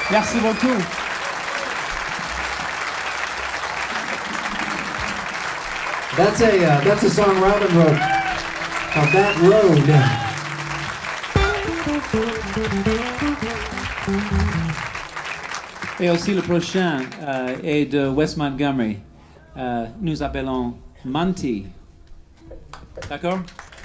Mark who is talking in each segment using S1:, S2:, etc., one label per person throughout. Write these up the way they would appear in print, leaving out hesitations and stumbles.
S1: Merci beaucoup.
S2: That's a song Robin wrote on that road.
S1: Et aussi le prochain est de West Montgomery. Nous appelons Manti. D'accord?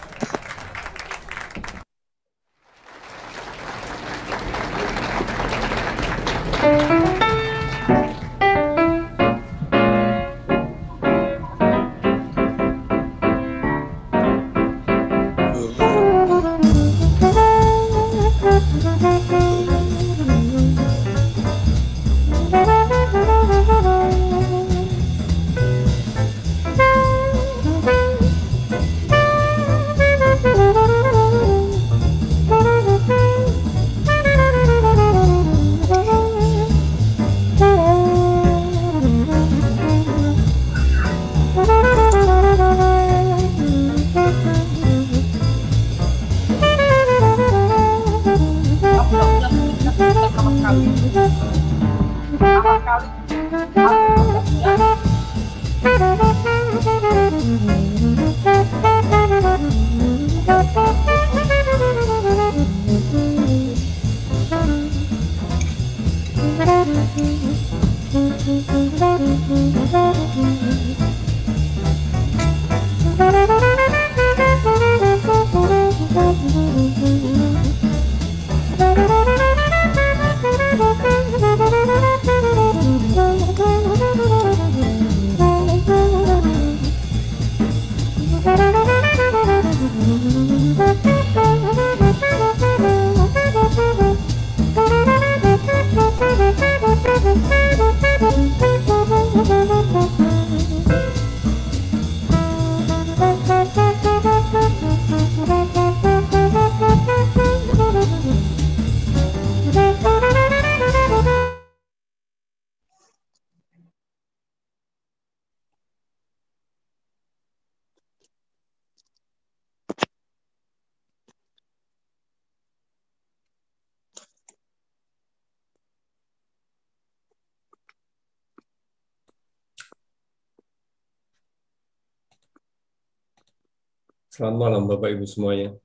S3: Selamat malam Bapak Ibu semuanya.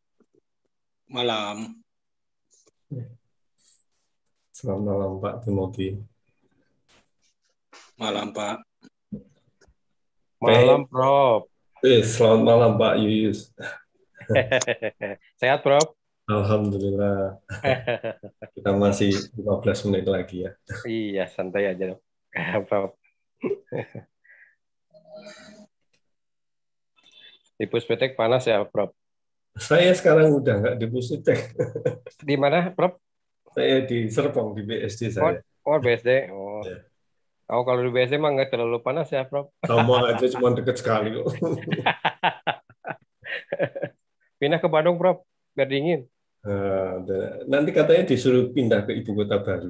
S4: Malam.
S3: Selamat malam Pak Timothy.
S4: Malam Pak.
S5: Malam Prof.
S3: Selamat malam Pak Yuyus.
S5: Sehat Prof?
S3: Alhamdulillah. Kita masih 15 menit lagi ya.
S5: Iya, santai aja dong. Prof. Di Puspetek panas ya, Prof?
S3: Saya sekarang udah nggak di Pusitek.
S5: Di mana, Prof?
S3: Saya di Serpong, di BSD saya.
S5: Oh, BSD. Oh.
S3: Ya.
S5: Oh, kalau di BSD mah nggak terlalu panas ya, Prof?
S3: Sama aja, cuma deket sekali kok.
S5: Pindah ke Bandung, Prof, biar dingin.
S3: Nanti katanya disuruh pindah ke ibu kota baru.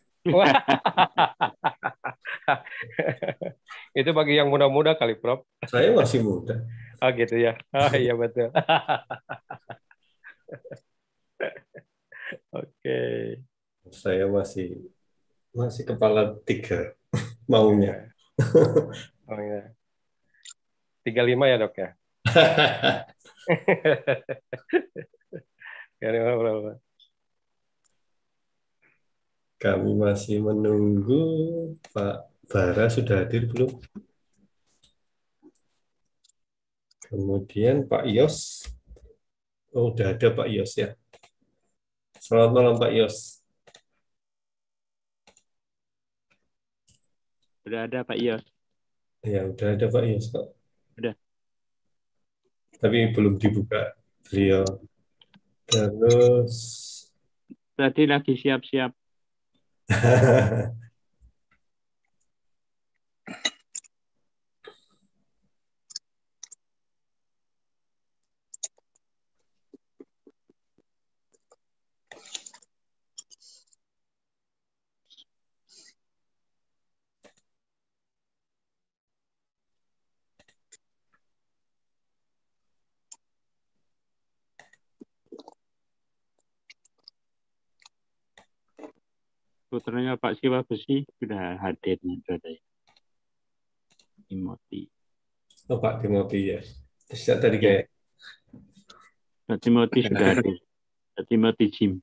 S5: Itu bagi yang muda-muda kali, Prof.
S3: Saya masih muda.
S5: Oh gitu ya. Oh iya betul. Oke.
S3: Saya masih kepala 3 maunya.
S5: Oh ya. 35 ya, Dok ya.
S3: Kami masih menunggu Pak Bara sudah hadir belum? Kemudian Pak Yos. Oh, udah ada Pak Yos ya. Selamat malam Pak Yos.
S6: Udah ada Pak Yos.
S3: Ya, udah ada Pak Yos kok.
S6: Udah.
S3: Tapi belum dibuka beliau. Terus
S6: Berarti lagi siap-siap. putranya Pak Siwa Besi sudah hadir nih, saudara. Timothy.
S3: Oh, Pak Timothy ya. Terus tadi
S6: Ya,
S3: kayak
S6: Pak Timothy sudah hadir. Pak Timothy Jim.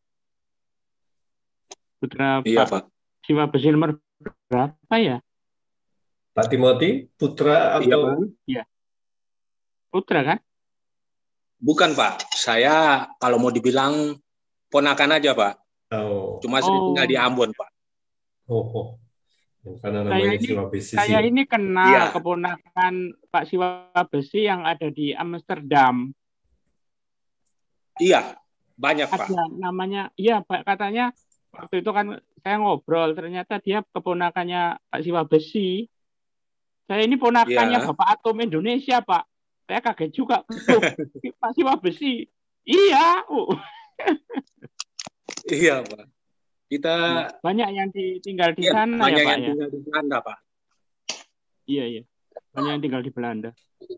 S6: Putra
S4: Iya,
S6: Pak
S4: Pak.
S6: Siwa Besi nomor berapa ya?
S3: Pak Timothy putra
S4: Iya,
S3: atau
S4: Pak.
S6: Ya, putra kan?
S4: Bukan, Pak. Saya kalau mau dibilang ponakan aja, Pak.
S3: oh
S4: Cuma saya tinggal di
S6: Oh,
S4: Ambon, Pak.
S3: oh, oh. Karena
S6: saya
S3: namanya
S6: ini
S3: Siwa Besi
S6: saya
S3: ya.
S6: ini kenal
S4: Iya,
S6: keponakan Pak Siwa Besi yang ada di Amsterdam.
S4: iya. Banyak, Pak.
S6: Ada namanya, iya Pak, katanya waktu itu kan saya ngobrol, ternyata dia keponakannya Pak Siwa Besi. Saya ini ponakannya
S4: Iya,
S6: Bapak Atom Indonesia, Pak. Saya kaget juga. Loh, Pak Siwa Besi. Iya.
S4: iya, Pak. Kita,
S6: Iya. Banyak yang tinggal di
S4: iya,
S6: sana ya,
S4: banyak
S6: Pak
S4: yang
S6: ya.
S4: tinggal di Belanda, Pak.
S6: Iya, iya. Banyak yang tinggal di Belanda.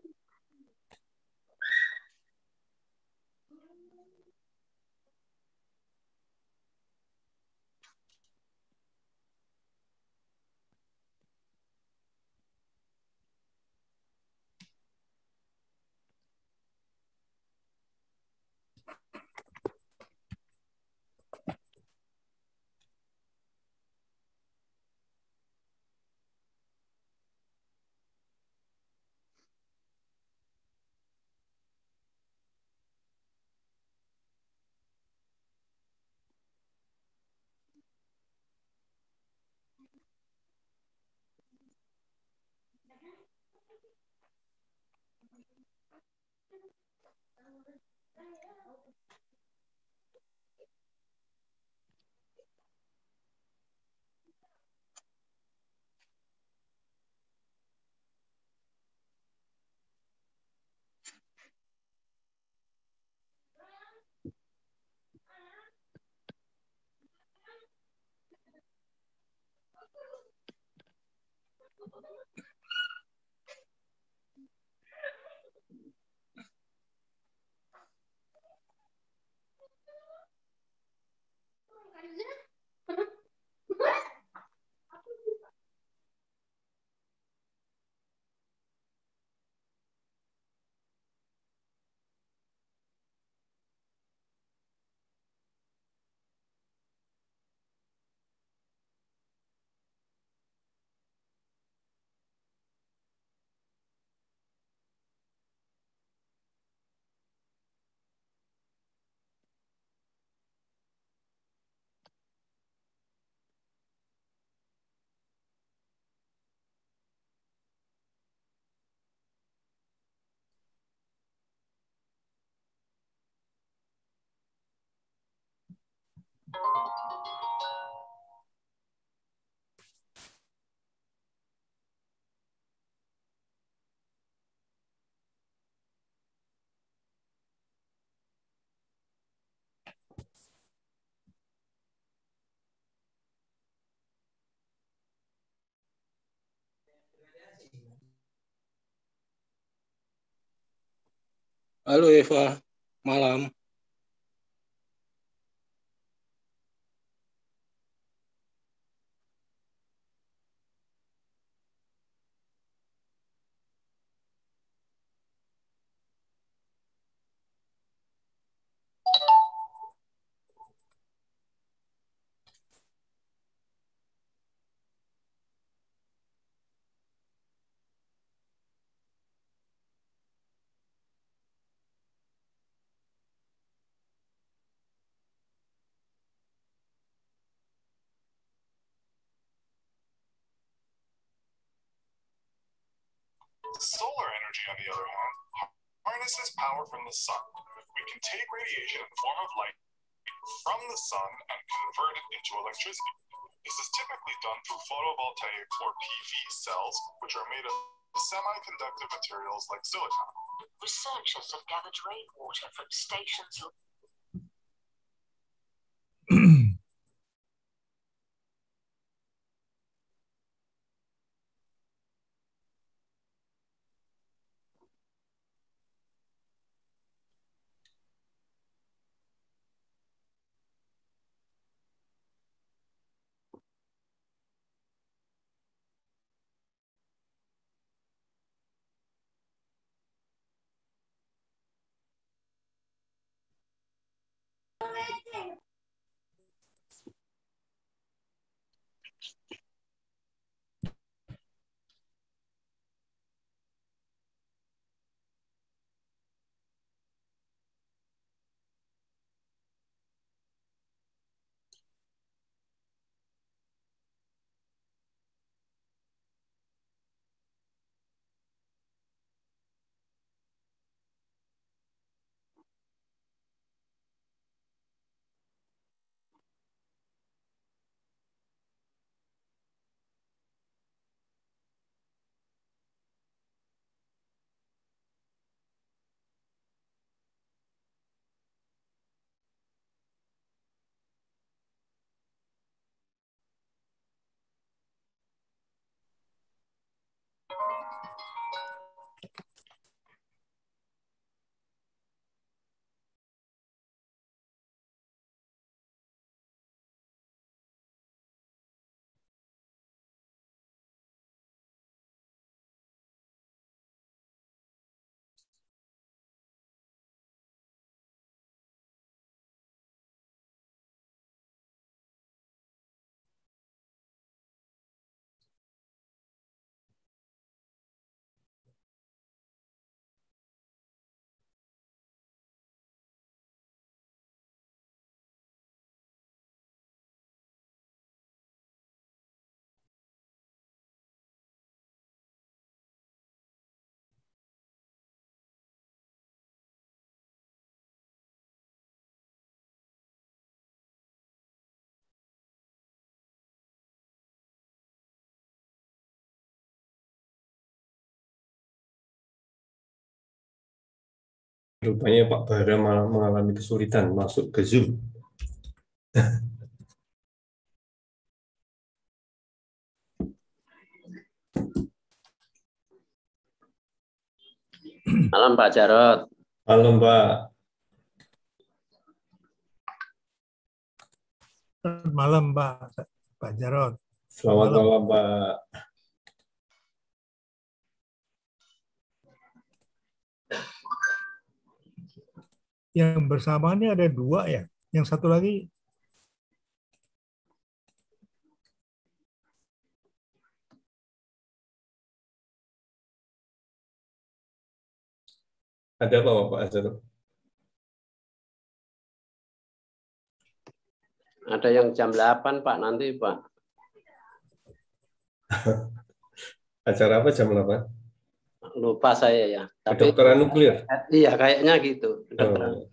S4: Halo, Eva. Malam.
S7: Solar energy, on the other hand, harnesses power from the sun. We can take radiation in the form of light from the sun and convert it into electricity. This is typically done through photovoltaic or PV cells, which are made of semiconductor materials like silicon.
S8: Researchers have gathered rainwater from stations.
S3: Rupanya Pak Bara malah mengalami kesulitan masuk ke Zoom.
S9: Malam Pak Jarot.
S3: Halo Mbak.
S10: Malam Pak Jarot.
S3: Selamat malam Mbak.
S10: Yang bersama ini ada 2 ya. Yang satu lagi
S3: Ada apa Pak Azhar?
S9: Ada yang jam 8 Pak nanti Pak.
S3: Acara apa jam 8?
S9: Lupa saya ya. Tapi
S3: Kedokteran nuklir.
S9: iya kayaknya gitu.
S3: Oh.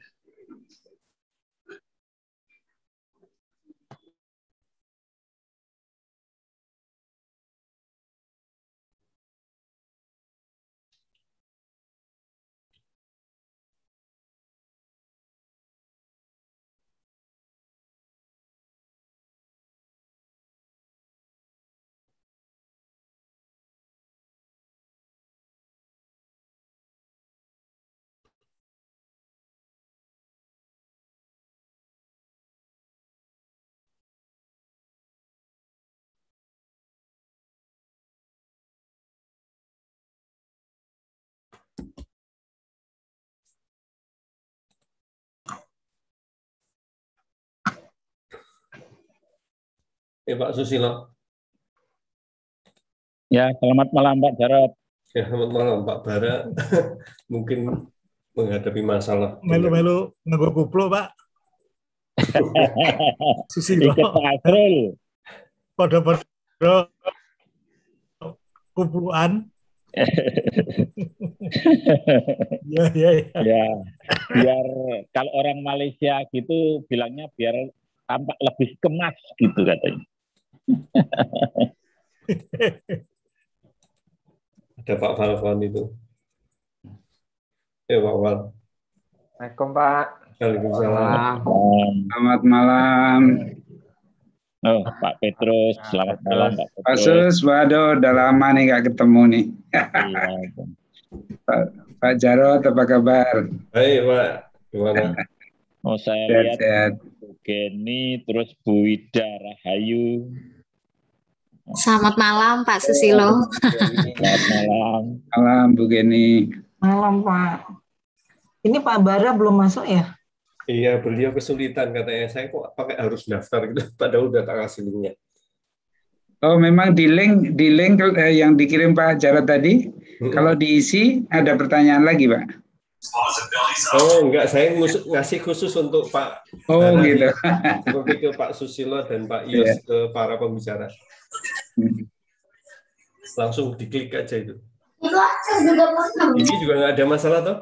S3: Pak Susilo.
S11: Ya, selamat malam Pak Jarot.
S3: Ya, selamat malam Pak Bara. Mungkin menghadapi masalah.
S10: melu-melu ngego kuplo Pak. Susilo.
S11: Ikut Pak Asrul.
S10: Pada kupluan. Ya.
S11: Ya, biar kalau orang Malaysia gitu bilangnya biar tampak lebih kemas gitu katanya.
S3: Ada Pak Falcon itu. Ya Pak Wal.
S12: Assalamualaikum Pak.
S3: Waalaikumsalam.
S12: Selamat malam.
S11: Oh, Pak Petrus, selamat malam Pak Petrus.
S12: Pak Sus, waduh, udah lama nih nggak ketemu nih.
S11: Iya,
S12: Pak Jarot, apa kabar?
S3: Baik Pak, gimana?
S11: Oh, saya lihat
S12: Sehat.
S11: Bu Geni, terus Bu Ida Rahayu.
S13: Selamat malam Pak Susilo.
S11: Selamat malam.
S12: Malam Bu Geni.
S14: Malam Pak. Ini Pak Bara belum masuk ya?
S3: Iya, beliau kesulitan katanya. Saya kok pakai harus daftar gitu, padahal udah tak kasih linknya.
S12: Oh, memang di link yang dikirim Pak Jarod tadi, kalau diisi ada pertanyaan lagi, Pak.
S3: Oh, enggak, saya ngasih khusus untuk Pak.
S12: Oh, gitu.
S3: Seperti ke Pak Susilo dan Pak Yos, ke para pembicara. Langsung diklik aja itu. Ini juga nggak ada masalah toh?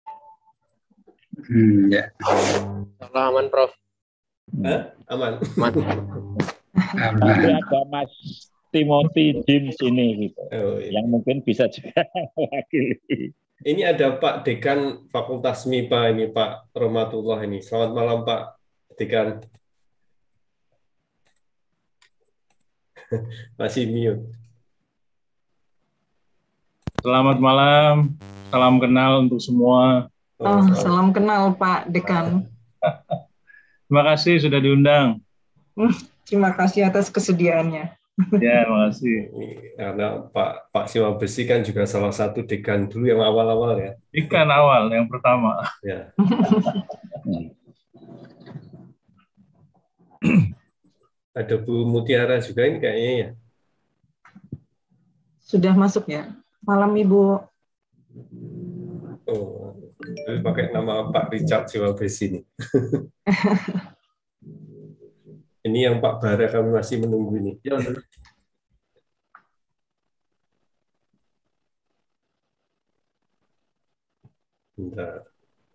S12: Ya.
S9: Aman, Prof.
S3: Hah? Aman.
S11: Nanti ada Mas Timothy James ini gitu, yang mungkin bisa juga wakili.
S3: Ini ada Pak Dekan Fakultas MIPA ini Pak Romatullah ini. Selamat malam Pak Dekan. Masih mute.
S14: Selamat malam, salam kenal untuk semua.
S15: Oh, salam kenal Pak Dekan.
S14: Terima kasih sudah diundang.
S15: Terima kasih atas kesediaannya.
S14: Ya, terima kasih.
S3: Karena Pak Siwa Besi kan juga salah satu dekan dulu yang awal-awal ya.
S14: Dekan awal, yang pertama.
S3: Ya. Ada Bu Mutiara juga ini kayaknya ya.
S15: Sudah masuk ya. Malam Ibu.
S3: Oh, tapi pakai nama Pak Richard Siwa Besi ini. Ini yang Pak Bara kami masih menunggu ini. Bentar.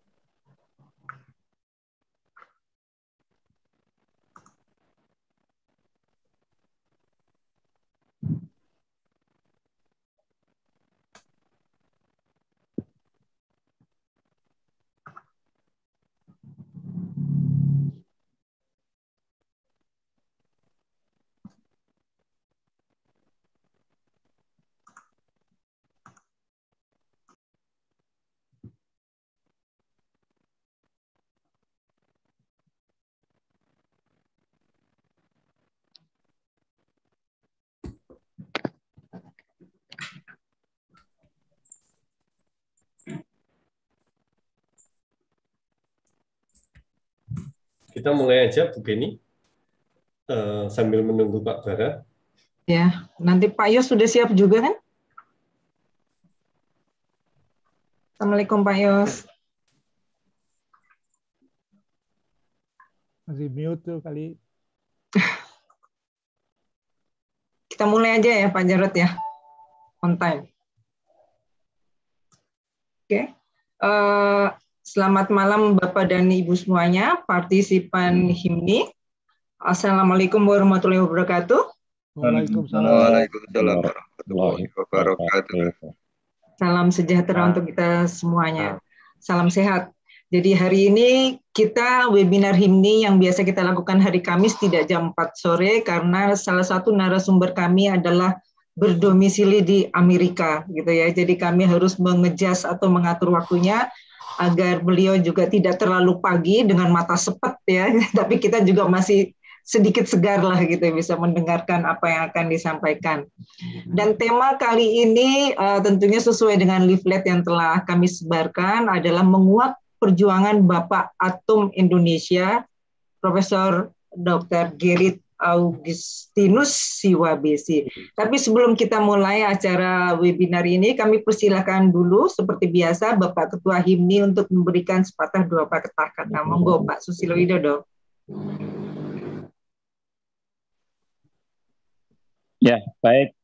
S3: Kita mulai aja Bu Beni, sambil menunggu Pak Bara.
S15: Ya, nanti Pak Yos sudah siap juga kan? Assalamualaikum Pak Yos.
S10: Masih mute tuh kali.
S15: Kita mulai aja ya Pak Jarod ya. On time. Oke. Selamat malam Bapak dan Ibu semuanya, partisipan HIMNI. Assalamualaikum warahmatullahi wabarakatuh.
S10: Waalaikumsalam.
S16: Waalaikumsalam warahmatullahi wabarakatuh.
S15: Salam sejahtera untuk kita semuanya. Salam sehat. Jadi hari ini kita webinar HIMNI yang biasa kita lakukan hari Kamis tidak jam 4 sore karena salah satu narasumber kami adalah berdomisili di Amerika gitu ya. Jadi kami harus mengejas atau mengatur waktunya agar beliau juga tidak terlalu pagi dengan mata sepet ya, tapi kita juga masih sedikit segar lah gitu bisa mendengarkan apa yang akan disampaikan. Dan tema kali ini tentunya sesuai dengan leaflet yang telah kami sebarkan adalah menguak perjuangan Bapak Atom Indonesia, Profesor Dr. Gerrit Augustinus Siwa Besi. Tapi sebelum kita mulai acara webinar ini, kami persilakan dulu seperti biasa Bapak Ketua HIMNI untuk memberikan sepatah dua patah kata. Monggo Pak Susilo Widodo.
S11: Ya, baik.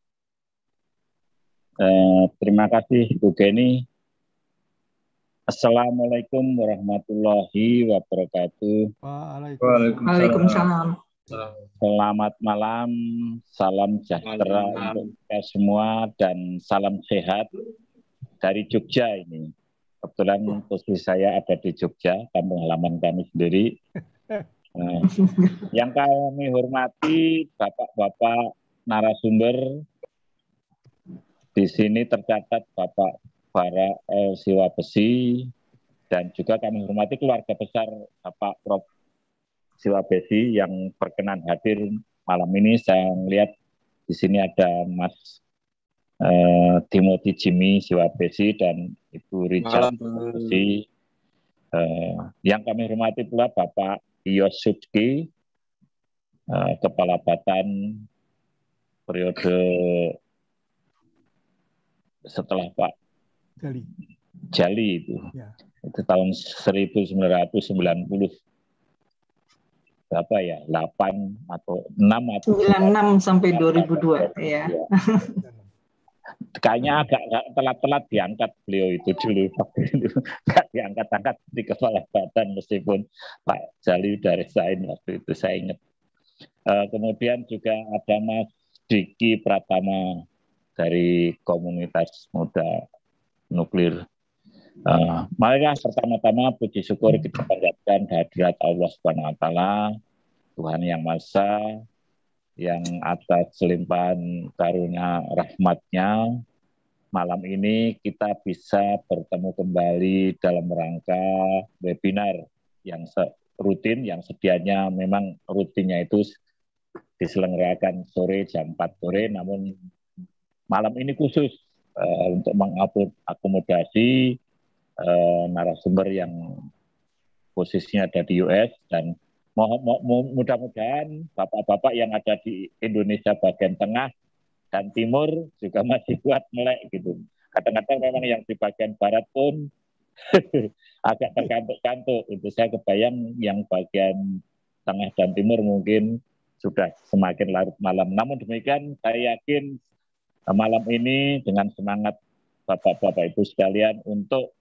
S11: Terima kasih Bu Geni. Assalamualaikum warahmatullahi wabarakatuh.
S15: Waalaikumsalam.
S11: Selamat malam, salam sejahtera untuk kita semua dan salam sehat dari Jogja ini. Kebetulan posisi saya ada di Jogja, kampung halaman kami sendiri. Yang kami hormati Bapak-bapak narasumber, di sini tercatat Bapak Bara Siwa Besi, dan juga kami hormati keluarga besar Bapak Prof. Siwa Besi yang berkenan hadir malam ini. Saya melihat di sini ada Mas Timothy Jimmy Siwa Besi dan Ibu Richard Besi. Yang kami hormati pula Bapak Iyos Sudki, Kepala Batan periode setelah Pak Jali itu. Itu tahun 1990 berapa ya? 8 atau 6 atau
S15: 96 sampai 2002 ya.
S11: Kayaknya agak telat-telat diangkat beliau itu dulu, nggak diangkat-angkat di kepala badan meskipun Pak Jali udah resign waktu itu saya ingat. Kemudian juga ada Mas Diki Pratama dari komunitas muda nuklir. Marilah pertama-tama puji syukur kita panjatkan kehadirat Allah Subhanahu wa taala, Tuhan yang Maha Esa, yang atas limpahan karunia rahmatnya malam ini kita bisa bertemu kembali dalam rangka webinar yang rutin, yang sedianya memang rutinnya itu diselenggarakan sore jam 4 sore, namun malam ini khusus untuk mengakomodasi narasumber yang posisinya ada di US, dan mudah-mudahan bapak-bapak yang ada di Indonesia bagian tengah dan timur juga masih kuat melek gitu. Kadang-kadang memang yang di bagian barat pun agak terkantuk-kantuk. Itu saya kebayang yang bagian tengah dan timur mungkin sudah semakin larut malam. Namun demikian saya yakin malam ini dengan semangat bapak-bapak ibu sekalian untuk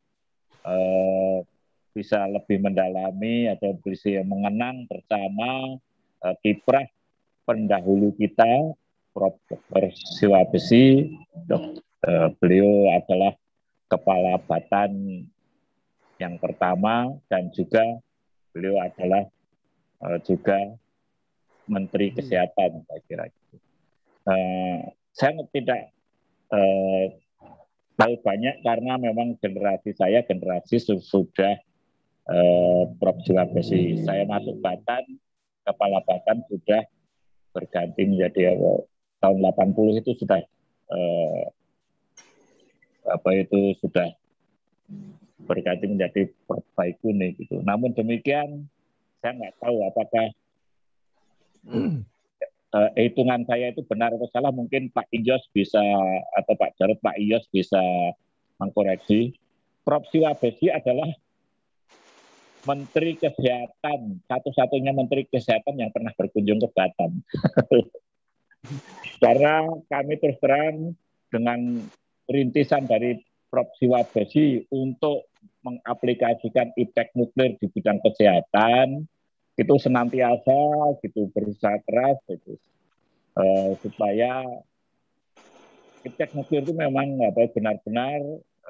S11: bisa lebih mendalami atau bisa mengenang bersama kiprah pendahulu kita, Prof. Siwa Besi. Beliau adalah kepala batan yang pertama dan juga beliau adalah juga Menteri Kesehatan, saya kira. Saya tidak tahu banyak karena memang generasi saya sudah Prof. Siwa Besi. Saya masuk batan, kepala batan sudah berganti menjadi tahun 80 itu sudah sudah berganti menjadi Prof. Baikuni gitu. Namun demikian saya nggak tahu apakah hitungan saya itu benar atau salah. Mungkin Pak Iyos bisa atau Pak Jarod, Pak Iyos bisa mengkoreksi. Prof. Siwa Besi adalah Menteri Kesehatan, satu-satunya Menteri Kesehatan yang pernah berkunjung ke Batam. Karena kami terus terang dengan rintisan dari Prof. Siwa Besi untuk mengaplikasikan iptek nuklir di bidang kesehatan, itu senantiasa gitu berusaha keras gitu, supaya iptek nuklir itu memang benar-benar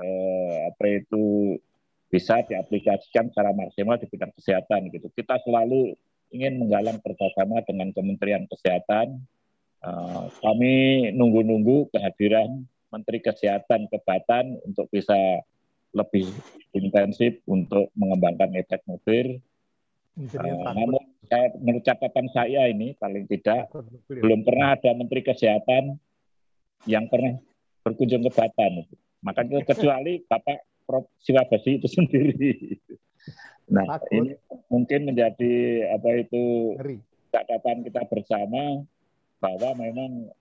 S11: bisa diaplikasikan secara maksimal di bidang kesehatan gitu. Kita selalu ingin menggalang kerjasama dengan Kementerian Kesehatan. Kami nunggu-nunggu kehadiran Menteri Kesehatan ke Batan untuk bisa lebih intensif untuk mengembangkan iptek nuklir. Namun menurut catatan saya ini paling tidak belum pernah ada Menteri Kesehatan yang pernah berkunjung ke Batan. Makanya kecuali Bapak Prof. Siwa Besi itu sendiri. Nah, ini mungkin menjadi catatan kita bersama bahwa memang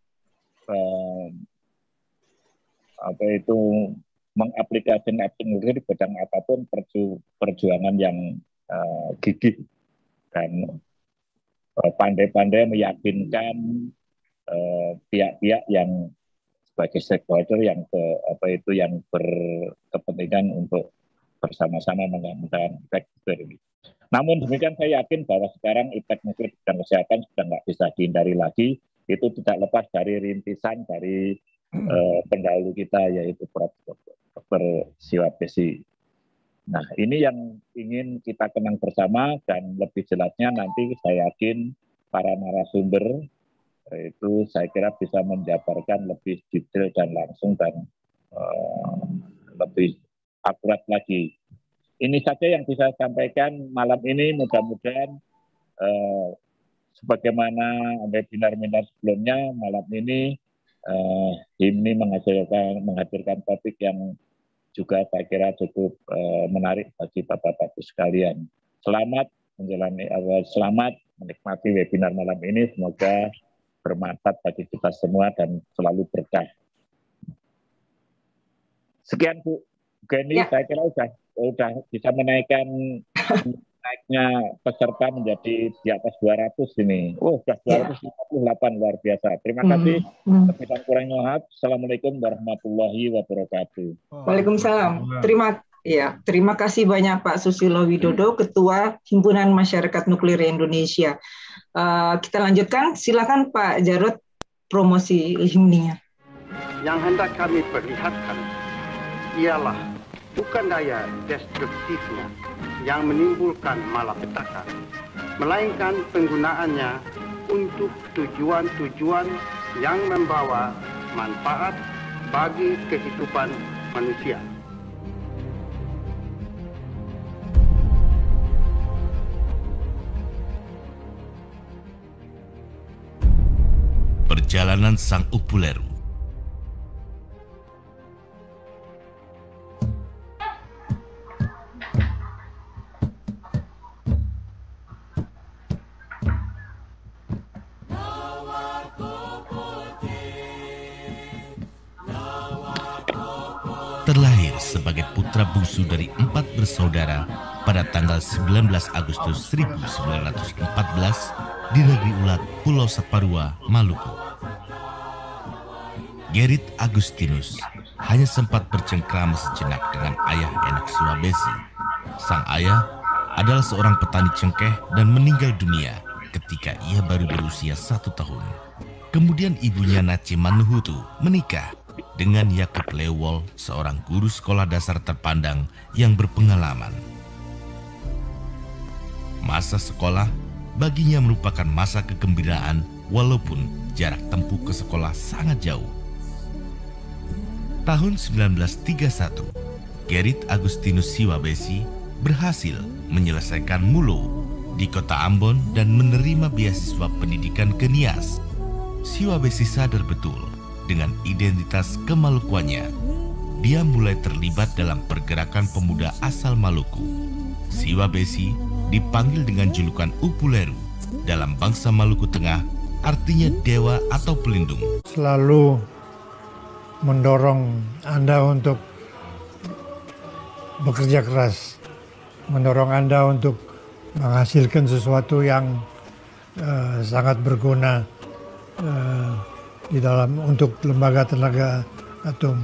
S11: mengaplikasikan iptek nuklir di bidang apapun perjuangan yang gigih dan pandai-pandai meyakinkan pihak-pihak yang sebagai stakeholder yang yang berkepentingan untuk bersama-sama mengembangkan iptek nuklir ini. Namun demikian saya yakin bahwa sekarang iptek nuklir di bidang kesehatan sudah nggak bisa dihindari lagi. Itu tidak lepas dari rintisan dari pendahulu kita yaitu Prof. Siwa Besi. Nah, ini yang ingin kita kenang bersama dan lebih jelasnya nanti saya yakin para narasumber itu saya kira bisa menjabarkan lebih detail dan langsung dan lebih akurat lagi. Ini saja yang bisa saya sampaikan malam ini. Mudah-mudahan sebagaimana webinar-webinar sebelumnya, malam ini HIMNI menghadirkan topik yang juga saya kira cukup menarik bagi Bapak-Bapak sekalian. Selamat menikmati webinar malam ini, semoga bermanfaat bagi kita semua dan selalu berkah. Sekian Bu Geni, saya kira sudah bisa menaiknya peserta menjadi di atas 200 ini. Sudah 258, luar biasa. Terima kasih. Lebih dan kurang maaf. Assalamualaikum warahmatullahi wabarakatuh.
S15: Waalaikumsalam. Terima kasih banyak Pak Susilo Widodo, Ketua Himpunan Masyarakat Nuklir Indonesia. Kita lanjutkan, silakan Pak Jarod promosi himninya.
S17: Yang hendak kami perlihatkan ialah bukan daya destruktifnya yang menimbulkan malapetaka, melainkan penggunaannya untuk tujuan-tujuan yang membawa manfaat bagi kehidupan manusia.
S18: Perjalanan Sang Upuleru. Terlahir sebagai putra bungsu dari 4 bersaudara pada tanggal 19 Agustus 1914 di negeri Ulat, Pulau Saparua, Maluku. Gerrit Agustinus hanya sempat bercengkrama sejenak dengan ayah Enoch Siwabesi. Sang ayah adalah seorang petani cengkeh dan meninggal dunia ketika ia baru berusia 1 tahun. Kemudian ibunya Nace Manuhutu menikah dengan Yakub Lewol, seorang guru sekolah dasar terpandang yang berpengalaman. Masa sekolah baginya merupakan masa kegembiraan walaupun jarak tempuh ke sekolah sangat jauh. Tahun 1931, Gerrit Agustinus Siwabesi berhasil menyelesaikan Mulo di kota Ambon dan menerima beasiswa pendidikan ke Nias. Siwabesi sadar betul dengan identitas kemalukuannya. Dia mulai terlibat dalam pergerakan pemuda asal Maluku. Siwabesi dipanggil dengan julukan Upuleru dalam bangsa Maluku Tengah, artinya dewa atau pelindung.
S10: Selalu mendorong Anda untuk bekerja keras, mendorong Anda untuk menghasilkan sesuatu yang sangat berguna di dalam untuk lembaga tenaga atom.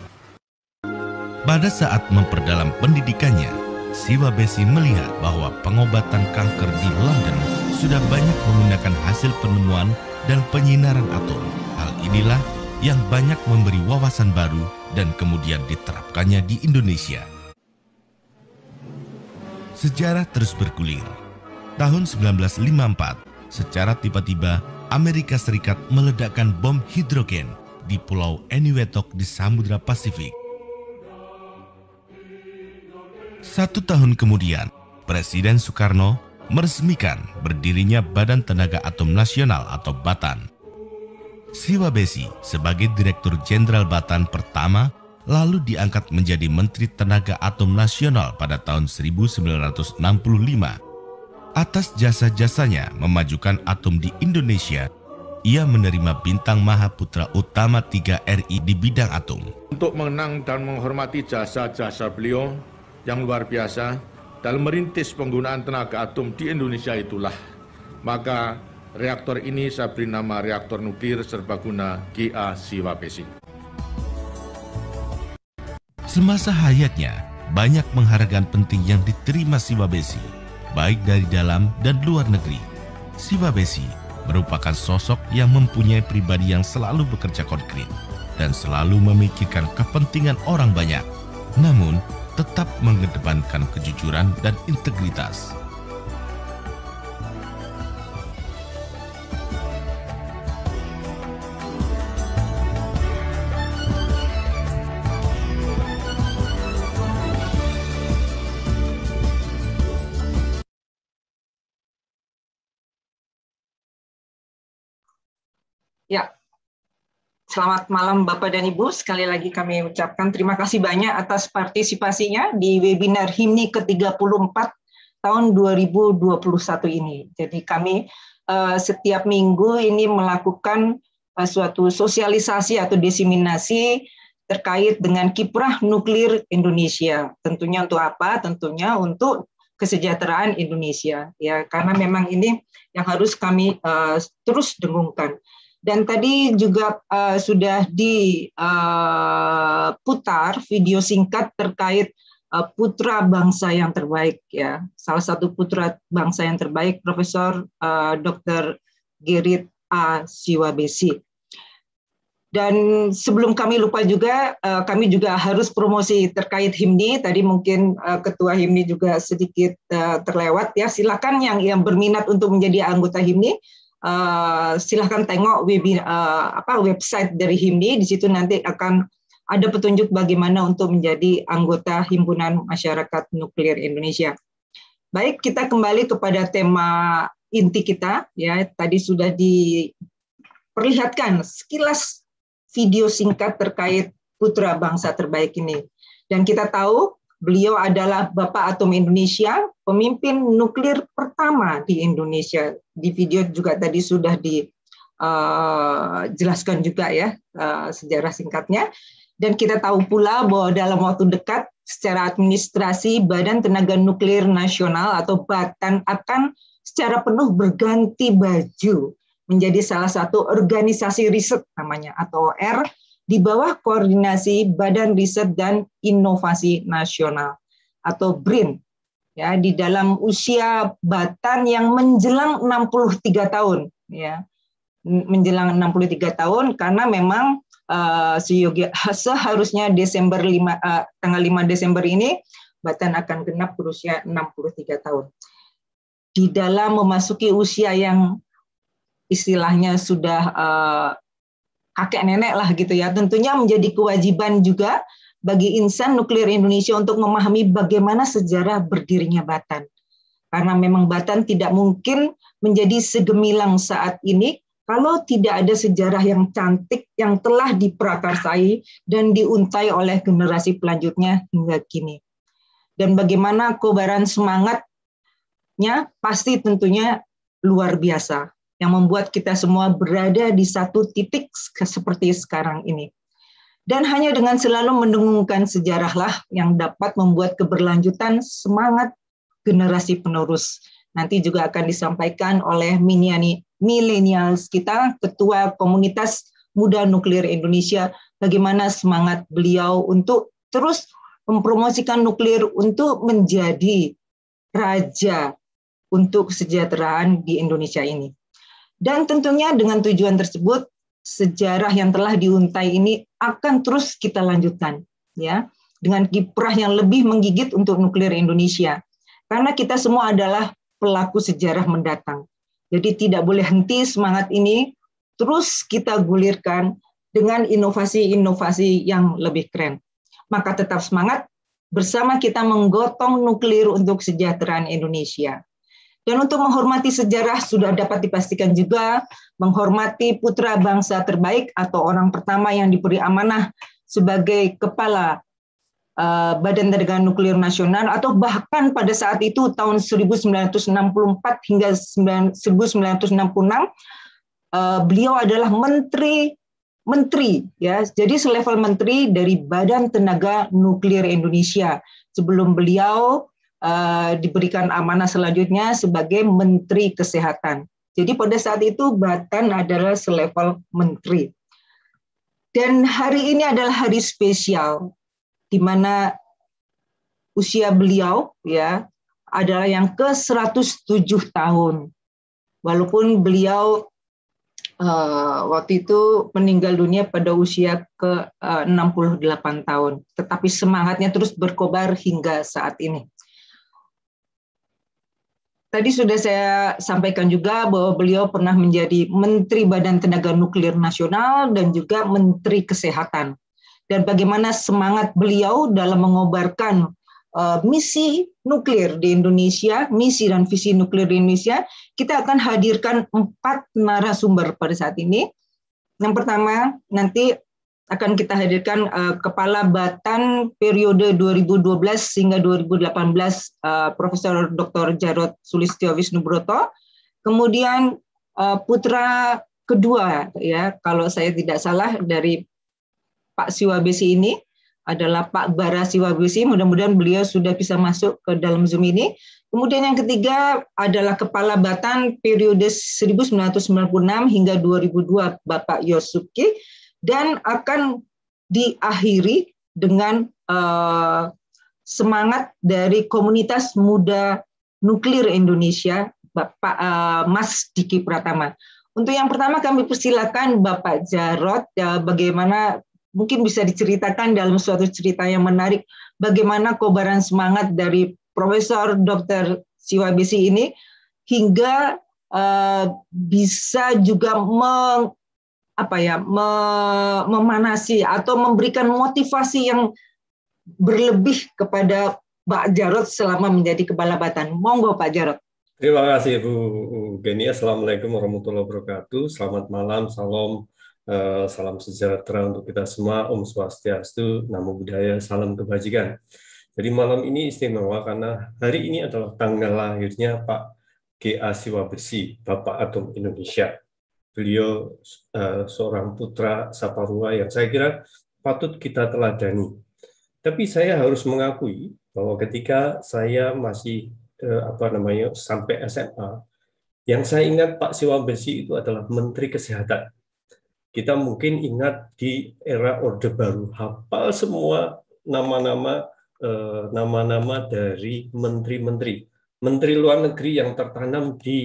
S18: Pada saat memperdalam pendidikannya, Siwabesi melihat bahwa pengobatan kanker di London sudah banyak menggunakan hasil penemuan dan penyinaran atom. Hal inilah yang banyak memberi wawasan baru dan kemudian diterapkannya di Indonesia. Sejarah terus bergulir. Tahun 1954, secara tiba-tiba Amerika Serikat meledakkan bom hidrogen di Pulau Eniwetok di Samudra Pasifik. 1 tahun kemudian, Presiden Soekarno meresmikan berdirinya Badan Tenaga Atom Nasional atau BATAN. Siwabesi sebagai Direktur Jenderal BATAN pertama lalu diangkat menjadi Menteri Tenaga Atom Nasional pada tahun 1965. Atas jasa-jasanya memajukan atom di Indonesia, ia menerima bintang Mahaputra Utama 3 RI di bidang atom.
S19: Untuk mengenang dan menghormati jasa-jasa beliau yang luar biasa dalam merintis penggunaan tenaga atom di Indonesia itulah, maka reaktor ini saya beri nama Reaktor Nuklir Serbaguna GA Siwabesi.
S18: Semasa hayatnya, banyak penghargaan penting yang diterima Siwabesi, baik dari dalam dan luar negeri. Siwabesi merupakan sosok yang mempunyai pribadi yang selalu bekerja konkret dan selalu memikirkan kepentingan orang banyak, namun tetap mengedepankan kejujuran dan integritas.
S15: Ya, Selamat malam Bapak dan Ibu. Sekali lagi kami ucapkan terima kasih banyak atas partisipasinya di webinar HIMNI ke-34 tahun 2021 ini. Jadi kami setiap minggu ini melakukan suatu sosialisasi atau diseminasi terkait dengan kiprah nuklir Indonesia. Tentunya untuk apa? Tentunya untuk kesejahteraan Indonesia. Ya, karena memang ini yang harus kami terus dengungkan. Dan tadi juga sudah diputar video singkat terkait putra bangsa yang terbaik, ya. Salah satu putra bangsa yang terbaik, Profesor Dr. Gerit A. Siwabesi. Dan sebelum kami lupa juga, kami juga harus promosi terkait HIMNI. Tadi mungkin Ketua HIMNI juga sedikit terlewat, ya. Silakan yang berminat untuk menjadi anggota HIMNI. Silahkan tengok website dari HIMNI. Di situ nanti akan ada petunjuk bagaimana untuk menjadi anggota Himpunan Masyarakat Nuklir Indonesia. Baik, kita kembali kepada tema inti kita. Ya, tadi sudah diperlihatkan sekilas video singkat terkait putra bangsa terbaik ini. Dan kita tahu beliau adalah Bapak Atom Indonesia, pemimpin nuklir pertama di Indonesia. Di video juga tadi sudah dijelaskan juga ya sejarah singkatnya. Dan kita tahu pula bahwa dalam waktu dekat secara administrasi Badan Tenaga Nuklir Nasional atau BATN akan secara penuh berganti baju menjadi salah satu organisasi riset namanya atau OR di bawah koordinasi Badan Riset dan Inovasi Nasional atau BRIN, ya, di dalam usia BATN yang menjelang 63 tahun, ya, menjelang 63 tahun karena memang seharusnya tanggal 5 Desember ini BATN akan genap berusia 63 tahun. Di dalam memasuki usia yang istilahnya sudah kakek nenek lah gitu ya, tentunya menjadi kewajiban juga bagi insan nuklir Indonesia untuk memahami bagaimana sejarah berdirinya BATN. Karena memang BATN tidak mungkin menjadi segemilang saat ini kalau tidak ada sejarah yang cantik yang telah diprakarsai dan diuntai oleh generasi pelanjutnya hingga kini. Dan bagaimana kobaran semangatnya pasti tentunya luar biasa, yang membuat kita semua berada di satu titik seperti sekarang ini. Dan hanya dengan selalu mendengungkan sejarahlah yang dapat membuat keberlanjutan semangat generasi penerus. Nanti juga akan disampaikan oleh milenials kita, Ketua Komunitas Muda Nuklir Indonesia, bagaimana semangat beliau untuk terus mempromosikan nuklir untuk menjadi raja untuk kesejahteraan di Indonesia ini. Dan tentunya dengan tujuan tersebut, sejarah yang telah diuntai ini akan terus kita lanjutkan, ya, dengan kiprah yang lebih menggigit untuk nuklir Indonesia. Karena kita semua adalah pelaku sejarah mendatang. Jadi tidak boleh henti semangat ini, terus kita gulirkan dengan inovasi-inovasi yang lebih keren. Maka tetap semangat, bersama kita menggotong nuklir untuk kesejahteraan Indonesia. Dan untuk menghormati sejarah sudah dapat dipastikan juga menghormati putra bangsa terbaik atau orang pertama yang diberi amanah sebagai kepala Badan Tenaga Nuklir Nasional atau bahkan pada saat itu tahun 1964 hingga 1966 beliau adalah menteri ya. Jadi selevel menteri dari Badan Tenaga Nuklir Indonesia sebelum beliau diberikan amanah selanjutnya sebagai Menteri Kesehatan. Jadi pada saat itu BATN adalah selevel menteri. Dan hari ini adalah hari spesial di mana usia beliau ya adalah yang ke-107 tahun. Walaupun beliau waktu itu meninggal dunia pada usia ke-68 tahun, tetapi semangatnya terus berkobar hingga saat ini. Tadi sudah saya sampaikan juga bahwa beliau pernah menjadi Menteri Badan Tenaga Nuklir Nasional dan juga Menteri Kesehatan. Dan bagaimana semangat beliau dalam mengobarkan misi nuklir di Indonesia, misi dan visi nuklir di Indonesia, kita akan hadirkan 4 narasumber pada saat ini. Yang pertama, nanti akan kita hadirkan Kepala Batan periode 2012 hingga 2018, Profesor Dr. Jarod Sulistyo Wisnubroto. Kemudian putra kedua, ya, kalau saya tidak salah, dari Pak Siwabesi ini adalah Pak Bara Siwabesi. Mudah-mudahan beliau sudah bisa masuk ke dalam Zoom ini. Kemudian yang ketiga adalah Kepala Batan periode 1996 hingga 2002, Bapak Yosuki, dan akan diakhiri dengan semangat dari Komunitas Muda Nuklir Indonesia, Bapak Mas Diki Pratama. Untuk yang pertama kami persilakan Bapak Jarod, bagaimana mungkin bisa diceritakan dalam suatu cerita yang menarik bagaimana kobaran semangat dari Profesor Dr. Siwabesi ini hingga bisa juga memanasi atau memberikan motivasi yang berlebih kepada Pak Jarod selama menjadi Kepala Batan. Monggo Pak Jarod.
S3: Terima kasih Bu Geni. Assalamualaikum warahmatullahi wabarakatuh. Selamat malam, salam sejahtera untuk kita semua. Om Swastiastu, Namo Buddhaya, salam kebajikan. Jadi malam ini istimewa karena hari ini adalah tanggal lahirnya Pak G.A. Siwabesi, Bapak Atom Indonesia. Beliau seorang putra Saparua yang saya kira patut kita teladani. Tapi saya harus mengakui bahwa ketika saya masih sampai SMA, yang saya ingat Pak Siwabesi itu adalah Menteri Kesehatan. Kita mungkin ingat di era Orde Baru, hafal semua nama-nama dari menteri-menteri, menteri luar negeri yang tertanam di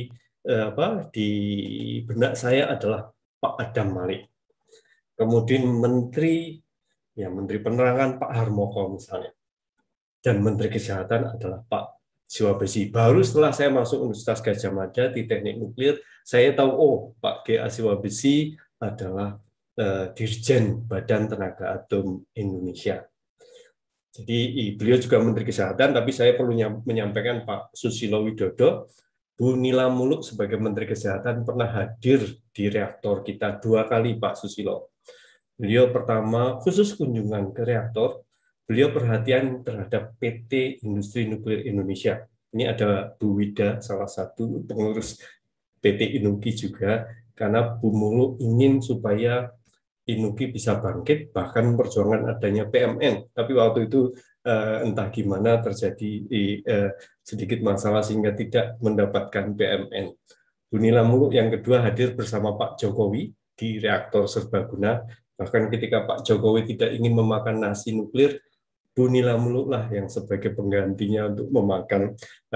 S3: benak saya adalah Pak Adam Malik. Kemudian menteri penerangan Pak Harmoko misalnya, dan menteri kesehatan adalah Pak Siwabesi. Baru setelah saya masuk Universitas Gadjah Mada di Teknik Nuklir, saya tahu Pak G.A. Siwabesi adalah Dirjen Badan Tenaga Atom Indonesia. Jadi beliau juga Menteri Kesehatan, tapi saya perlu menyampaikan Pak Susilo Widodo, Bu Nila Muluk sebagai Menteri Kesehatan pernah hadir di reaktor kita 2 kali Pak Susilo. Beliau pertama khusus kunjungan ke reaktor, beliau perhatian terhadap PT Industri Nuklir Indonesia. Ini ada Bu Wida, salah satu pengurus PT Inuki juga, karena Bu Muluk ingin supaya Inuki bisa bangkit, bahkan memperjuangkan adanya PMN. Tapi waktu itu entah gimana terjadi sedikit masalah sehingga tidak mendapatkan PMN. Bu Nila Muluk yang kedua hadir bersama Pak Jokowi di reaktor serbaguna. Bahkan ketika Pak Jokowi tidak ingin memakan nasi nuklir, Bu Nila Muluk lah yang sebagai penggantinya untuk memakan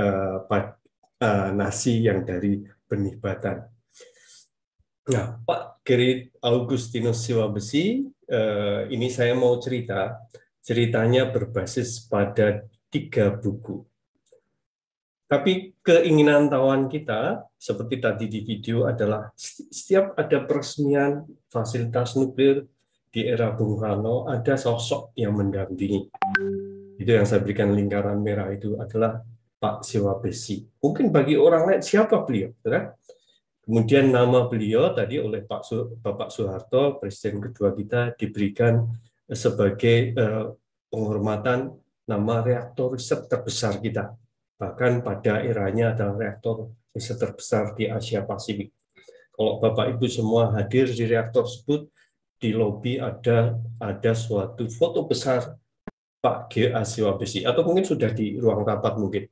S3: nasi yang dari benih batan. Nah, Pak Geri Augustinus Siwabesi, ini saya mau ceritanya berbasis pada 3 buku. Tapi keinginan tawan kita, seperti tadi di video, adalah setiap ada peresmian fasilitas nuklir di era Bung Karno, ada sosok yang mendampingi. Itu yang saya berikan lingkaran merah itu adalah Pak Siwabesi. Mungkin bagi orang lain, siapa beliau? Kan? Kemudian nama beliau tadi oleh Bapak Soeharto, Presiden kedua kita, diberikan sebagai penghormatan nama reaktor riset terbesar kita. Bahkan pada eranya adalah reaktor riset terbesar di Asia Pasifik. Kalau Bapak Ibu semua hadir di reaktor tersebut, di lobi ada suatu foto besar Pak G.A. Siwabesi, atau mungkin sudah di ruang rapat mungkin.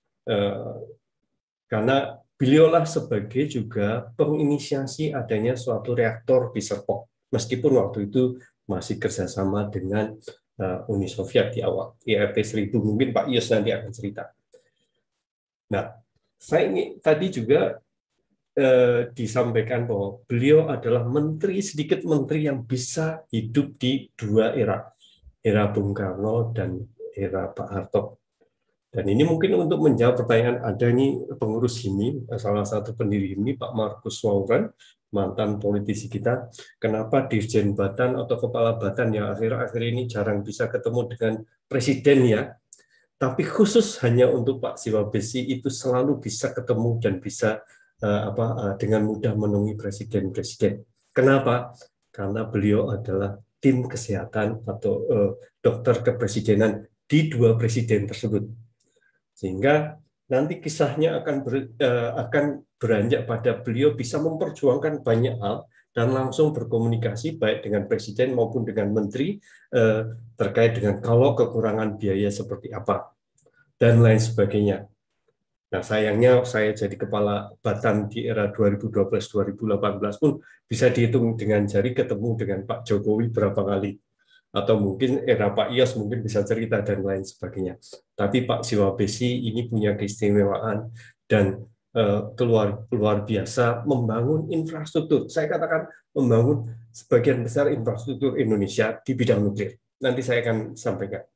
S3: Karena beliaulah sebagai juga penginisiasi adanya suatu reaktor di Serpong, meskipun waktu itu masih kerjasama dengan Uni Soviet di awal, IRT 1000, mungkin Pak Yus nanti akan cerita. Nah, saya ingin tadi juga disampaikan bahwa beliau adalah sedikit menteri yang bisa hidup di 2 era Bung Karno dan era Pak Harto. Dan ini mungkin untuk menjawab pertanyaan, ada nih pengurus HIMI, salah satu pendiri HIMI, Pak Markus Wauran, mantan politisi kita, kenapa Dirjen Batan atau Kepala Batan yang akhir-akhir ini jarang bisa ketemu dengan Presiden ya, tapi khusus hanya untuk Pak Siwabesi itu selalu bisa ketemu dan bisa dengan mudah menemui Presiden-Presiden. Kenapa? karena beliau adalah tim kesehatan atau dokter kepresidenan di dua presiden tersebut. Sehingga nanti kisahnya akan beranjak pada beliau bisa memperjuangkan banyak hal dan langsung berkomunikasi baik dengan presiden maupun dengan menteri terkait dengan kalau kekurangan biaya seperti apa dan lain sebagainya. Nah, sayangnya saya jadi kepala Batan di era 2012-2018 pun bisa dihitung dengan jari ketemu dengan Pak Jokowi berapa kali. Atau mungkin era Pak Iyos mungkin bisa cerita dan lain sebagainya. Tapi Pak Siwabesi ini punya keistimewaan dan luar biasa membangun infrastruktur. Saya katakan membangun sebagian besar infrastruktur Indonesia di bidang nuklir. Nanti saya akan sampaikan.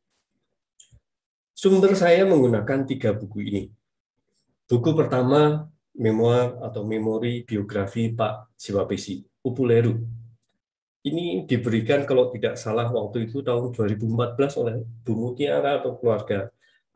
S3: Sumber saya menggunakan 3 buku ini. Buku pertama, memoir atau memori biografi Pak Siwabesi, Upuleru. Ini diberikan kalau tidak salah waktu itu tahun 2014 oleh Bu Mutiara atau keluarga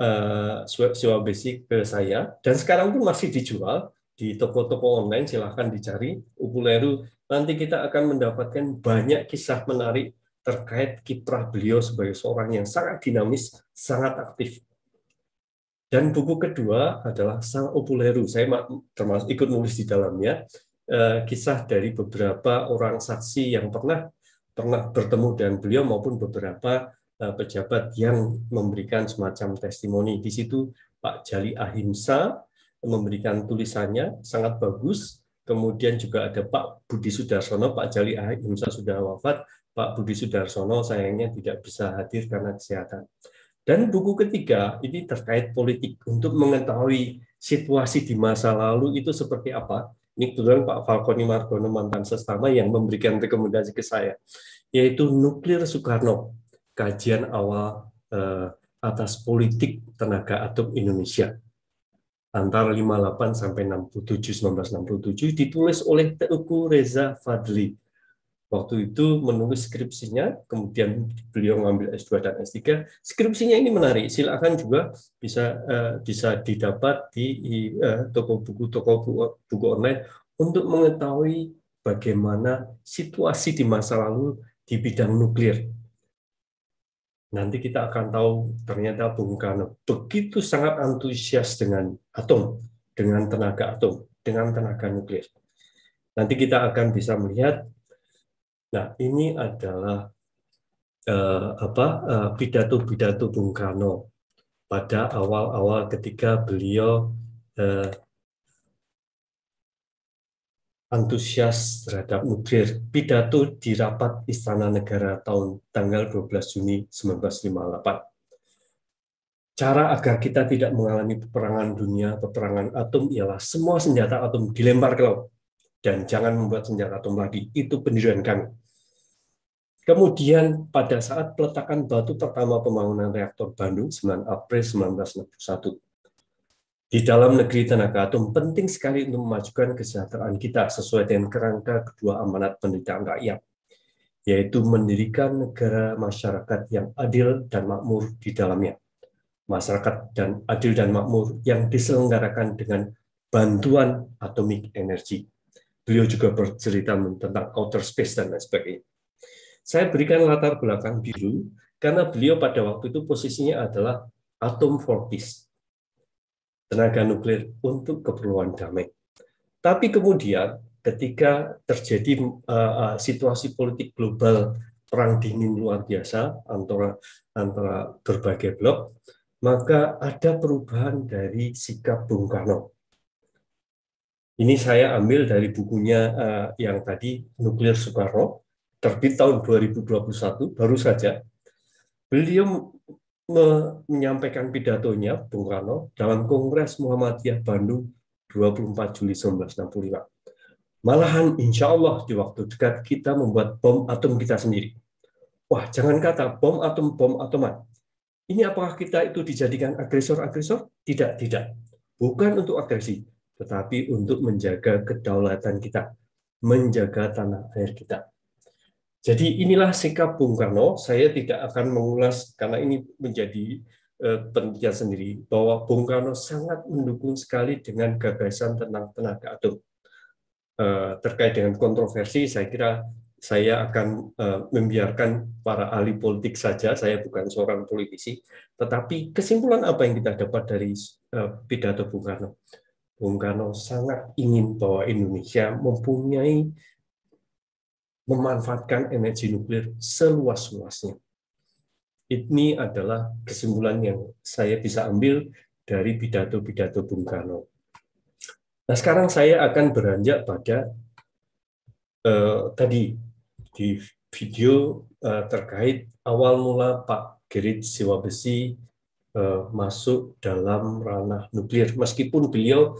S3: Siwabesi ke saya, dan sekarang pun masih dijual di toko-toko online, silahkan dicari Upuleru. Nanti kita akan mendapatkan banyak kisah menarik terkait kiprah beliau sebagai seorang yang sangat dinamis, sangat aktif. Dan buku kedua adalah Sang Upuleru. Saya termasuk ikut nulis di dalamnya kisah dari beberapa orang saksi yang pernah bertemu dengan beliau maupun beberapa pejabat yang memberikan semacam testimoni. Di situ Pak Jali Ahimsa memberikan tulisannya sangat bagus. Kemudian juga ada Pak Budi Sudarsono. Pak Jali Ahimsa sudah wafat. Pak Budi Sudarsono sayangnya tidak bisa hadir karena kesehatan. Dan buku ketiga ini terkait politik untuk mengetahui situasi di masa lalu itu seperti apa. Ini kebetulan Pak Falconi Margono mantan sestama yang memberikan rekomendasi ke saya, yaitu Nuklir Soekarno, kajian awal atas politik tenaga atom Indonesia antara 58 sampai 67 1967 ditulis oleh Teuku Reza Fadli. Waktu itu menulis skripsinya, kemudian beliau mengambil S2 dan S3. Skripsinya ini menarik, silakan juga bisa didapat di toko buku online untuk mengetahui bagaimana situasi di masa lalu di bidang nuklir. Nanti kita akan tahu ternyata Bung Karno begitu sangat antusias dengan atom, dengan tenaga atom, dengan tenaga nuklir. Nanti kita akan bisa melihat. Nah, ini adalah pidato-pidato Bung Karno pada awal-awal ketika beliau antusias terhadap nuklir. Pidato di rapat Istana Negara tanggal 12 Juni 1958. Cara agar kita tidak mengalami peperangan dunia, peperangan atom ialah semua senjata atom dilempar ke laut dan jangan membuat senjata atom lagi. Itu pendirian kami. Kemudian pada saat peletakan batu pertama pembangunan reaktor Bandung 9 April 1961, di dalam negeri tenaga atom penting sekali untuk memajukan kesejahteraan kita sesuai dengan kerangka kedua amanat penderitaan rakyat, yaitu mendirikan negara masyarakat yang adil dan makmur di dalamnya. Masyarakat dan adil dan makmur yang diselenggarakan dengan bantuan atomic energy. Beliau juga bercerita tentang outer space dan lain sebagainya. Saya berikan latar belakang biru karena beliau pada waktu itu posisinya adalah atom for peace, tenaga nuklir untuk keperluan damai. Tapi kemudian ketika terjadi situasi politik global perang dingin luar biasa antara berbagai blok, maka ada perubahan dari sikap Bung Karno. Ini saya ambil dari bukunya yang tadi, Nuklir Soekarno, terbit tahun 2021, baru saja. Beliau menyampaikan pidatonya, Bung Karno, dalam Kongres Muhammadiyah Bandung 24 Juli 1965. Malahan insya Allah di waktu dekat kita membuat bom atom kita sendiri. Wah, jangan kata bom atoman. Ini apakah kita itu dijadikan agresor-agresor? Tidak. Bukan untuk agresi, tetapi untuk menjaga kedaulatan kita, menjaga tanah air kita. Jadi inilah sikap Bung Karno. Saya tidak akan mengulas karena ini menjadi penelitian sendiri bahwa Bung Karno sangat mendukung sekali dengan gagasan tentang tenaga atom. Terkait dengan kontroversi, saya kira saya akan membiarkan para ahli politik saja, saya bukan seorang politisi, tetapi kesimpulan apa yang kita dapat dari pidato Bung Karno? Bung Karno sangat ingin bahwa Indonesia memanfaatkan energi nuklir seluas-luasnya. Ini adalah kesimpulan yang saya bisa ambil dari pidato-pidato Bung Karno. Nah, sekarang saya akan beranjak pada tadi di video terkait awal mula Pak Gerit Siwabesi masuk dalam ranah nuklir. Meskipun beliau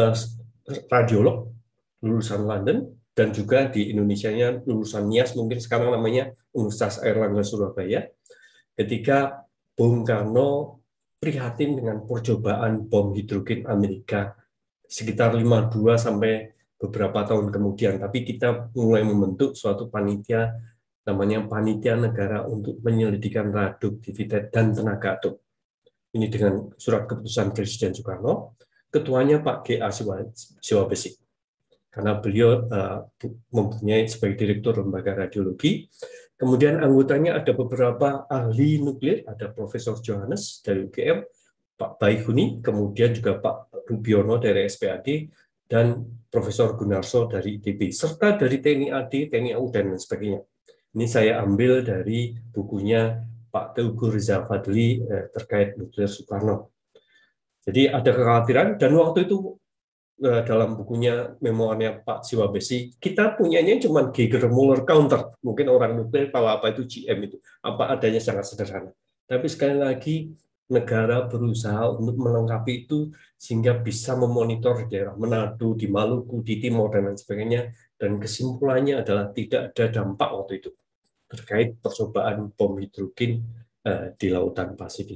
S3: radiolog lulusan London dan juga di Indonesianya lulusan NIAS, mungkin sekarang namanya Universitas Airlangga Surabaya. Ketika Bung Karno prihatin dengan percobaan bom hidrogen Amerika sekitar 52 sampai beberapa tahun kemudian, tapi kita mulai membentuk suatu panitia namanya Panitia Negara untuk Penyelidikan Radioaktivitas dan Tenaga Atom. Ini dengan surat keputusan Presiden Soekarno, ketuanya Pak G.A. Siwabesi. Karena beliau mempunyai sebagai direktur lembaga radiologi. Kemudian anggotanya ada beberapa ahli nuklir, ada Profesor Johannes dari UGM, Pak Baikuni, kemudian juga Pak Rubiono dari SPAD, dan Profesor Gunarso dari ITB, serta dari TNI AD, TNI AU, dan lain sebagainya. Ini saya ambil dari bukunya Pak Teguh Rizal Fadli terkait nuklir Soekarno. Jadi ada kekhawatiran, dan waktu itu dalam bukunya memoirnya Pak Siwabesi, kita punyanya cuma Geiger-Müller counter. Mungkin orang nuklir tahu apa itu GM itu, apa adanya sangat sederhana. Tapi sekali lagi negara berusaha untuk melengkapi itu sehingga bisa memonitor di daerah Manado, di Maluku, di Timor, dan lain sebagainya. Dan kesimpulannya adalah tidak ada dampak waktu itu terkait percobaan bom hidrogen di Lautan Pasifik.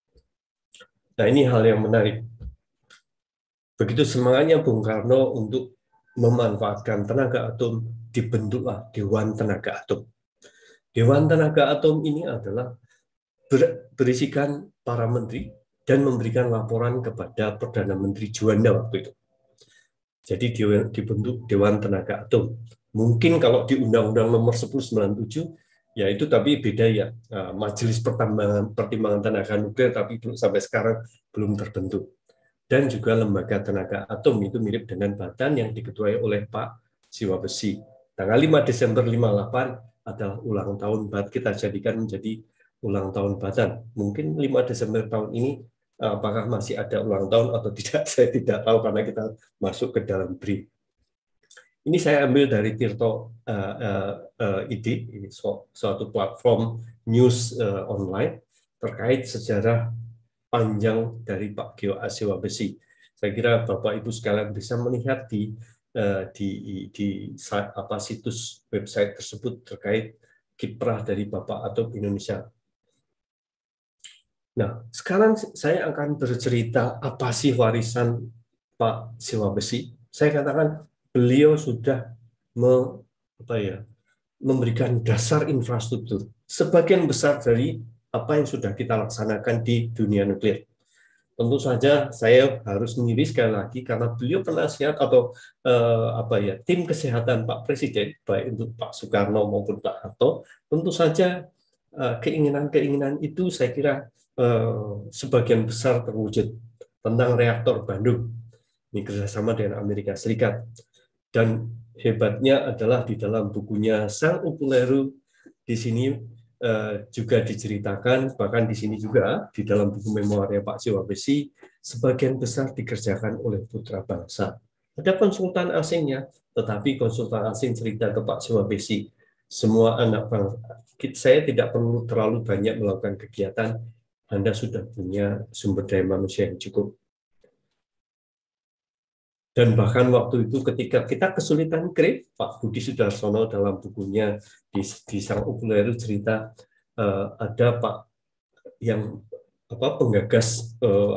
S3: Nah, ini hal yang menarik. Begitu semangatnya Bung Karno untuk memanfaatkan tenaga atom, dibentuklah Dewan Tenaga Atom. Dewan Tenaga Atom ini adalah berisikan para menteri dan memberikan laporan kepada Perdana Menteri Juanda waktu itu. Jadi dibentuk Dewan Tenaga Atom. Mungkin kalau di Undang-Undang Nomor 1097 ya itu, tapi beda ya, Majelis Pertimbangan Tenaga Nuklir, tapi sampai sekarang belum terbentuk. Dan juga Lembaga Tenaga Atom itu mirip dengan Batan yang diketuai oleh Pak Siwabesi. Tanggal 5 Desember 58 adalah ulang tahun Batan, kita jadikan menjadi ulang tahun Batan. Mungkin 5 Desember tahun ini apakah masih ada ulang tahun atau tidak, saya tidak tahu karena kita masuk ke dalam brief. Ini saya ambil dari Tirto ID, ini suatu platform news online terkait sejarah panjang dari Pak G.A. Siwabesi. Saya kira Bapak Ibu sekalian bisa melihat di situs website tersebut terkait kiprah dari Bapak Atom Indonesia. Nah, sekarang saya akan bercerita apa sih warisan Pak Siwabesi. Saya katakan beliau sudah memberikan dasar infrastruktur. Sebagian besar dari apa yang sudah kita laksanakan di dunia nuklir. Tentu saja saya harus mengirim sekali lagi karena beliau penasihat atau tim kesehatan Pak Presiden, baik untuk Pak Soekarno maupun Pak Harto. Tentu saja keinginan-keinginan itu saya kira sebagian besar terwujud tentang reaktor Bandung. Ini kerjasama dengan Amerika Serikat. Dan hebatnya adalah di dalam bukunya Sang Upuleru di sini juga diceritakan, bahkan di sini juga di dalam buku memoirnya Pak Siwabesi, sebagian besar dikerjakan oleh putra bangsa. Ada konsultan asingnya, tetapi konsultan asing cerita ke Pak Siwabesi, semua anak bangsa, saya tidak perlu terlalu banyak melakukan kegiatan, Anda sudah punya sumber daya manusia yang cukup. Dan bahkan waktu itu ketika kita kesulitan grade, Pak Budi Sudarsono dalam bukunya di Sang Upuleru cerita ada Pak yang penggagas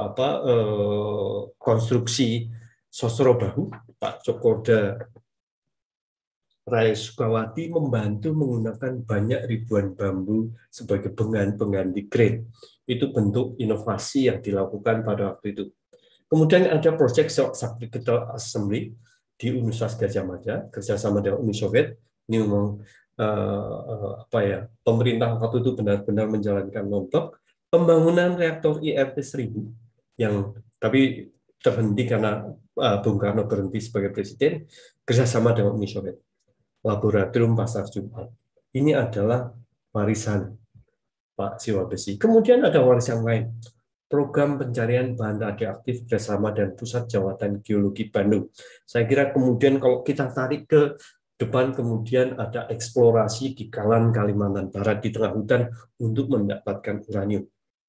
S3: konstruksi Sosro Bahu, Pak Cokorda Raya Sukawati membantu menggunakan banyak ribuan bambu sebagai pengganti grade. Itu bentuk inovasi yang dilakukan pada waktu itu. Kemudian ada proyek Subcritical Assembly di Universitas Gajah Mada, kerjasama dengan Uni Soviet. Ini memang pemerintah waktu itu benar-benar menjalankan non-blok, pembangunan reaktor IRT 1000 yang tapi terhenti karena Bung Karno berhenti sebagai presiden, kerjasama dengan Uni Soviet, laboratorium Pasar Jumat. Ini adalah warisan Pak Siwa Besi. Kemudian ada warisan lain, program pencarian bahan radioaktif bersama dan Pusat Jawatan Geologi Bandung. Saya kira kemudian kalau kita tarik ke depan, kemudian ada eksplorasi di Kalan, Kalimantan Barat di tengah hutan untuk mendapatkan uranium.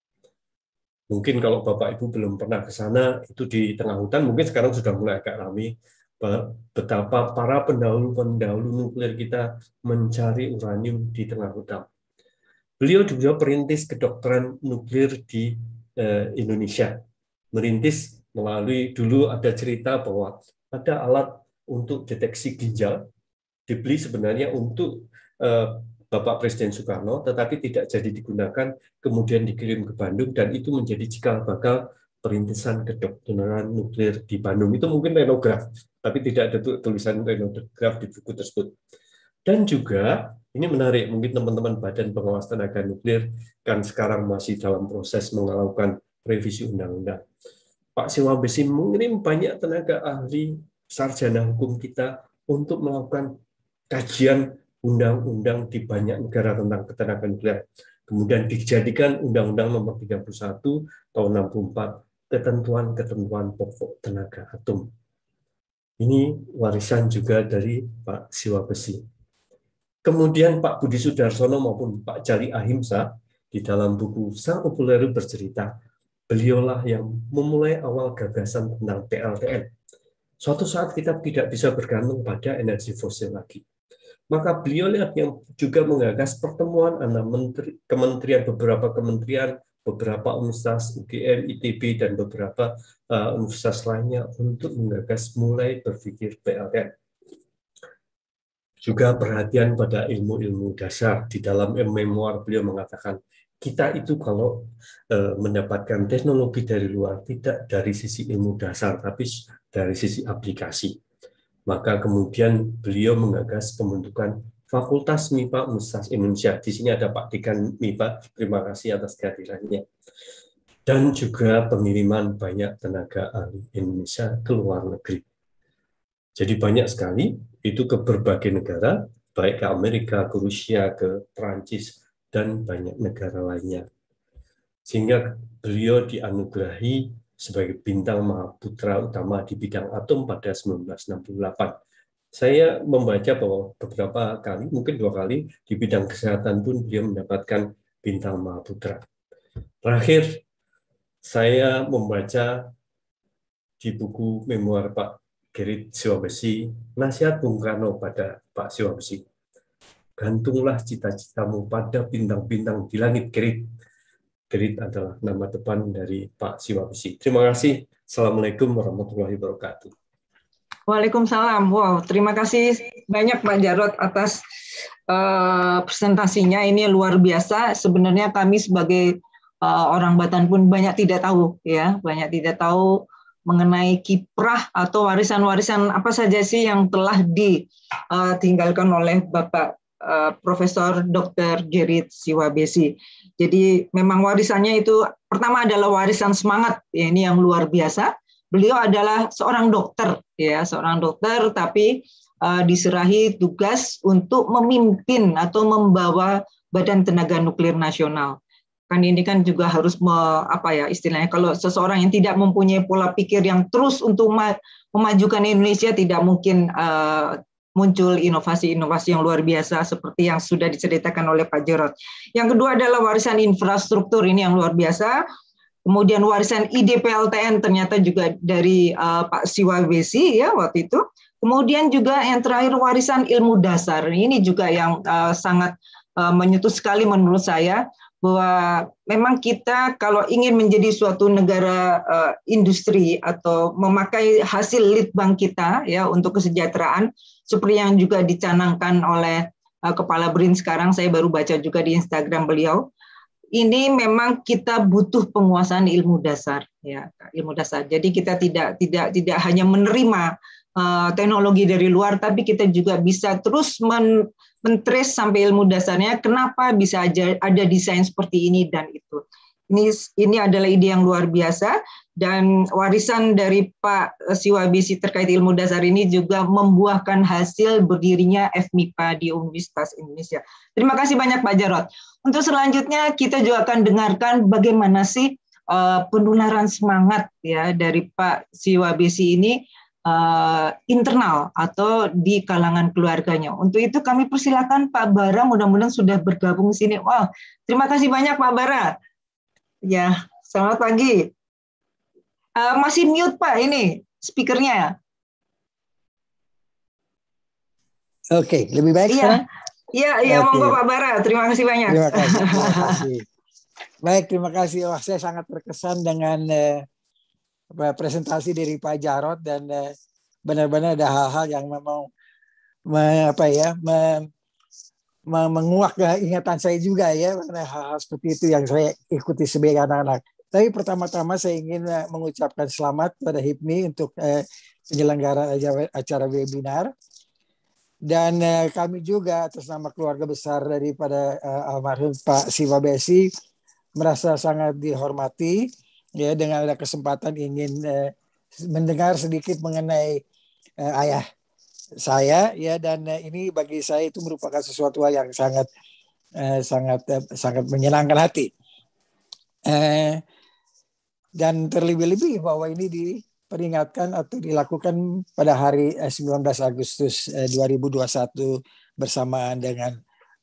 S3: Mungkin kalau Bapak Ibu belum pernah ke sana, itu di tengah hutan, mungkin sekarang sudah mulai agak ramai, betapa para pendahulu-pendahulu nuklir kita mencari uranium di tengah hutan. Beliau juga perintis kedokteran nuklir di Indonesia. Merintis melalui, dulu ada cerita bahwa ada alat untuk deteksi ginjal, dibeli sebenarnya untuk Bapak Presiden Soekarno, tetapi tidak jadi digunakan, kemudian dikirim ke Bandung, dan itu menjadi cikal bakal perintisan kedokteran nuklir di Bandung. Itu mungkin renograf, tapi tidak ada tulisan renograf di buku tersebut. Dan juga, ini menarik, mungkin teman-teman Badan Pengawas Tenaga Nuklir kan sekarang masih dalam proses melakukan revisi undang-undang. Pak Siwa Besi mengirim banyak tenaga ahli, sarjana hukum kita untuk melakukan kajian undang-undang di banyak negara tentang ketenagaan nuklir. Kemudian dijadikan Undang-Undang Nomor 31 tahun 64, ketentuan-ketentuan pokok tenaga atom. Ini warisan juga dari Pak Siwa Besi. Kemudian Pak Budi Sudarsono maupun Pak Jali Ahimsa di dalam buku Sang Upuleru bercerita, beliaulah yang memulai awal gagasan tentang PLTN. Suatu saat kita tidak bisa bergantung pada energi fosil lagi. Maka beliau yang juga menggagas pertemuan antara beberapa kementerian, beberapa universitas, UGM, ITB, dan beberapa universitas lainnya untuk menggagas mulai berpikir PLTN. Juga perhatian pada ilmu-ilmu dasar. Di dalam memoir beliau mengatakan, kita itu kalau mendapatkan teknologi dari luar, tidak dari sisi ilmu dasar, tapi dari sisi aplikasi. Maka kemudian beliau menggagas pembentukan Fakultas MIPA Universitas Indonesia. Di sini ada Pak Dekan MIPA, terima kasih atas kehadirannya. Dan juga pengiriman banyak tenaga ahli Indonesia ke luar negeri. Jadi banyak sekali, itu ke berbagai negara, baik ke Amerika, ke Rusia, ke Perancis, dan banyak negara lainnya. Sehingga beliau dianugerahi sebagai bintang Mahaputra utama di bidang atom pada 1968. Saya membaca bahwa beberapa kali, mungkin 2 kali, di bidang kesehatan pun beliau mendapatkan bintang Mahaputra. Terakhir, saya membaca di buku memoir Pak Gerit Siwa Besi, nasihat Bung Karno pada Pak Siwa Besi. Gantunglah cita-citamu pada bintang-bintang di langit, Gerit. Gerit adalah nama depan dari Pak Siwa Besi. Terima kasih. Assalamualaikum warahmatullahi wabarakatuh.
S15: Waalaikumsalam. Wow, terima kasih banyak Pak Jarod atas presentasinya. Ini luar biasa. Sebenarnya kami sebagai orang Batan pun banyak tidak tahu, ya, banyak tidak tahu mengenai kiprah atau warisan-warisan apa saja sih yang telah ditinggalkan oleh Bapak Profesor Dr. Gerit Siwa Besi. Jadi memang warisannya itu pertama adalah warisan semangat, ya, ini yang luar biasa. Beliau adalah seorang dokter, ya, seorang dokter, tapi diserahi tugas untuk memimpin atau membawa Badan Tenaga Nuklir Nasional. Kan ini kan juga harus istilahnya, kalau seseorang yang tidak mempunyai pola pikir yang terus untuk memajukan Indonesia, tidak mungkin muncul inovasi-inovasi yang luar biasa seperti yang sudah diceritakan oleh Pak Jarod. Yang kedua adalah warisan infrastruktur, ini yang luar biasa. Kemudian warisan ide PLTN ternyata juga dari Pak Siwa Besi, ya, waktu itu. Kemudian juga yang terakhir warisan ilmu dasar. Ini juga yang sangat menyentuh sekali menurut saya, bahwa memang kita kalau ingin menjadi suatu negara industri atau memakai hasil litbang kita, ya, untuk kesejahteraan, seperti yang juga dicanangkan oleh Kepala BRIN sekarang, saya baru baca juga di Instagram beliau. Ini memang kita butuh penguasaan ilmu dasar, ya, ilmu dasar. Jadi kita tidak hanya menerima teknologi dari luar, tapi kita juga bisa terus men-trace sampai ilmu dasarnya kenapa bisa ada desain seperti ini dan itu. Ini adalah ide yang luar biasa, dan warisan dari Pak Siwabesi terkait ilmu dasar ini juga membuahkan hasil berdirinya FMIPA di Universitas Indonesia. Terima kasih banyak Pak Jarod. Untuk selanjutnya kita juga akan dengarkan bagaimana sih penularan semangat ya dari Pak Siwabesi ini internal atau di kalangan keluarganya. Untuk itu kami persilakan Pak Bara, mudah-mudahan sudah bergabung di sini. Wah, terima kasih banyak Pak Bara. Ya, selamat pagi. Masih mute Pak ini speakernya.
S20: Oke, lebih baik sekarang?
S15: Iya, monggo Pak Bara. Terima kasih banyak.
S20: Terima kasih. Baik, terima kasih. Wah, saya sangat terkesan dengan presentasi dari Pak Jarod, dan benar-benar ada hal-hal yang memang menguak ingatan saya juga ya, karena hal-hal seperti itu yang saya ikuti sebagai anak-anak. Tapi pertama-tama saya ingin mengucapkan selamat pada HIPMI untuk penyelenggaraan acara webinar, dan kami juga atas nama keluarga besar daripada almarhum Pak Siwabesi merasa sangat dihormati ya dengan ada kesempatan ingin mendengar sedikit mengenai ayah saya ya, dan ini bagi saya itu merupakan sesuatu yang sangat menyenangkan hati, dan terlebih-lebih bahwa ini diperingatkan atau dilakukan pada hari 19 Agustus 2021 bersamaan dengan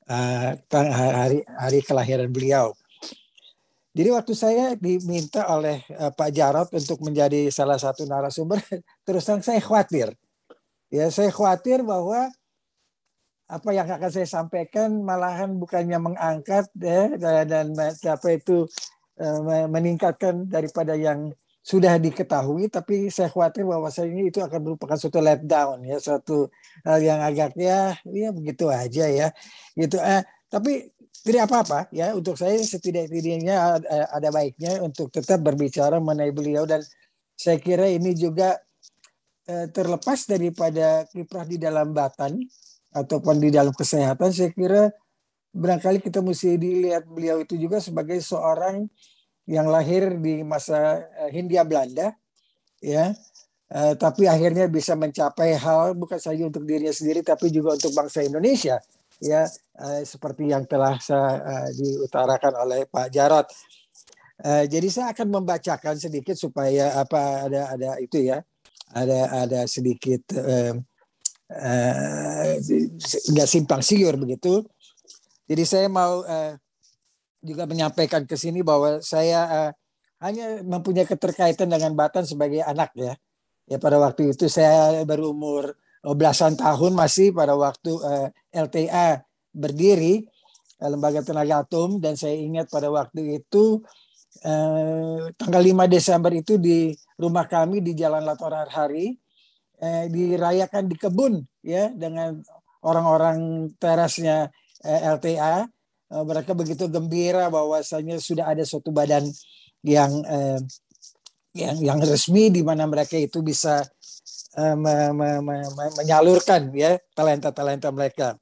S20: hari kelahiran beliau. Jadi waktu saya diminta oleh Pak Jarod untuk menjadi salah satu narasumber, terus terang saya khawatir. Ya, saya khawatir bahwa apa yang akan saya sampaikan malahan bukannya mengangkat dan meningkatkan daripada yang sudah diketahui, tapi saya khawatir bahwasanya itu akan merupakan suatu letdown ya, suatu hal yang agaknya ya begitu aja ya gitu. Tapi tidak apa-apa ya, untuk saya setidak-tidaknya ada baiknya untuk tetap berbicara mengenai beliau, dan saya kira ini juga terlepas daripada kiprah di dalam batan ataupun di dalam kesehatan, saya kira barangkali kita mesti dilihat beliau itu juga sebagai seorang yang lahir di masa Hindia Belanda ya, tapi akhirnya bisa mencapai hal bukan saja untuk dirinya sendiri tapi juga untuk bangsa Indonesia ya, seperti yang telah diutarakan oleh Pak Jarod. Jadi saya akan membacakan sedikit supaya ada itu ya, ada sedikit nggak simpang siur begitu. Jadi saya mau juga menyampaikan ke sini bahwa saya hanya mempunyai keterkaitan dengan Batan sebagai anak ya. Ya pada waktu itu saya baru umur belasan tahun masih pada waktu LTA berdiri, Lembaga Tenaga Atom, dan saya ingat pada waktu itu tanggal 5 Desember itu di rumah kami di Jalan Latorar Hari dirayakan di kebun ya dengan orang-orang terasnya LTA. Mereka begitu gembira bahwasanya sudah ada suatu badan yang resmi di mana mereka itu bisa menyalurkan ya talenta-talenta mereka.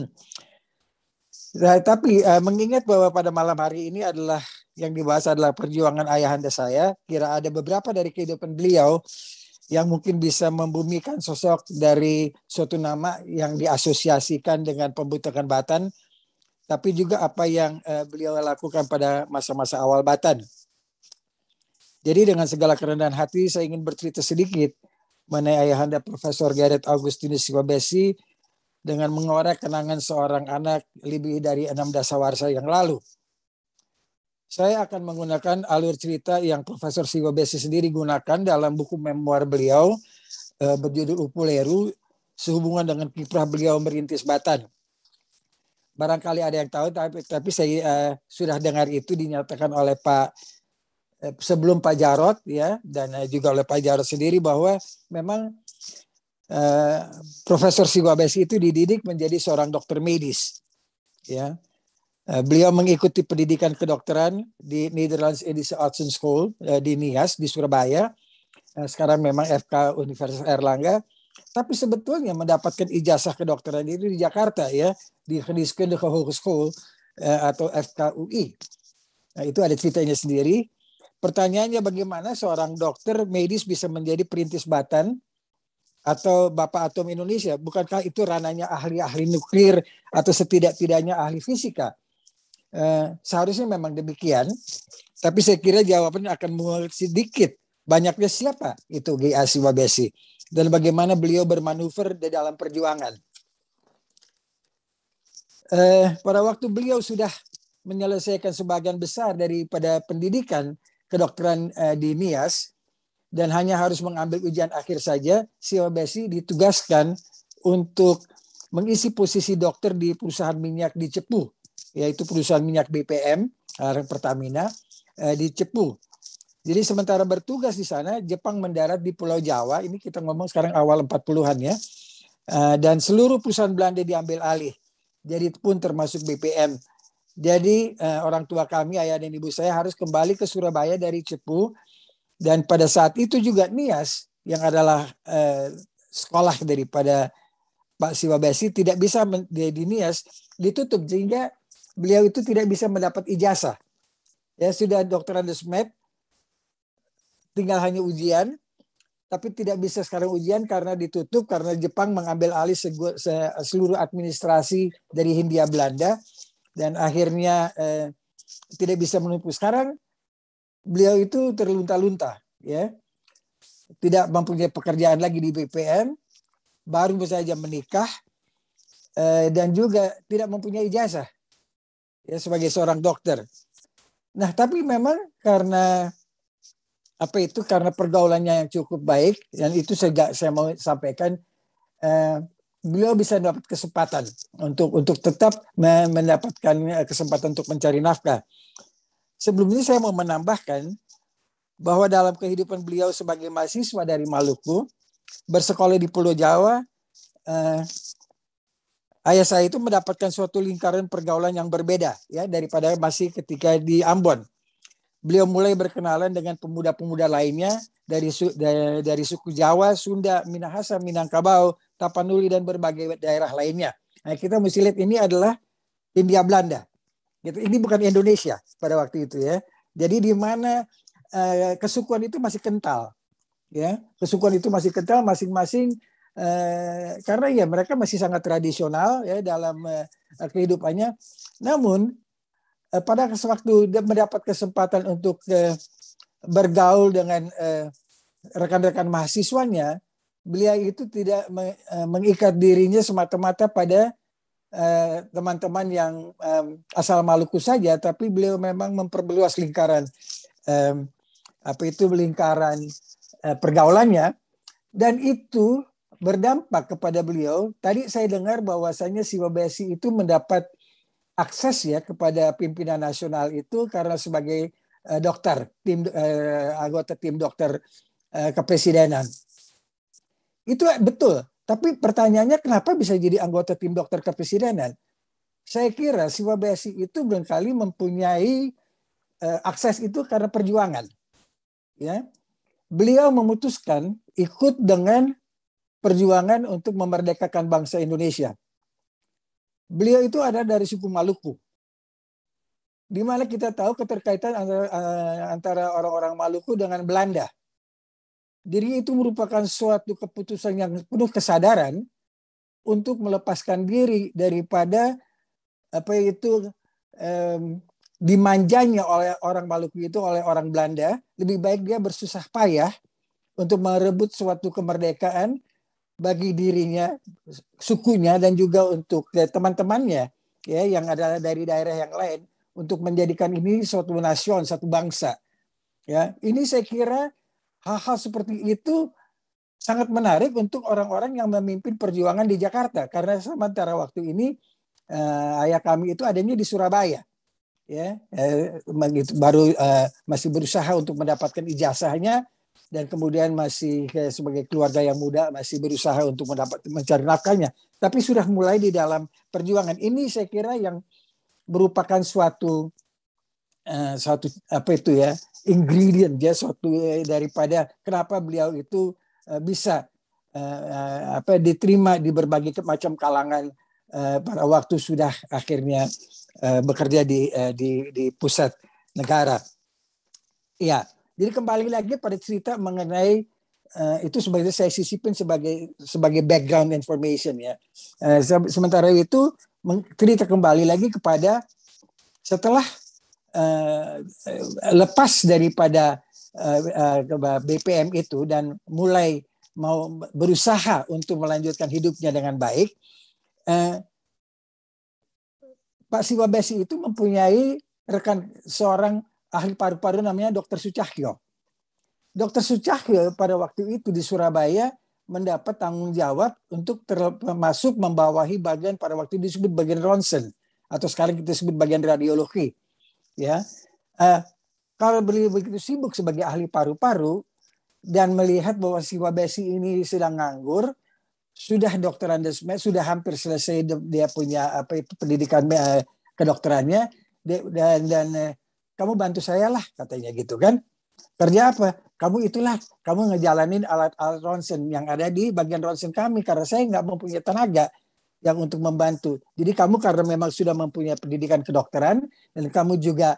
S20: Nah, tapi mengingat bahwa pada malam hari ini adalah yang dibahas adalah perjuangan ayahanda saya, kira ada beberapa dari kehidupan beliau yang mungkin bisa membumikan sosok dari suatu nama yang diasosiasikan dengan pembentukan Batan, tapi juga apa yang beliau lakukan pada masa-masa awal Batan. Jadi dengan segala kerendahan hati saya ingin bercerita sedikit mengenai ayahanda Profesor Gareth Augustinus Siwabesi dengan mengorek kenangan seorang anak lebih dari 6 dasawarsa yang lalu. Saya akan menggunakan alur cerita yang Profesor Siwabesi sendiri gunakan dalam buku memoir beliau berjudul Upuleru sehubungan dengan kiprah beliau merintis Batan. Barangkali ada yang tahu, tapi saya sudah dengar itu dinyatakan oleh sebelum Pak Jarod ya, dan juga oleh Pak Jarod sendiri bahwa memang Profesor Siwabesi itu dididik menjadi seorang dokter medis ya. Beliau mengikuti pendidikan kedokteran di Netherlands Edison Arts School di NIAS di Surabaya. Sekarang memang FK Universitas Airlangga. tapi sebetulnya mendapatkan ijazah kedokteran itu di Jakarta ya, di Geneeskundige Hogeschool atau FKUI. Nah, itu ada ceritanya sendiri. Pertanyaannya bagaimana seorang dokter medis bisa menjadi perintis batan atau Bapak Atom Indonesia? Bukankah itu ranahnya ahli-ahli nuklir atau setidak-tidaknya ahli fisika? Seharusnya memang demikian, tapi saya kira jawabannya akan mengulik sedikit. Banyaknya siapa itu G.A. Siwabesi dan bagaimana beliau bermanuver di dalam perjuangan. Pada waktu beliau sudah menyelesaikan sebagian besar daripada pendidikan kedokteran di NIAS dan hanya harus mengambil ujian akhir saja, Siwabesi ditugaskan untuk mengisi posisi dokter di perusahaan minyak di Cepu, yaitu perusahaan minyak BPM, Pertamina, di Cepu. Jadi sementara bertugas di sana, Jepang mendarat di Pulau Jawa, ini kita ngomong sekarang awal 40-an ya, dan seluruh perusahaan Belanda diambil alih, jadi pun termasuk BPM. Jadi orang tua kami, ayah dan ibu saya harus kembali ke Surabaya dari Cepu. Dan pada saat itu juga NIAS yang adalah sekolah daripada Pak Siwabesi tidak bisa di NIAS ditutup sehingga beliau itu tidak bisa mendapat ijazah. Ya sudah dokter Andesmed, tinggal hanya ujian, tapi tidak bisa sekarang ujian karena ditutup karena Jepang mengambil alih seluruh administrasi dari Hindia Belanda. Dan akhirnya tidak bisa menempuh. Sekarang beliau itu terlunta-lunta, ya, tidak mempunyai pekerjaan lagi di BPM, baru saja menikah, dan juga tidak mempunyai ijazah, ya, sebagai seorang dokter. Nah, tapi memang karena karena pergaulannya yang cukup baik, dan itu saya mau sampaikan. Beliau bisa dapat kesempatan untuk tetap mendapatkan kesempatan untuk mencari nafkah. Sebelum ini saya mau menambahkan bahwa dalam kehidupan beliau sebagai mahasiswa dari Maluku, bersekolah di Pulau Jawa, ayah saya itu mendapatkan suatu lingkaran pergaulan yang berbeda ya daripada masih ketika di Ambon. Beliau mulai berkenalan dengan pemuda-pemuda lainnya dari suku Jawa, Sunda, Minahasa, Minangkabau, Tapanuli dan berbagai daerah lainnya. Nah, kita mesti lihat ini adalah Hindia Belanda. Gitu. Ini bukan Indonesia pada waktu itu ya. Jadi di mana kesukuan itu masih kental, ya. Kesukuan itu masih kental masing-masing karena ya mereka masih sangat tradisional ya dalam kehidupannya. Namun pada waktu dia mendapat kesempatan untuk bergaul dengan rekan-rekan mahasiswanya, beliau itu tidak mengikat dirinya semata-mata pada teman-teman yang asal Maluku saja, tapi beliau memang memperluas lingkaran lingkaran pergaulannya, dan itu berdampak kepada beliau. Tadi saya dengar bahwasannya Siwabesi itu mendapat akses ya kepada pimpinan nasional itu karena sebagai dokter, anggota tim dokter kepresidenan. Itu betul, tapi pertanyaannya kenapa bisa jadi anggota tim dokter kepresidenan? Saya kira Siwabesi itu barangkali mempunyai akses itu karena perjuangan. Ya, beliau memutuskan ikut dengan perjuangan untuk memerdekakan bangsa Indonesia. Beliau itu ada dari suku Maluku, di mana kita tahu keterkaitan antara orang-orang Maluku dengan Belanda. Jadi itu merupakan suatu keputusan yang penuh kesadaran untuk melepaskan diri daripada dimanjanya oleh orang Maluku itu oleh orang Belanda. Lebih baik dia bersusah payah untuk merebut suatu kemerdekaan bagi dirinya, sukunya, dan juga untuk teman-temannya ya yang ada dari daerah yang lain, untuk menjadikan ini suatu nasion, satu bangsa. Ya, ini saya kira hal-hal seperti itu sangat menarik untuk orang-orang yang memimpin perjuangan di Jakarta, karena sementara waktu ini ayah kami itu adanya di Surabaya, ya, baru masih berusaha untuk mendapatkan ijazahnya, dan kemudian masih sebagai keluarga yang muda masih berusaha untuk mencari nafkahnya, tapi sudah mulai di dalam perjuangan. Ini saya kira yang merupakan suatu ingredient ya, suatu daripada kenapa beliau itu bisa diterima di berbagai macam kalangan pada waktu sudah akhirnya bekerja di pusat negara. Ya, jadi kembali lagi pada cerita mengenai itu sebenarnya saya sisipin sebagai background information ya. Sementara itu cerita kembali lagi kepada setelah lepas daripada BPM itu dan mulai mau berusaha untuk melanjutkan hidupnya dengan baik, Pak Siwabesi itu mempunyai rekan seorang ahli paru-paru namanya Dr. Sucahyo. Dr. Sucahyo pada waktu itu di Surabaya mendapat tanggung jawab untuk termasuk membawahi bagian pada waktu disebut bagian ronsen atau sekarang kita sebut bagian radiologi. Ya, kalau beliau begitu sibuk sebagai ahli paru-paru dan melihat bahwa Siwabesi ini sedang nganggur, sudah dokter Andesmet, sudah hampir selesai dia punya pendidikan kedokterannya, dan kamu bantu saya lah katanya gitu kan. Kerja apa? Kamu ngejalanin alat-alat ronsen yang ada di bagian ronsen kami karena saya nggak mempunyai tenaga yang untuk membantu. Jadi kamu karena memang sudah mempunyai pendidikan kedokteran dan kamu juga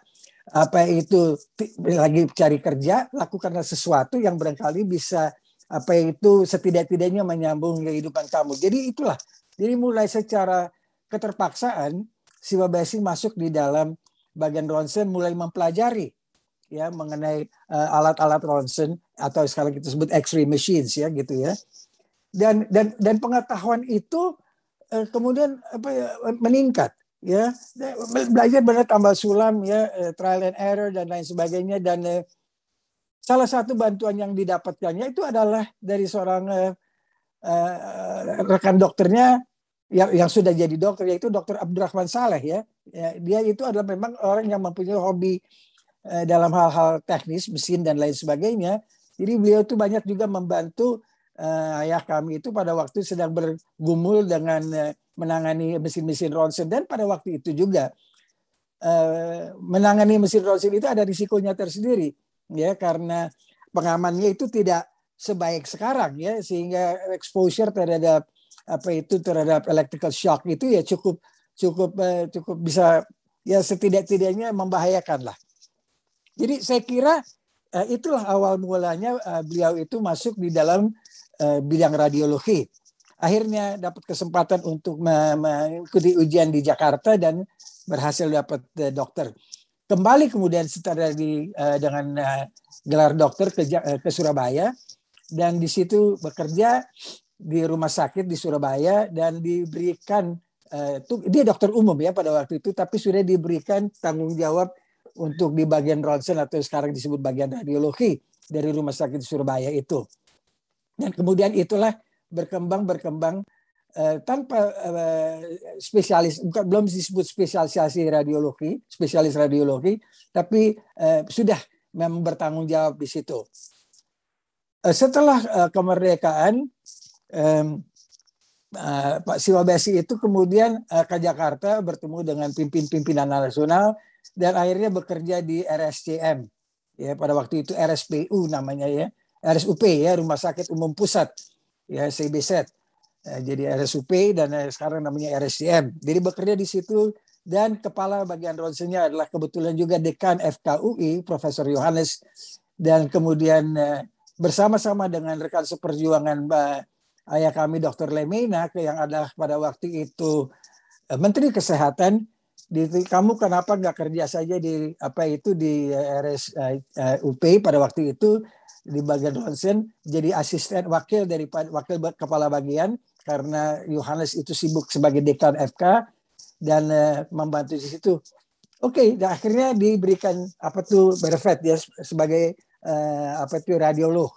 S20: lagi cari kerja, lakukanlah sesuatu yang barangkali bisa setidak-tidaknya menyambung kehidupan kamu. Jadi itulah. Jadi mulai secara keterpaksaan Siwabesi masuk di dalam bagian ronsen, mulai mempelajari ya mengenai alat-alat ronsen atau sekarang kita sebut X-ray machines ya gitu ya. Dan pengetahuan itu kemudian meningkat. Ya, belajar benar tambah sulam ya, trial and error dan lain sebagainya, dan salah satu bantuan yang didapatkannya itu adalah dari seorang rekan dokternya yang sudah jadi dokter, yaitu Dr. Abdurrahman Saleh ya. Dia itu adalah memang orang yang mempunyai hobi dalam hal-hal teknis, mesin dan lain sebagainya. Jadi beliau itu banyak juga membantu ayah kami itu pada waktu sedang bergumul dengan menangani mesin-mesin ronsen, dan pada waktu itu juga menangani mesin ronsen itu ada risikonya tersendiri ya, karena pengamannya itu tidak sebaik sekarang ya, sehingga exposure terhadap terhadap electrical shock itu ya cukup bisa ya setidak-tidaknya membahayakan lah. Jadi saya kira itulah awal mulanya beliau itu masuk di dalam bidang radiologi. Akhirnya dapat kesempatan untuk mengikuti ujian di Jakarta dan berhasil dapat dokter. Kembali kemudian setelah dengan gelar dokter ke Surabaya, dan di situ bekerja di rumah sakit di Surabaya dan diberikan dia dokter umum ya pada waktu itu, tapi sudah diberikan tanggung jawab untuk di bagian ronsen atau sekarang disebut bagian radiologi dari rumah sakit di Surabaya itu. Dan kemudian itulah berkembang tanpa spesialis, belum disebut spesialisasi radiologi, spesialis radiologi, tapi sudah memang bertanggung jawab di situ. Setelah kemerdekaan, Pak Siwabesi itu kemudian ke Jakarta bertemu dengan pimpinan nasional dan akhirnya bekerja di RSCM ya, pada waktu itu RSPU namanya ya, RSUP ya, Rumah Sakit Umum Pusat ya, CBZ. Jadi RSUP dan sekarang namanya RSCM. Jadi bekerja di situ, dan kepala bagian ronsennya adalah kebetulan juga dekan FKUI Profesor Yohanes, dan kemudian bersama-sama dengan rekan seperjuangan ayah kami Dr. Lemena yang ada pada waktu itu Menteri Kesehatan. Kamu kenapa nggak kerja saja di di RSUP pada waktu itu di bagian ronsen, jadi asisten wakil kepala bagian, karena Yohanes itu sibuk sebagai dekan FK dan membantu di situ. Oke, dan akhirnya diberikan berefet ya sebagai radiolog.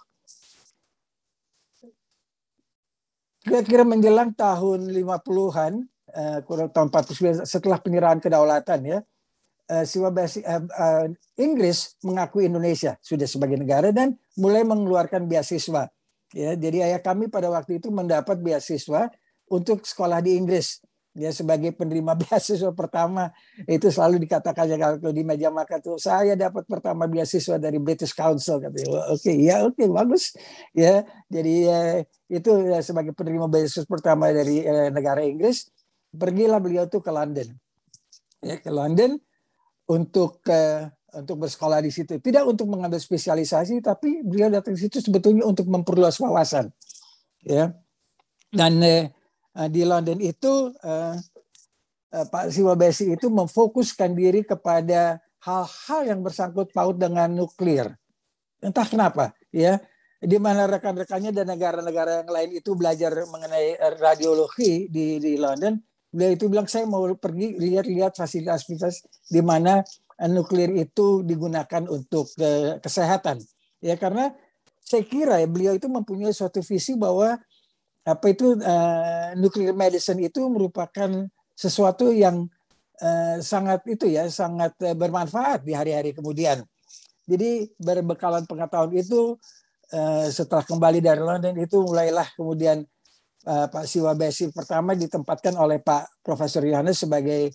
S20: Kira-kira menjelang tahun 50-an, kurang tahun 49 setelah penyerahan kedaulatan ya, Siwabesi Inggris mengakui Indonesia sudah sebagai negara dan mulai mengeluarkan beasiswa. Ya, jadi ayah kami pada waktu itu mendapat beasiswa untuk sekolah di Inggris. Ya, sebagai penerima beasiswa pertama itu selalu dikatakan kalau di meja makan tuh, saya dapat pertama beasiswa dari British Council, katanya. Oke, bagus ya. Jadi itu sebagai penerima beasiswa pertama dari negara Inggris, pergilah beliau tuh ke London. Ya, ke London untuk bersekolah di situ. Tidak untuk mengambil spesialisasi, tapi beliau datang ke situ sebetulnya untuk memperluas wawasan. Ya. Dan di London itu Pak Siwabesi itu memfokuskan diri kepada hal-hal yang bersangkut paut dengan nuklir. Entah kenapa, ya. Di mana rekan-rekannya dan negara-negara yang lain itu belajar mengenai radiologi di London, beliau itu bilang, saya mau pergi lihat-lihat fasilitas-fasilitas di mana nuklir itu digunakan untuk kesehatan. Ya, karena saya kira beliau itu mempunyai suatu visi bahwa nuclear medicine itu merupakan sesuatu yang sangat bermanfaat di hari-hari kemudian. Jadi berbekalan pengetahuan itu, setelah kembali dari London itu mulailah kemudian Pak Siwabesi pertama ditempatkan oleh Pak Profesor Yohanes sebagai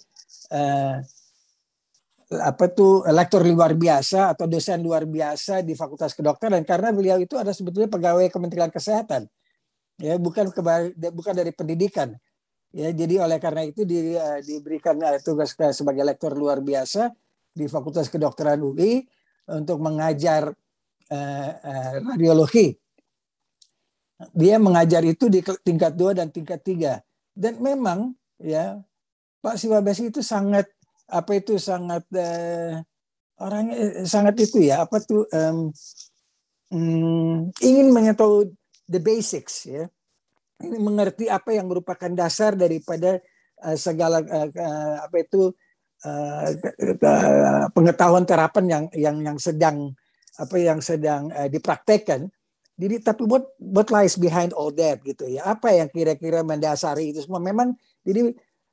S20: lektor luar biasa atau dosen luar biasa di Fakultas Kedokteran, karena beliau itu ada sebetulnya pegawai Kementerian Kesehatan. Ya, bukan dari pendidikan. Ya, jadi oleh karena itu diberikan tugas sebagai lektor luar biasa di Fakultas Kedokteran UI untuk mengajar radiologi. Dia mengajar itu di tingkat 2 dan tingkat 3. Dan memang ya Pak Siwabesi itu sangat orangnya sangat itu ya ingin mengetahui the basics, ya. Ini mengerti apa yang merupakan dasar daripada segala pengetahuan terapan yang sedang dipraktekkan. Jadi tapi what lies behind all that gitu ya. Apa yang kira-kira mendasari itu semua. Memang jadi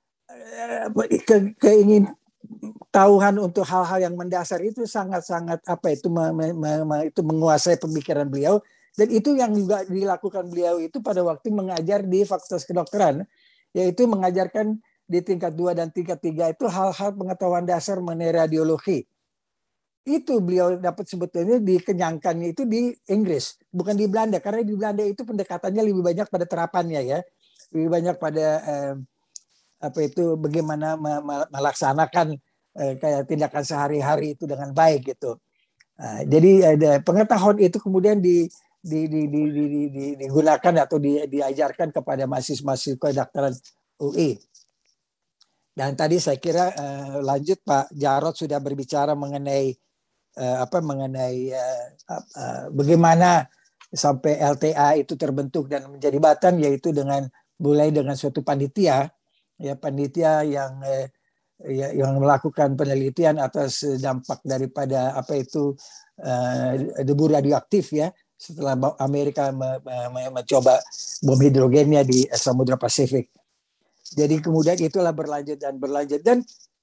S20: keingin tahuan untuk hal-hal yang mendasar itu sangat-sangat itu menguasai pemikiran beliau. Dan itu yang juga dilakukan beliau itu pada waktu mengajar di Fakultas Kedokteran, yaitu mengajarkan di tingkat 2 dan tingkat 3 itu hal-hal pengetahuan dasar mengenai radiologi. Itu beliau dapat sebetulnya dikenyangkannya itu di Inggris, bukan di Belanda, karena di Belanda itu pendekatannya lebih banyak pada terapannya, ya, lebih banyak pada bagaimana melaksanakan kayak tindakan sehari-hari itu dengan baik gitu. Jadi ada pengetahuan itu kemudian digunakan atau diajarkan kepada mahasiswa kedokteran UI. Dan tadi saya kira lanjut Pak Jarod sudah berbicara mengenai bagaimana sampai LTA itu terbentuk dan menjadi Batan, yaitu mulai dengan suatu panitia yang melakukan penelitian atas dampak daripada debu radioaktif, ya, setelah Amerika mencoba bom hidrogennya di Samudra Pasifik. Jadi kemudian itulah berlanjut. Dan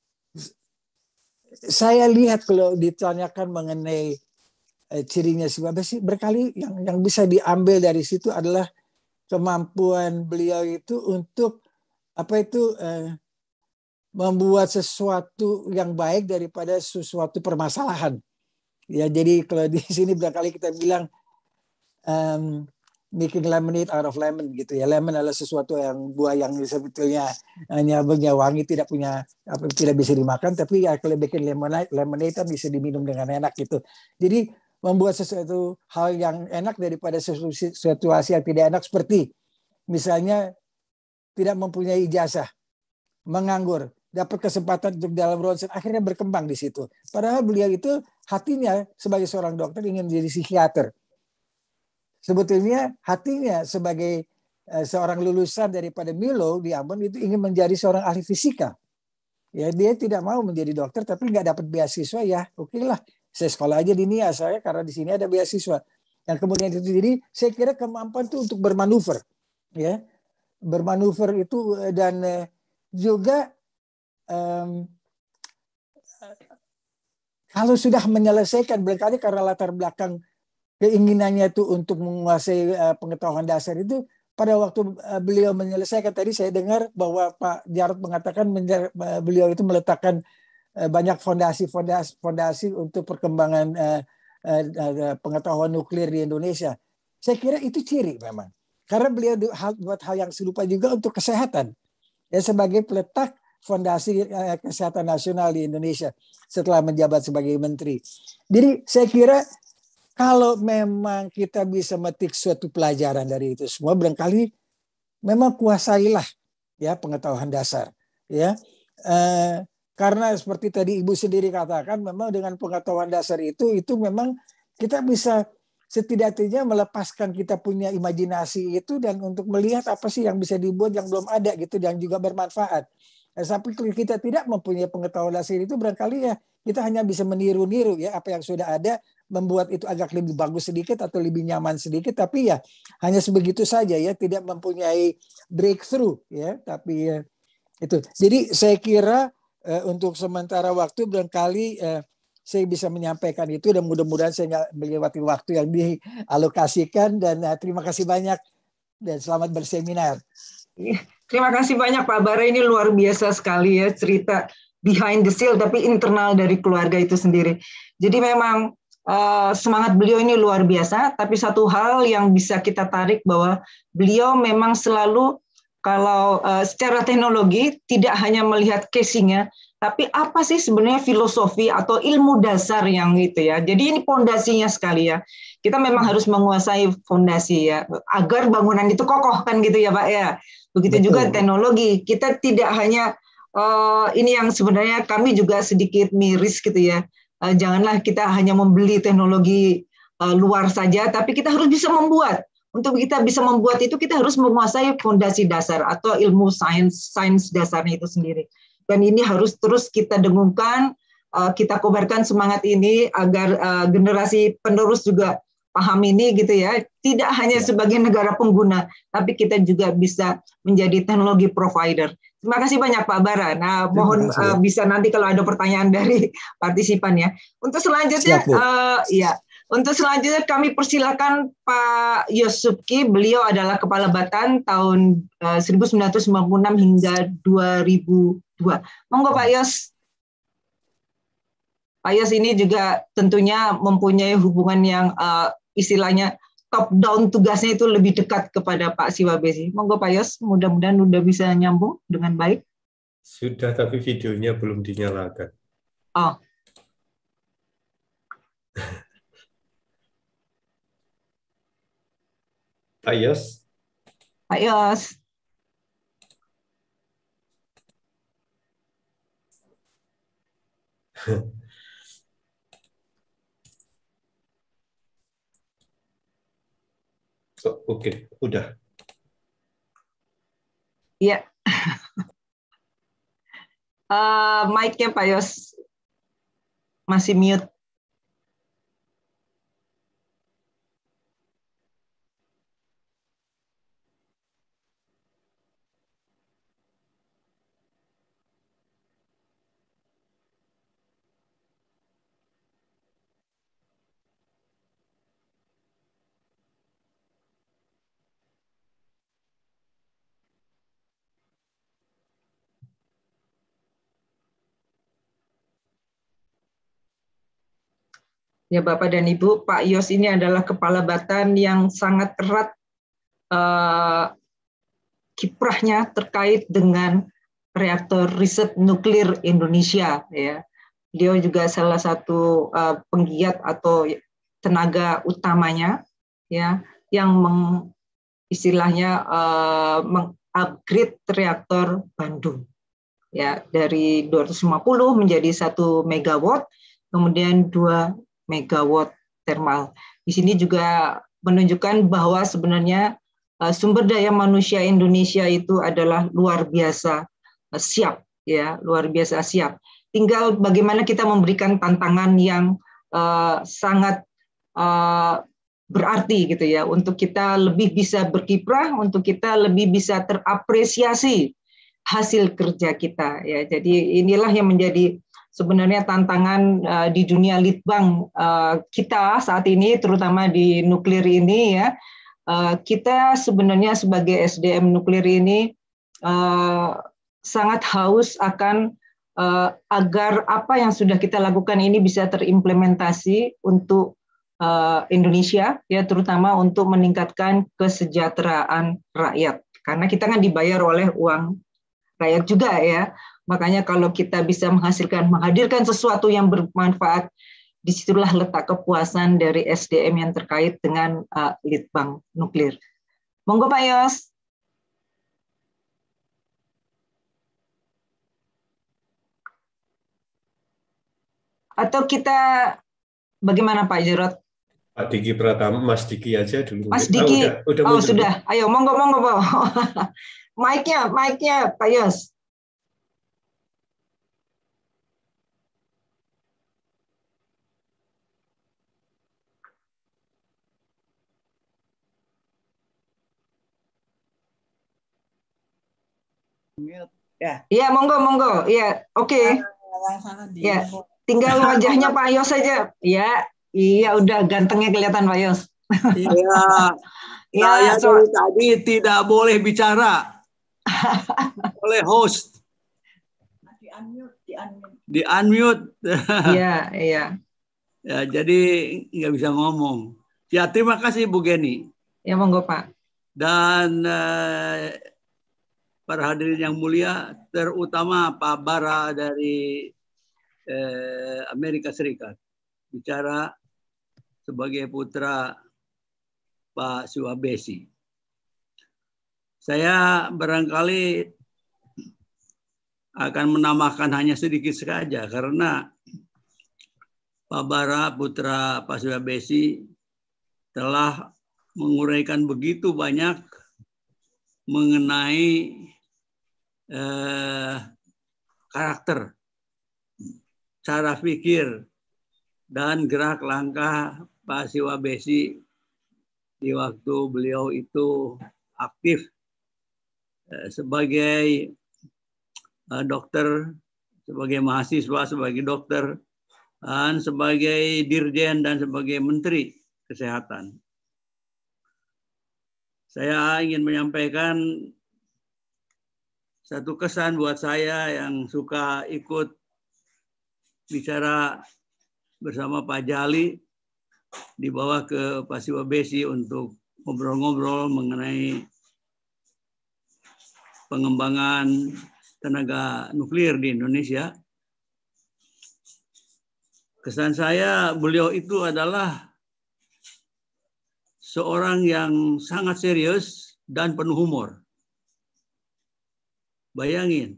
S20: saya lihat kalau ditanyakan mengenai cirinya Siwabesi, berkali yang bisa diambil dari situ adalah kemampuan beliau itu untuk membuat sesuatu yang baik daripada sesuatu permasalahan. Ya, jadi kalau di sini berkali kita bilang making lemonade out of lemon gitu ya. Lemon adalah sesuatu buah yang sebetulnya hanya wangi, tidak bisa dimakan, tapi ya kalau bikin lemonade kan bisa diminum dengan enak gitu. Jadi membuat sesuatu hal yang enak daripada situasi yang tidak enak, seperti misalnya tidak mempunyai ijazah, menganggur, dapat kesempatan untuk dalam ronsen, akhirnya berkembang di situ. Padahal beliau itu hatinya sebagai seorang dokter ingin menjadi psikiater. Sebetulnya hatinya sebagai seorang lulusan daripada Milo di Ambon itu ingin menjadi seorang ahli fisika. Ya, dia tidak mau menjadi dokter tapi nggak dapat beasiswa, ya oke lah, saya sekolah aja di NIA saya karena di sini ada beasiswa. Yang kemudian itu jadi saya kira kemampuan itu untuk bermanuver, ya, bermanuver itu, dan juga kalau sudah menyelesaikan berkali karena latar belakang keinginannya itu untuk menguasai pengetahuan dasar itu, pada waktu beliau menyelesaikan tadi saya dengar bahwa Pak Jarod mengatakan beliau itu meletakkan banyak fondasi untuk perkembangan pengetahuan nuklir di Indonesia. Saya kira itu ciri memang. Karena beliau buat hal yang serupa juga untuk kesehatan. Ya, sebagai peletak fondasi kesehatan nasional di Indonesia setelah menjabat sebagai menteri. Jadi saya kira kalau memang kita bisa metik suatu pelajaran dari itu semua, barangkali memang kuasailah ya pengetahuan dasar. Ya, karena seperti tadi Ibu sendiri katakan, memang dengan pengetahuan dasar itu memang kita bisa setidaknya melepaskan kita punya imajinasi itu dan untuk melihat apa sih yang bisa dibuat yang belum ada gitu dan juga bermanfaat. Tapi kita tidak mempunyai pengetahuan dasar itu barangkali ya kita hanya bisa meniru-niru ya apa yang sudah ada, membuat itu agak lebih bagus sedikit atau lebih nyaman sedikit, tapi ya hanya sebegitu saja ya, tidak mempunyai breakthrough ya. Tapi ya, itu. Jadi saya kira untuk sementara waktu barangkali saya bisa menyampaikan itu dan mudah-mudahan saya nggak melewati waktu yang dialokasikan dan terima kasih banyak dan selamat berseminar.
S15: Terima kasih banyak Pak Bara, ini luar biasa sekali ya cerita behind the scene tapi internal dari keluarga itu sendiri. Jadi memang semangat beliau ini luar biasa, tapi satu hal yang bisa kita tarik bahwa beliau memang selalu kalau secara teknologi tidak hanya melihat casingnya, tapi apa sih sebenarnya filosofi atau ilmu dasar yang gitu ya. Jadi ini fondasinya sekali ya. Kita memang harus menguasai fondasi ya, agar bangunan itu kokoh kan gitu ya Pak ya. Begitu juga teknologi. Kita tidak hanya ini yang sebenarnya kami juga sedikit miris gitu ya. Janganlah kita hanya membeli teknologi luar saja, tapi kita harus bisa membuat. Untuk kita bisa membuat itu kita harus menguasai fondasi dasar atau ilmu sains dasarnya itu sendiri. Dan ini harus terus kita dengungkan, kita kobarkan semangat ini agar generasi penerus juga paham ini gitu ya. Tidak hanya sebagai negara pengguna, tapi kita juga bisa menjadi teknologi provider. Terima kasih banyak Pak Bara. Nah, mohon bisa nanti kalau ada pertanyaan dari partisipan ya. Untuk selanjutnya, untuk selanjutnya kami persilakan Pak Yosubki. Beliau adalah Kepala Batan tahun 1996 hingga 2002. Monggo Pak Yos. Pak Yos ini juga tentunya mempunyai hubungan yang istilahnya top down, tugasnya itu lebih dekat kepada Pak Siwabesi. Monggo Pak Yos, mudah-mudahan udah bisa nyambung dengan baik.
S3: Sudah, tapi videonya belum dinyalakan.
S15: Oh.
S3: Pak Yos.
S15: Pak Yos.
S3: Oke, udah.
S15: Iya. Mic-nya Pak Yos masih mute. Ya Bapak dan Ibu, Pak Yos ini adalah Kepala Batan yang sangat erat kiprahnya terkait dengan reaktor riset nuklir Indonesia. Ya, beliau juga salah satu penggiat atau tenaga utamanya, ya, yang istilahnya mengupgrade reaktor Bandung, ya, dari 250 menjadi 1 megawatt, kemudian 2 megawatt thermal. Di sini juga menunjukkan bahwa sebenarnya sumber daya manusia Indonesia itu adalah luar biasa siap, ya, luar biasa siap. Tinggal bagaimana kita memberikan tantangan yang sangat berarti gitu ya, untuk kita lebih bisa berkiprah, untuk kita lebih bisa terapresiasi hasil kerja kita, ya. Jadi inilah yang menjadi sebenarnya tantangan di dunia litbang kita saat ini, terutama di nuklir ini, ya. kita sebenarnya sebagai SDM nuklir ini sangat haus akan agar apa yang sudah kita lakukan ini bisa terimplementasi untuk Indonesia, ya terutama untuk meningkatkan kesejahteraan rakyat. Karena kita kan dibayar oleh uang rakyat juga ya. Makanya kalau kita bisa menghadirkan sesuatu yang bermanfaat, disitulah letak kepuasan dari SDM yang terkait dengan Litbang nuklir. Monggo Pak Yos. Atau kita bagaimana Pak Jarod?
S3: Pak Diki Pratama, Mas Diki aja dulu.
S15: Mas Diki,
S3: udah
S15: sudah. Ayo, monggo Pak. Mic-nya Pak Yos.
S21: Ya.
S15: Iya, monggo. Iya, oke. Ya, tinggal wajahnya Pak Yos saja. Iya, udah gantengnya kelihatan Pak Yos.
S21: Iya, saya tadi tidak boleh bicara oleh host. Di unmute.
S15: Iya.
S21: Ya, jadi nggak bisa ngomong. Ya, terima kasih Bu Geni.
S15: Ya, monggo Pak.
S21: Dan para hadirin yang mulia, terutama Pak Bara dari Amerika Serikat, bicara sebagai putra Pak Siwabesi. Saya barangkali akan menambahkan hanya sedikit saja karena Pak Bara putra Pak Siwabesi telah menguraikan begitu banyak mengenai karakter, cara pikir, dan gerak langkah Pak Siwabesi di waktu beliau itu aktif sebagai dokter, sebagai mahasiswa, sebagai dokter, dan sebagai dirjen dan sebagai menteri kesehatan. Saya ingin menyampaikan satu kesan buat saya yang suka ikut bicara bersama Pak Jali, dibawa ke Pak Siwabesi untuk ngobrol-ngobrol mengenai pengembangan tenaga nuklir di Indonesia. Kesan saya, beliau itu adalah seorang yang sangat serius dan penuh humor. Bayangin,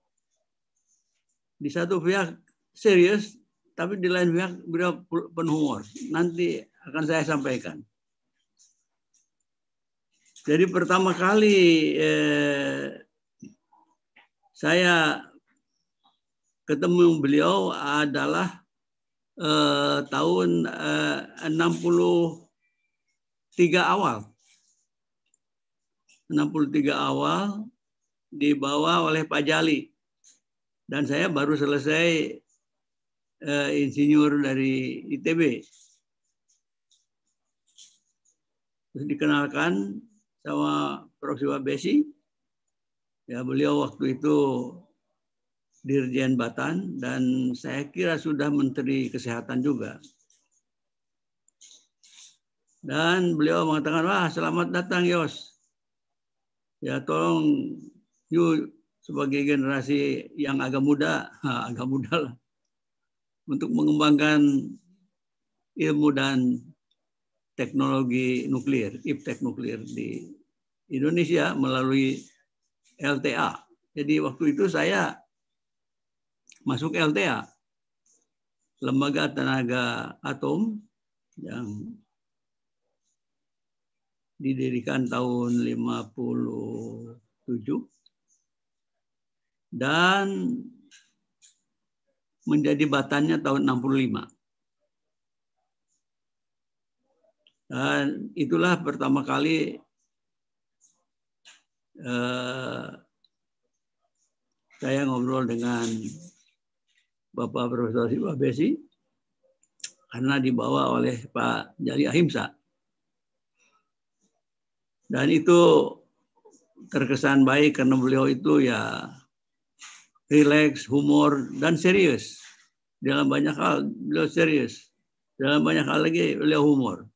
S21: di satu pihak serius, tapi di lain pihak beliau penuh humor. Nanti akan saya sampaikan. Jadi pertama kali saya ketemu beliau adalah tahun 63 awal. 63 awal dibawa oleh Pak Jali. Dan saya baru selesai insinyur dari ITB. Terus dikenalkan sama Prof. Siwabesi. Ya, beliau waktu itu Dirjen Batan dan saya kira sudah Menteri Kesehatan juga. Dan beliau mengatakan, wah selamat datang Yos. Ya tolong you sebagai generasi yang agak muda lah, untuk mengembangkan ilmu dan teknologi nuklir, iptek nuklir di Indonesia melalui LTA. Jadi waktu itu saya masuk LTA, Lembaga Tenaga Atom, yang didirikan tahun 57 dan menjadi batannya tahun 65. Dan itulah pertama kali saya ngobrol dengan Bapak Profesor Siwabesi karena dibawa oleh Pak Jali Ahimsa. Dan itu terkesan baik karena beliau itu ya rileks, humor, dan serius. Dalam banyak hal beliau serius. Dalam banyak hal lagi beliau humor.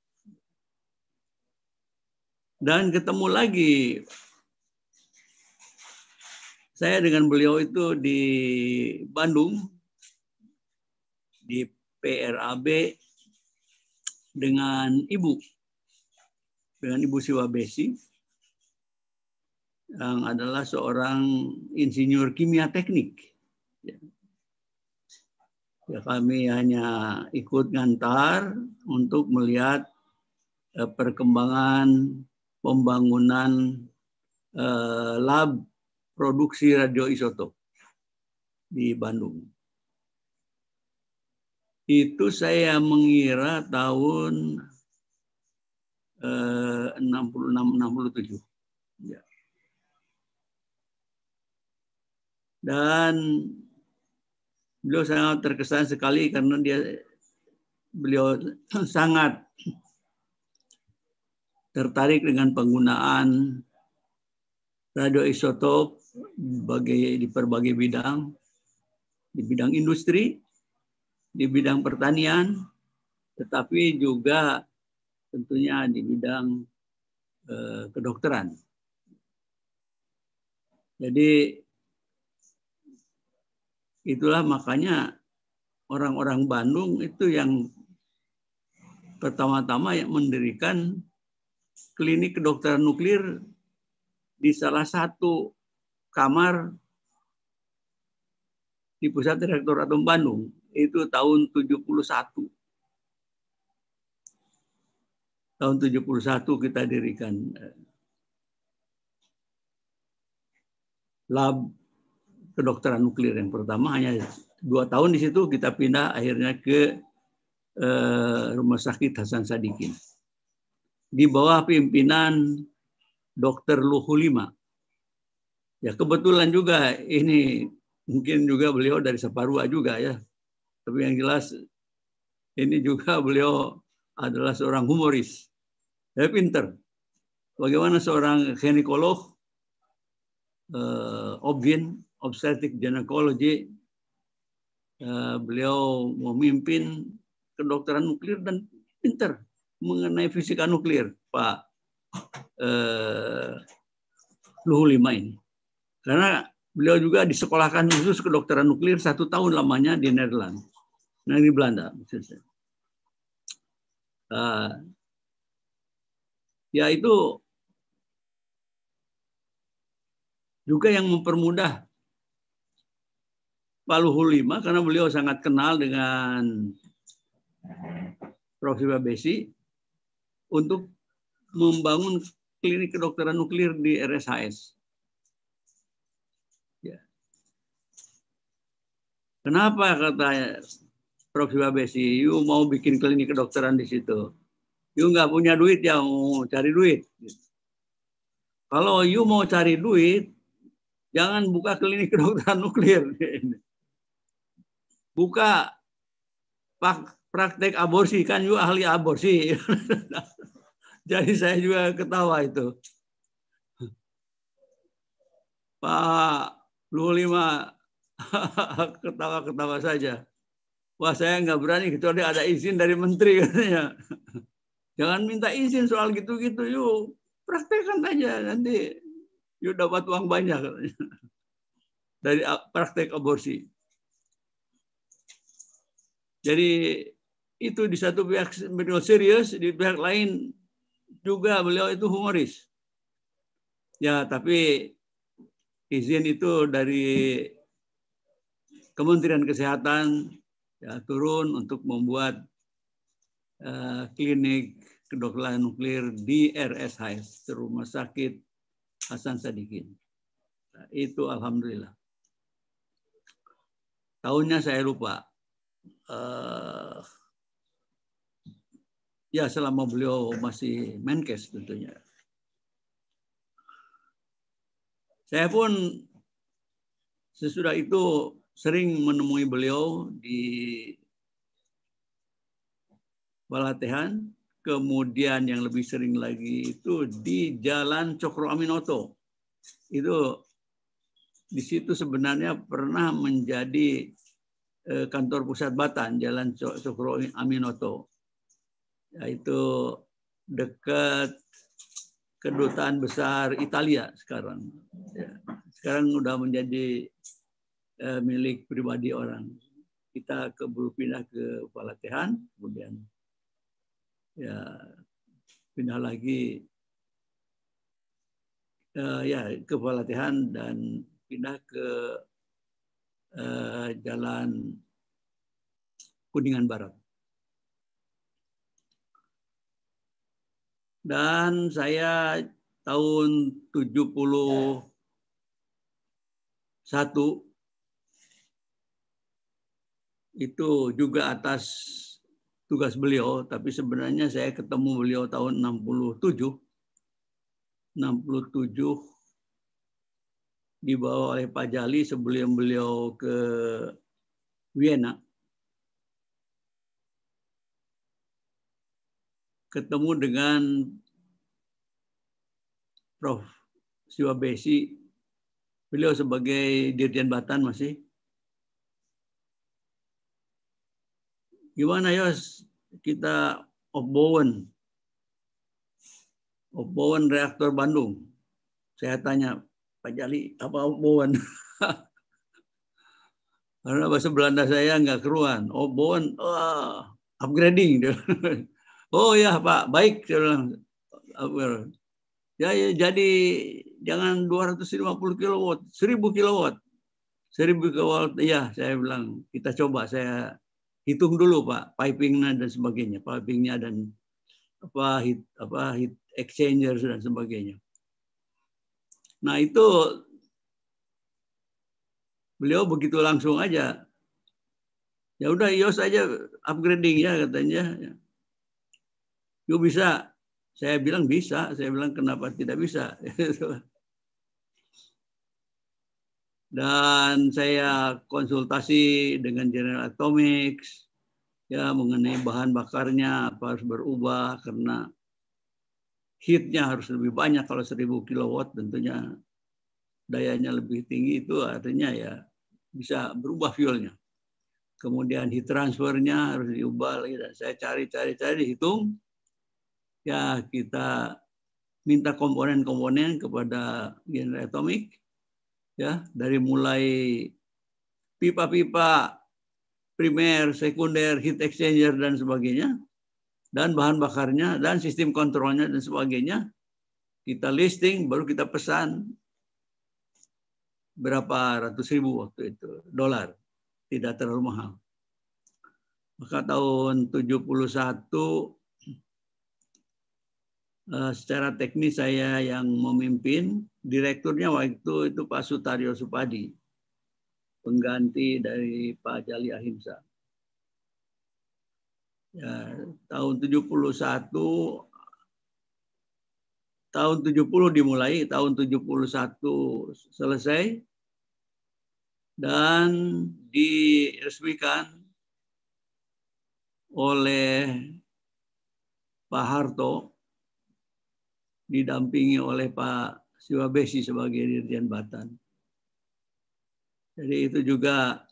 S21: Dan ketemu lagi saya dengan beliau itu di Bandung, di PRAB dengan Ibu Siwa Besi, yang adalah seorang insinyur kimia teknik. Ya, kami hanya ikut ngantar untuk melihat perkembangan pembangunan lab produksi radioisotop di Bandung. Itu saya mengira tahun 66-67. Ya. Dan beliau sangat terkesan sekali karena beliau sangat tertarik dengan penggunaan radioisotop di berbagai bidang, di bidang industri, di bidang pertanian, tetapi juga tentunya di bidang kedokteran. Jadi itulah makanya orang-orang Bandung itu yang pertama-tama yang mendirikan klinik kedokteran nuklir di salah satu kamar di Pusat Reaktor Atom Bandung. Itu tahun 71. Tahun 71 kita dirikan lab kedokteran nuklir yang pertama, hanya 2 tahun di situ, kita pindah akhirnya ke Rumah Sakit Hasan Sadikin di bawah pimpinan Dr. Luhulima. Ya kebetulan juga ini mungkin juga beliau dari Saparua juga ya. Tapi yang jelas ini juga beliau adalah seorang humoris. Ya pinter. Bagaimana seorang ginekolog, obstetric gynecology, beliau memimpin kedokteran nuklir dan pinter mengenai fisika nuklir, Pak Luhulima ini. Karena beliau juga disekolahkan khusus kedokteran nuklir 1 tahun lamanya di Nederland, di Belanda. Ya itu juga yang mempermudah Pak Luhulima karena beliau sangat kenal dengan Prof. Siwa Besi untuk membangun klinik kedokteran nuklir di RSHS. Ya. Kenapa kata Prof. Siwa Besi, you mau bikin klinik kedokteran di situ? You nggak punya duit ya, mau cari duit. Kalau you mau cari duit, jangan buka klinik kedokteran nuklir. Buka praktek aborsi, kan you ahli aborsi. Jadi saya juga ketawa itu. Pak Luhulima ketawa-ketawa saja. Wah saya nggak berani kecuali ada izin dari menteri katanya. Jangan minta izin soal gitu-gitu, yuk praktekkan aja nanti yuk dapat uang banyak katanya. Dari praktek aborsi. Jadi itu di satu pihak beliau serius, di pihak lain juga beliau itu humoris. Ya, tapi izin itu dari Kementerian Kesehatan ya turun untuk membuat klinik kedokteran nuklir di RSHS, Rumah Sakit Hasan Sadikin. Nah, itu alhamdulillah. Tahunnya saya lupa. Ya selama beliau masih Menkes tentunya. Saya pun sesudah itu sering menemui beliau di Balatehan kemudian yang lebih sering lagi itu di Jalan Cokro Aminoto. Itu di situ sebenarnya pernah menjadi kantor pusat Batan, Jalan Cokro Aminoto, yaitu dekat kedutaan besar Italia sekarang. Ya, sekarang udah menjadi milik pribadi orang. Kita pindah ke Palatehan, kemudian ya pindah lagi ya ke Palatehan dan pindah ke Jalan Kuningan Barat. Dan saya tahun 71 itu juga atas tugas beliau, tapi sebenarnya saya ketemu beliau tahun 67 dibawa oleh Pak Jali sebelum beliau ke Vienna. Ketemu dengan Prof. Siwabesi, beliau sebagai Dirjen Batan masih. Gimana Yos, kita Bowen reaktor Bandung. Saya tanya, Pak Jali, apa Bowen? Karena bahasa Belanda saya nggak keruan. Bowen, upgrading. Oh ya Pak, baik. Ya, jadi jangan 250 kilowatt, 1000 kilowatt. 1000 kilowatt, ya saya bilang, kita coba, saya hitung dulu Pak, pipingnya dan sebagainya, pipingnya dan heat exchanger dan sebagainya. Nah itu beliau begitu langsung aja, ya udah Yos aja upgrading ya katanya. Yuk bisa, saya bilang bisa, saya bilang kenapa tidak bisa. Dan saya konsultasi dengan General Atomics ya mengenai bahan bakarnya apa harus berubah karena heatnya harus lebih banyak. Kalau 1000 kilowatt tentunya dayanya lebih tinggi, itu artinya ya bisa berubah fuelnya. Kemudian heat transfernya harus diubah lagi. Dan saya cari dihitung. Ya kita minta komponen-komponen kepada General Atomic. Ya, dari mulai pipa-pipa primer, sekunder, heat exchanger dan sebagainya, dan bahan bakarnya dan sistem kontrolnya dan sebagainya, kita listing, baru kita pesan berapa ratus ribu waktu itu dolar, tidak terlalu mahal. Maka tahun 71 secara teknis saya yang memimpin, direkturnya waktu itu Pak Sutaryo Supadi, pengganti dari Pak Jali Ahimsa. Ya, tahun 70 dimulai, tahun 71 selesai, dan diresmikan oleh Pak Harto, didampingi oleh Pak Siwabesi sebagai Dirjen Batan. Jadi itu juga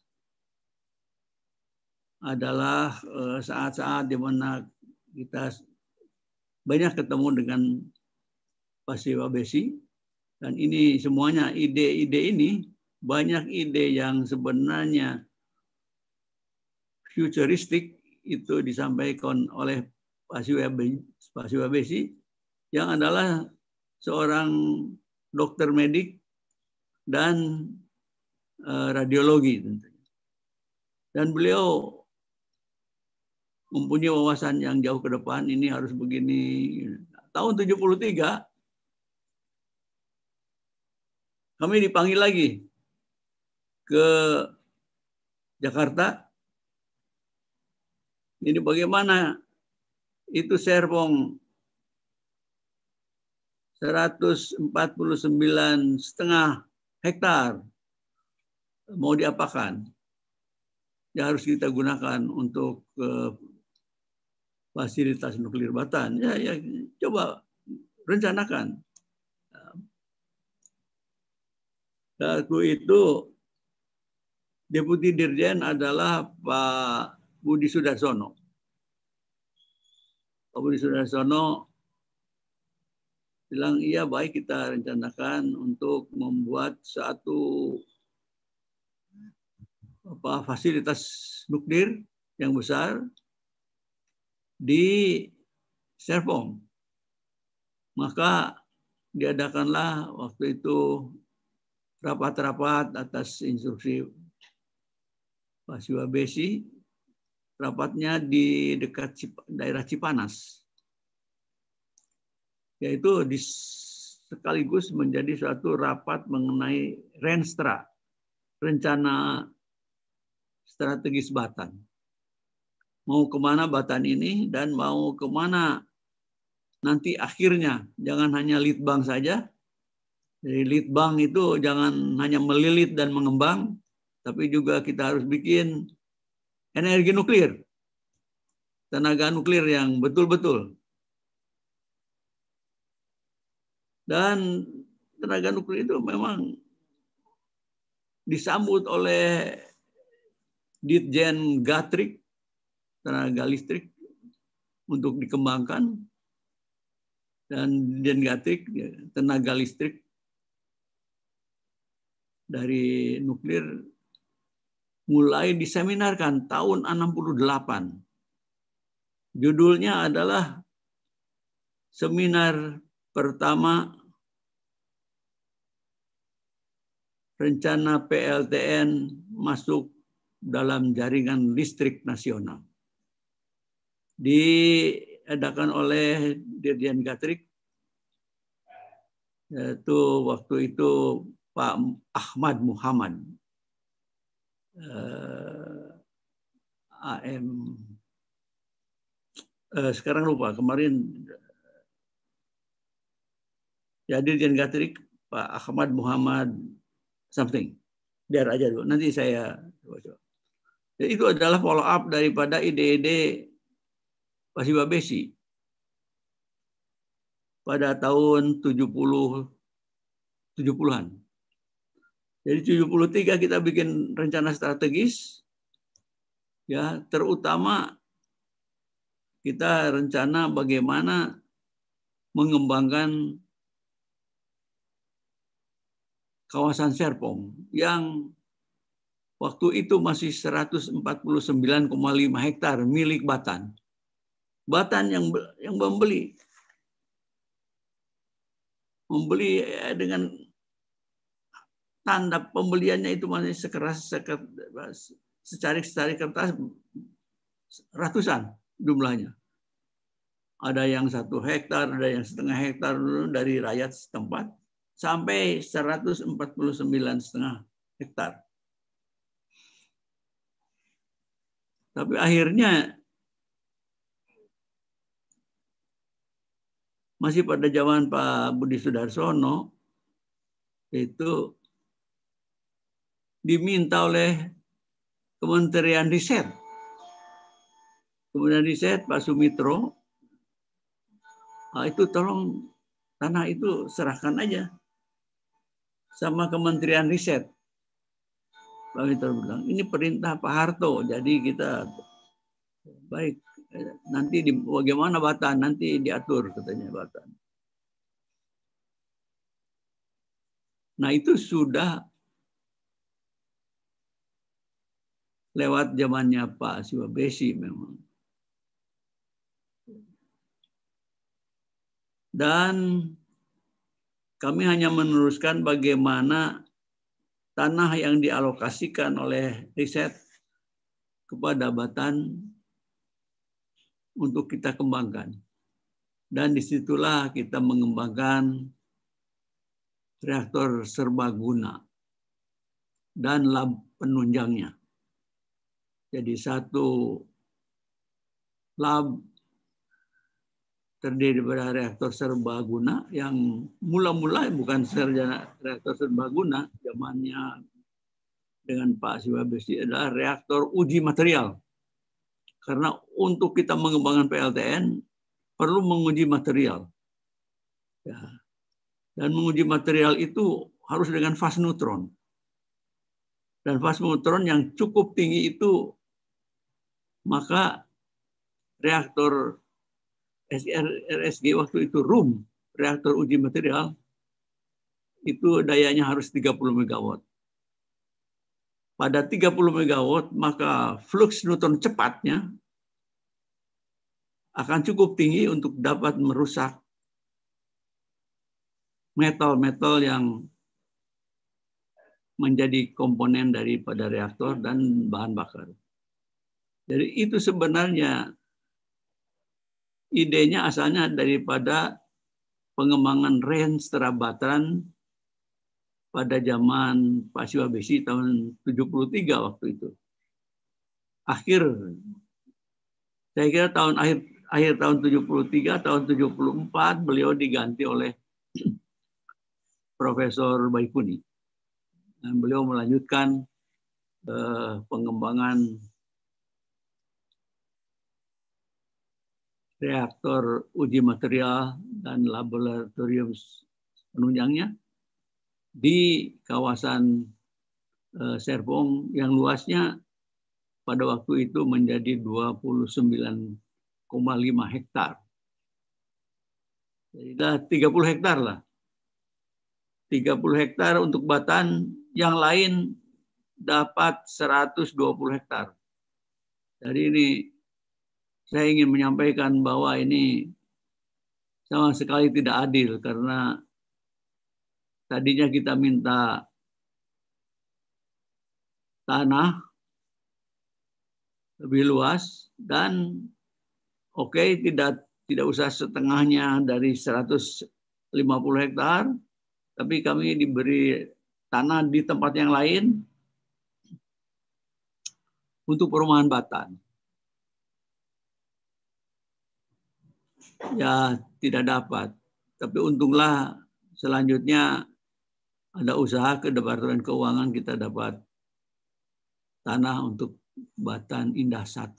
S21: adalah saat-saat di mana kita banyak ketemu dengan Pak Siwabesi, dan ini semuanya ide-ide ini, banyak ide yang sebenarnya futuristik itu disampaikan oleh Pak Siwabesi, yang adalah seorang dokter medik dan radiologi tentunya. Dan beliau mempunyai wawasan yang jauh ke depan, ini harus begini. Tahun 73 kami dipanggil lagi ke Jakarta. Ini bagaimana itu Serpong 149,5 hektar mau diapakan? Ya harus kita gunakan untuk fasilitas nuklir Batan. Ya coba rencanakan. Waktu itu Deputi Dirjen adalah Pak Budi Sudarsono. Pak Budi Sudarsono bilang, iya baik kita rencanakan untuk membuat satu fasilitas nuklir yang besar di Serpong. Maka diadakanlah waktu itu rapat-rapat atas instruksi Pak Siwa Besi, rapatnya di dekat daerah Cipanas, yaitu sekaligus menjadi suatu rapat mengenai Renstra, rencana strategis Batan. Mau kemana Batan ini dan mau kemana nanti akhirnya, jangan hanya litbang saja. Jadi litbang itu jangan hanya melilit dan mengembang, tapi juga kita harus bikin energi nuklir, tenaga nuklir yang betul-betul. Dan tenaga nuklir itu memang disambut oleh Ditjen Gatrik, tenaga listrik untuk dikembangkan, dan Ditjen Gatrik, tenaga listrik dari nuklir mulai diseminarkan tahun 68. Judulnya adalah seminar pertama rencana PLTN masuk dalam jaringan listrik nasional. Diadakan oleh Dirjen Gatrik, yaitu waktu itu Pak Ahmad Muhammad, AM, sekarang lupa, kemarin ya Dirjen Gatrik Pak Ahmad Muhammad something, biar aja dulu, nanti saya coba. Jadi itu adalah follow up daripada ide-ide Pak Siwa Besi pada tahun 70-an. Jadi 73 kita bikin rencana strategis, ya terutama kita rencana bagaimana mengembangkan kawasan Serpong yang waktu itu masih 149,5 hektar milik Batan. Batan yang membeli dengan tanda pembeliannya itu masih secari kertas ratusan jumlahnya. Ada yang 1 hektar, ada yang setengah hektar dari rakyat setempat, sampai 149,5 hektar. Tapi akhirnya masih pada zaman Pak Budi Sudarsono itu diminta oleh Kementerian Riset. Kementerian Riset Pak Sumitro, itu tolong tanah itu serahkan aja sama Kementerian Riset. Pak Sumitro bilang, ini perintah Pak Harto, jadi kita baik, nanti bagaimana Batan, nanti diatur katanya Batan. Nah itu sudah lewat zamannya Pak Siwa Besi memang. Dan kami hanya meneruskan bagaimana tanah yang dialokasikan oleh riset kepada Batan untuk kita kembangkan. Dan disitulah kita mengembangkan reaktor serbaguna dan lab penunjangnya. Jadi satu lab terdiri dari reaktor serbaguna yang mula-mula bukan reaktor serbaguna, zamannya dengan Pak Siwa Besi adalah reaktor uji material. Karena untuk kita mengembangkan PLTN perlu menguji material. Ya. Dan menguji material itu harus dengan fast neutron. Dan fast neutron yang cukup tinggi itu, maka reaktor RSG waktu itu room, reaktor uji material, itu dayanya harus 30 megawatt. Pada 30 megawatt, maka flux neutron cepatnya akan cukup tinggi untuk dapat merusak metal-metal yang menjadi komponen daripada reaktor dan bahan bakar. Jadi itu sebenarnya idenya asalnya daripada pengembangan range terabatan pada zaman Pak Siwa Besi tahun 73 waktu itu. Saya kira akhir tahun 73, tahun 74 beliau diganti oleh Profesor Baikuni. Dan beliau melanjutkan pengembangan reaktor uji material dan laboratorium penunjangnya di kawasan Serpong yang luasnya pada waktu itu menjadi 29,5 hektar. Jadi 30 hektar lah. 30 hektar untuk Batan, yang lain dapat 120 hektar. Jadi ini saya ingin menyampaikan bahwa ini sama sekali tidak adil karena tadinya kita minta tanah lebih luas dan tidak usah setengahnya dari 150 hektar, tapi kami diberi tanah di tempat yang lain untuk perumahan Batan. Ya tidak dapat, tapi untunglah selanjutnya ada usaha ke Departemen Keuangan kita dapat tanah untuk Batan Indah 1.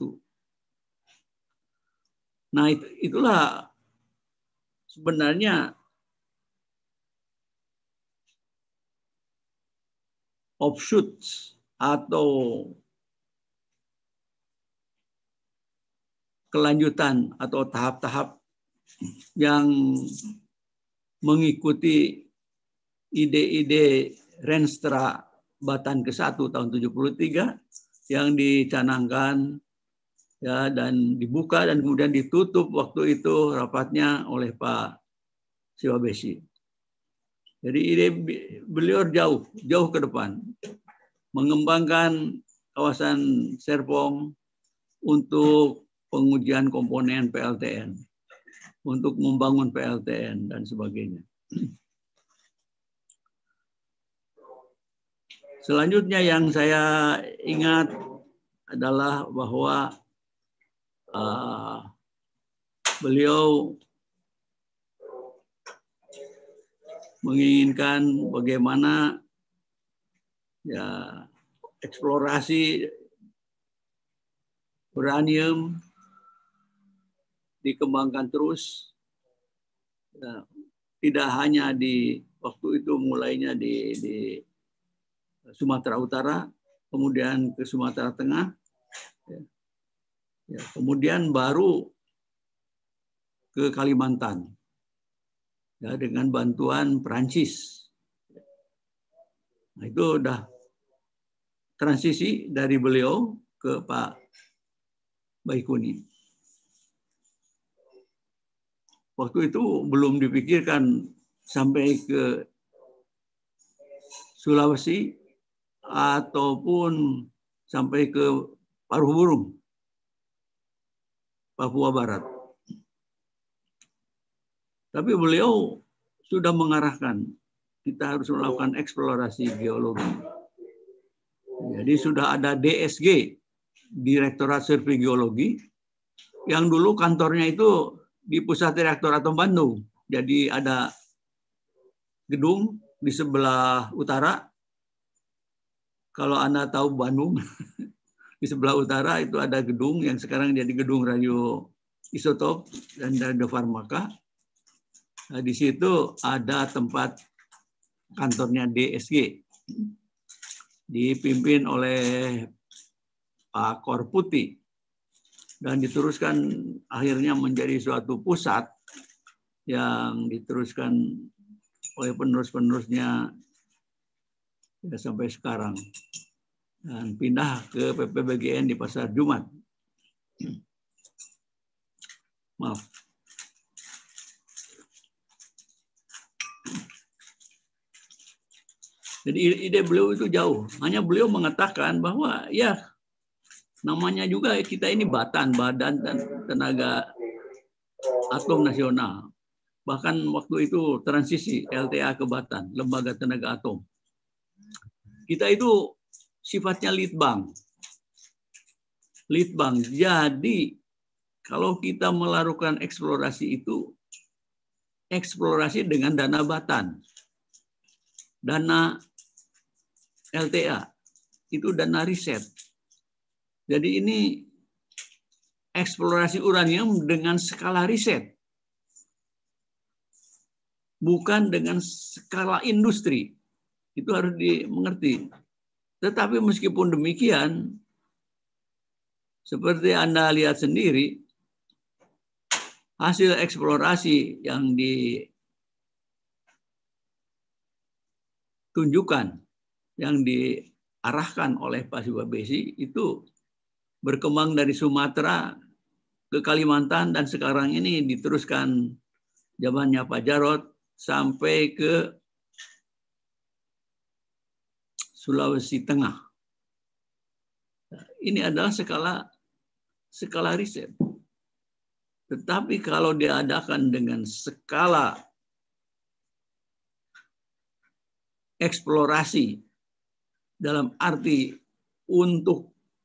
S21: Nah itulah sebenarnya offshoots atau kelanjutan atau tahap-tahap yang mengikuti ide-ide Renstra Batan ke-1 tahun 73 yang dicanangkan ya dan dibuka dan kemudian ditutup waktu itu rapatnya oleh Pak Siwa Besi. Jadi ide beliau jauh ke depan mengembangkan kawasan Serpong untuk pengujian komponen PLTN, untuk membangun PLTN dan sebagainya. Selanjutnya yang saya ingat adalah bahwa beliau menginginkan bagaimana ya eksplorasi uranium dikembangkan terus, ya, tidak hanya di waktu itu mulainya di Sumatera Utara, kemudian ke Sumatera Tengah, ya, kemudian baru ke Kalimantan, ya, dengan bantuan Perancis. Nah, itu udah transisi dari beliau ke Pak Baikuni. Waktu itu belum dipikirkan sampai ke Sulawesi ataupun sampai ke Paruh Burung, Papua Barat. Tapi beliau sudah mengarahkan kita harus melakukan eksplorasi geologi. Jadi sudah ada DSG, Direktorat Survei Geologi, yang dulu kantornya itu di Pusat Reaktor Atom Bandung. Jadi ada gedung di sebelah utara. Kalau Anda tahu Bandung, Di sebelah utara itu ada gedung yang sekarang jadi gedung radio isotop dan radio farmaka. Nah, di situ ada tempat kantornya DSG, dipimpin oleh Pak Korputi, dan diteruskan akhirnya menjadi suatu pusat yang diteruskan oleh penerus-penerusnya ya, sampai sekarang, dan pindah ke PPBGN di Pasar Jumat. Maaf. Jadi ide beliau itu jauh. Hanya beliau mengatakan bahwa ya namanya juga kita ini Badan Tenaga Atom Nasional. Bahkan waktu itu transisi LTA ke Batan, Lembaga Tenaga Atom. Kita itu sifatnya litbang. Litbang. Jadi kalau kita melakukan eksplorasi itu, eksplorasi dengan dana Batan. Dana LTA, itu dana riset. Jadi ini eksplorasi uranium dengan skala riset. Bukan dengan skala industri. Itu harus dimengerti. Tetapi meskipun demikian, seperti Anda lihat sendiri, hasil eksplorasi yang ditunjukkan, yang diarahkan oleh Pak Siwabesi itu berkembang dari Sumatera ke Kalimantan, dan sekarang ini diteruskan zamannya Pak Jarod sampai ke Sulawesi Tengah. Ini adalah skala riset. Tetapi kalau diadakan dengan skala eksplorasi dalam arti untuk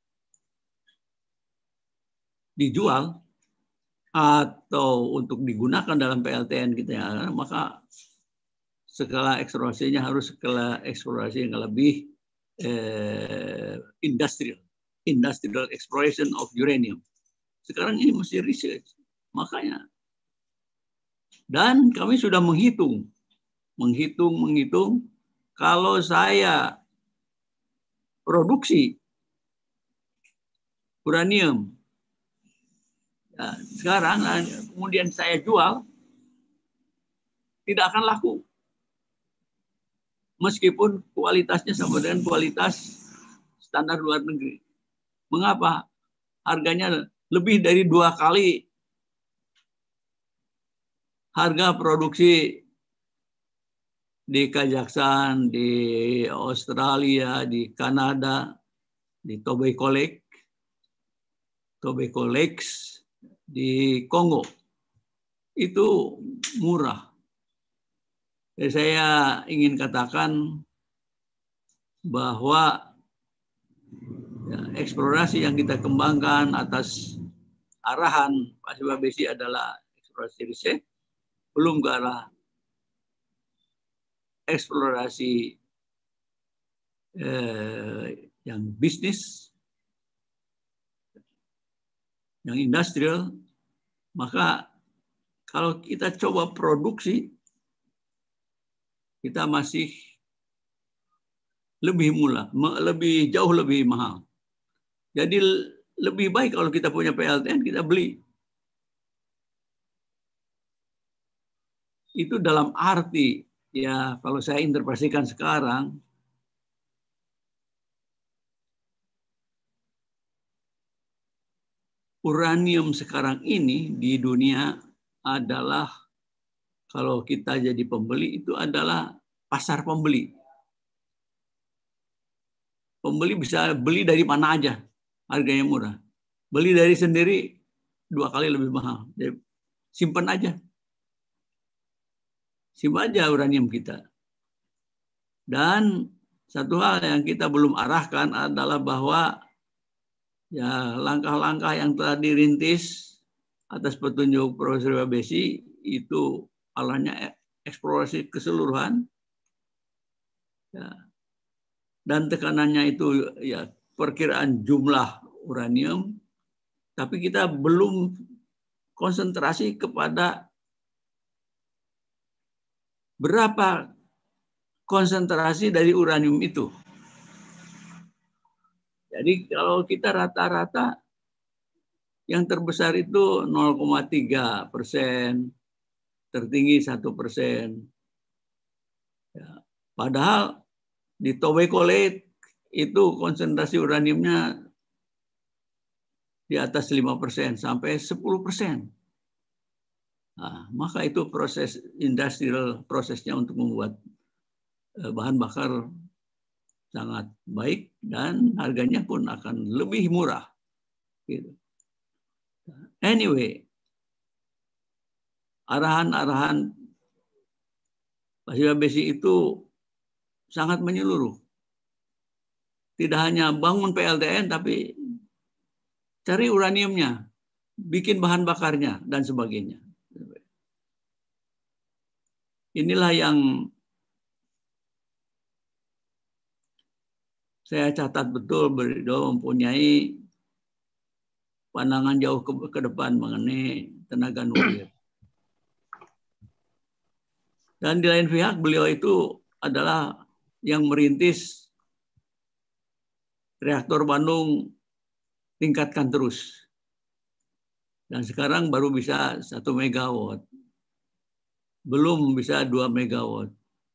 S21: dijual atau untuk digunakan dalam PLTN kita, ya, maka skala eksplorasinya harus skala eksplorasi yang lebih industrial exploration of uranium. Sekarang ini mesti research. Makanya, dan kami sudah menghitung kalau saya produksi uranium ya, sekarang, kemudian saya jual, tidak akan laku. Meskipun kualitasnya sama dengan kualitas standar luar negeri. Mengapa? Harganya lebih dari 2 kali harga produksi di Kazakhstan, di Australia, di Kanada, di Tobacco Lakes, di Kongo. Itu murah. Jadi saya ingin katakan bahwa ya, eksplorasi yang kita kembangkan atas arahan Pak Siwabesi adalah eksplorasi riset, belum ke arah eksplorasi yang bisnis, yang industrial. Maka kalau kita coba produksi, kita masih lebih jauh lebih mahal. Jadi lebih baik kalau kita punya PLTN, kita beli. Itu dalam arti, ya kalau saya interpretasikan sekarang, uranium sekarang ini di dunia adalah, kalau kita jadi pembeli, itu adalah pasar pembeli. Pembeli bisa beli dari mana aja, harganya murah. Beli dari sendiri 2 kali lebih mahal. Jadi, simpan aja. Simpan aja uranium kita. Dan satu hal yang kita belum arahkan adalah bahwa ya langkah-langkah yang telah dirintis atas petunjuk Profesor Siwabesi itu alanya eksplorasi keseluruhan, ya, dan tekanannya itu ya perkiraan jumlah uranium, tapi kita belum konsentrasi kepada berapa konsentrasi dari uranium itu. Jadi kalau kita rata-rata yang terbesar itu 0,3%, tertinggi 1%. Ya, padahal di tobacco late itu konsentrasi uraniumnya di atas 5% sampai 10%. Nah, maka itu proses industrial prosesnya untuk membuat bahan bakar sangat baik dan harganya pun akan lebih murah. Gitu. Anyway, arahan-arahan Pak Siwabesi itu sangat menyeluruh. Tidak hanya bangun PLTN, tapi cari uraniumnya, bikin bahan bakarnya, dan sebagainya. Inilah yang saya catat betul, beliau mempunyai pandangan jauh ke depan mengenai tenaga nuklir. Dan di lain pihak beliau itu adalah yang merintis reaktor Bandung tingkatkan terus. Dan sekarang baru bisa 1 megawatt. Belum bisa 2 megawatt.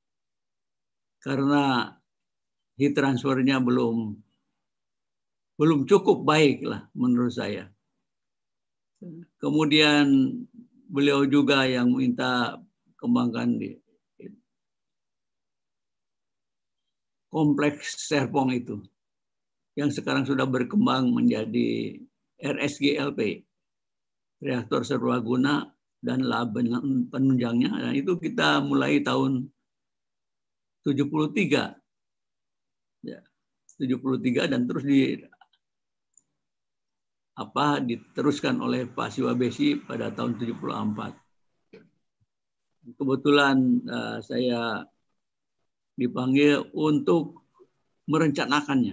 S21: Karena heat transfernya belum cukup baik lah menurut saya. Kemudian beliau juga yang minta kembangkan di kompleks Serpong itu, yang sekarang sudah berkembang menjadi RSGLP, reaktor serbaguna dan lab penunjangnya. Dan itu kita mulai tahun 73. Ya, 73 dan terus diteruskan oleh Pak Siwabesi pada tahun 74. Kebetulan saya dipanggil untuk merencanakannya.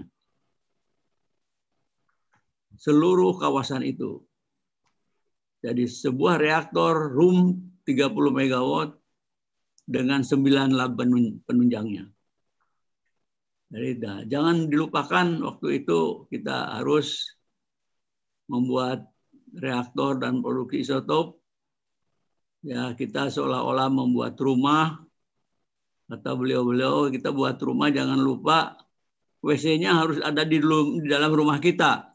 S21: Seluruh kawasan itu. Jadi sebuah reaktor room 30 megawatt dengan 9 lab penunjangnya. Jadi jangan dilupakan waktu itu kita harus membuat reaktor dan produksi isotop. Ya, kita seolah-olah membuat rumah. Kata beliau-beliau, kita buat rumah jangan lupa WC-nya harus ada di dalam rumah kita.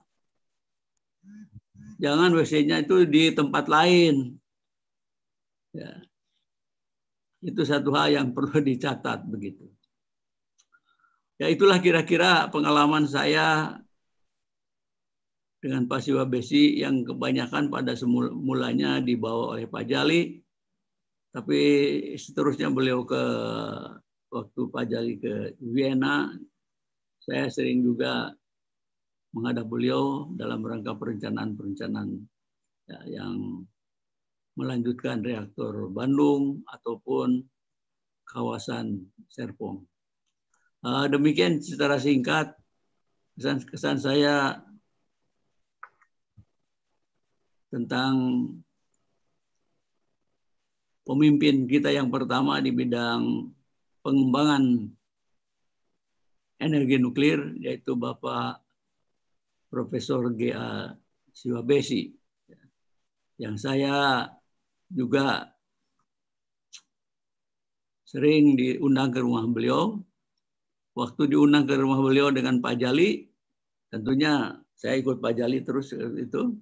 S21: Jangan WC-nya itu di tempat lain. Ya. Itu satu hal yang perlu dicatat begitu. Ya, itulah kira-kira pengalaman saya dengan Pak Siwabesi yang kebanyakan pada semulanya dibawa oleh Pak Jali, tapi seterusnya beliau waktu Pak Jali ke Vienna, saya sering juga menghadap beliau dalam rangka perencanaan ya, yang melanjutkan reaktor Bandung ataupun kawasan Serpong. Demikian secara singkat kesan saya tentang pemimpin kita yang pertama di bidang pengembangan energi nuklir, yaitu Bapak Profesor G.A. Siwabesi, yang saya juga sering diundang ke rumah beliau. Waktu diundang ke rumah beliau dengan Pak Jali, tentunya saya ikut Pak Jali terus itu.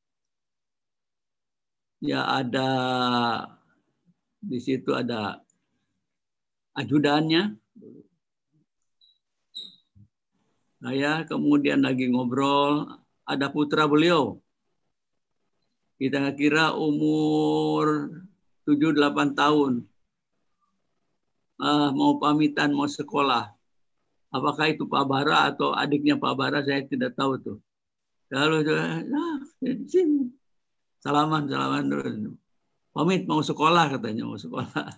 S21: Ya, ada di situ ada ajudannya. Saya kemudian lagi ngobrol, ada putra beliau. Kita kira umur 7-8 tahun. Mau pamitan, mau sekolah. Apakah itu Pak Bara atau adiknya Pak Bara, saya tidak tahu tuh. Lalu sini. Salaman terus. Pamit mau sekolah katanya, mau sekolah.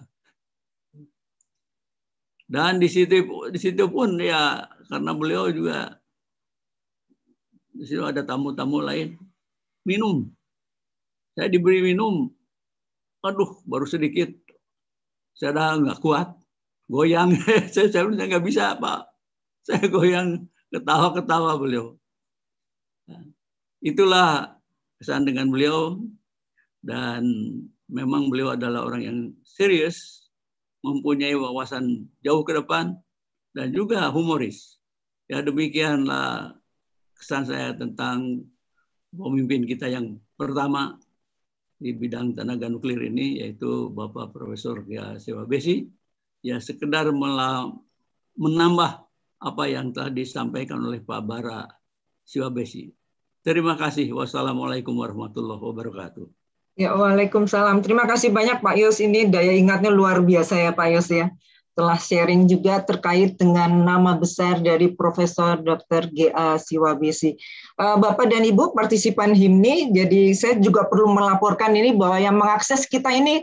S21: Dan di situ pun ya karena beliau juga Di situ ada tamu-tamu lain. Minum. Saya diberi minum. Aduh, baru sedikit. Saya udah nggak kuat. Goyang. saya nggak bisa, Pak. Saya goyang, ketawa-ketawa beliau. Itulah kesan dengan beliau. Dan memang beliau adalah orang yang serius, mempunyai wawasan jauh ke depan, dan juga humoris. Ya, demikianlah kesan saya tentang pemimpin kita yang pertama di bidang tenaga nuklir ini, yaitu Bapak Profesor Gia Siwa Besi. Ya, sekedar menambah apa yang telah disampaikan oleh Pak Bara Siwa Besi. Terima kasih. Wassalamualaikum warahmatullahi wabarakatuh.
S15: Ya, waalaikumsalam. Terima kasih banyak Pak Yos. Ini daya ingatnya luar biasa ya Pak Yos ya. Telah sharing juga terkait dengan nama besar dari Profesor Dr. G.A. Siwa Besi. Bapak dan Ibu partisipan HIMNI, jadi saya juga perlu melaporkan ini bahwa yang mengakses kita ini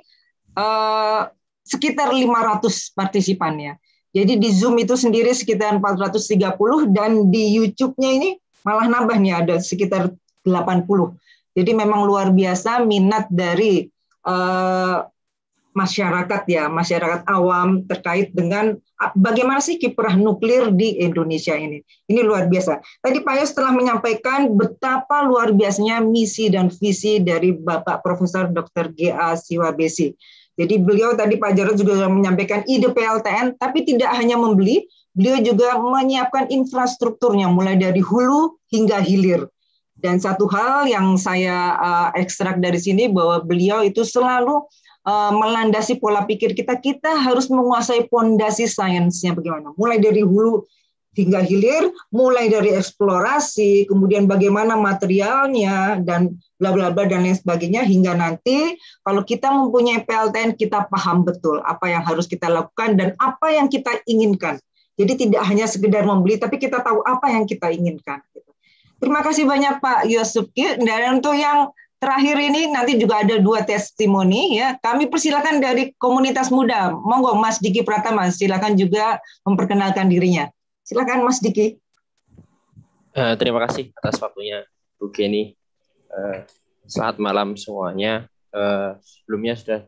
S15: sekitar 500 partisipan ya. Jadi di Zoom itu sendiri sekitar 430 dan di YouTube-nya ini malah nambah nih ada sekitar 80. Jadi memang luar biasa minat dari masyarakat ya, masyarakat awam terkait dengan bagaimana sih kiprah nuklir di Indonesia ini. Ini luar biasa. Tadi Pak Yos telah menyampaikan betapa luar biasanya misi dan visi dari Bapak Profesor Dr. G.A. Siwa Besi. Jadi beliau tadi Pak Jarod juga menyampaikan ide PLTN, tapi tidak hanya membeli, beliau juga menyiapkan infrastrukturnya mulai dari hulu hingga hilir. Dan satu hal yang saya ekstrak dari sini bahwa beliau itu selalu melandasi pola pikir kita harus menguasai pondasi sainsnya bagaimana. Mulai dari hulu hingga hilir, mulai dari eksplorasi, kemudian bagaimana materialnya, dan bla bla bla dan lain sebagainya, hingga nanti kalau kita mempunyai PLTN, kita paham betul apa yang harus kita lakukan dan apa yang kita inginkan. Jadi tidak hanya sekedar membeli, tapi kita tahu apa yang kita inginkan. Terima kasih banyak Pak Yosufki. Dan untuk yang terakhir ini nanti juga ada 2 testimoni ya. Kami persilakan dari komunitas muda. Monggo Mas Diki Pratama, silakan juga memperkenalkan dirinya. Silakan Mas Diki.
S2: Terima kasih atas waktunya Bu Geni. Selamat malam semuanya. Sebelumnya sudah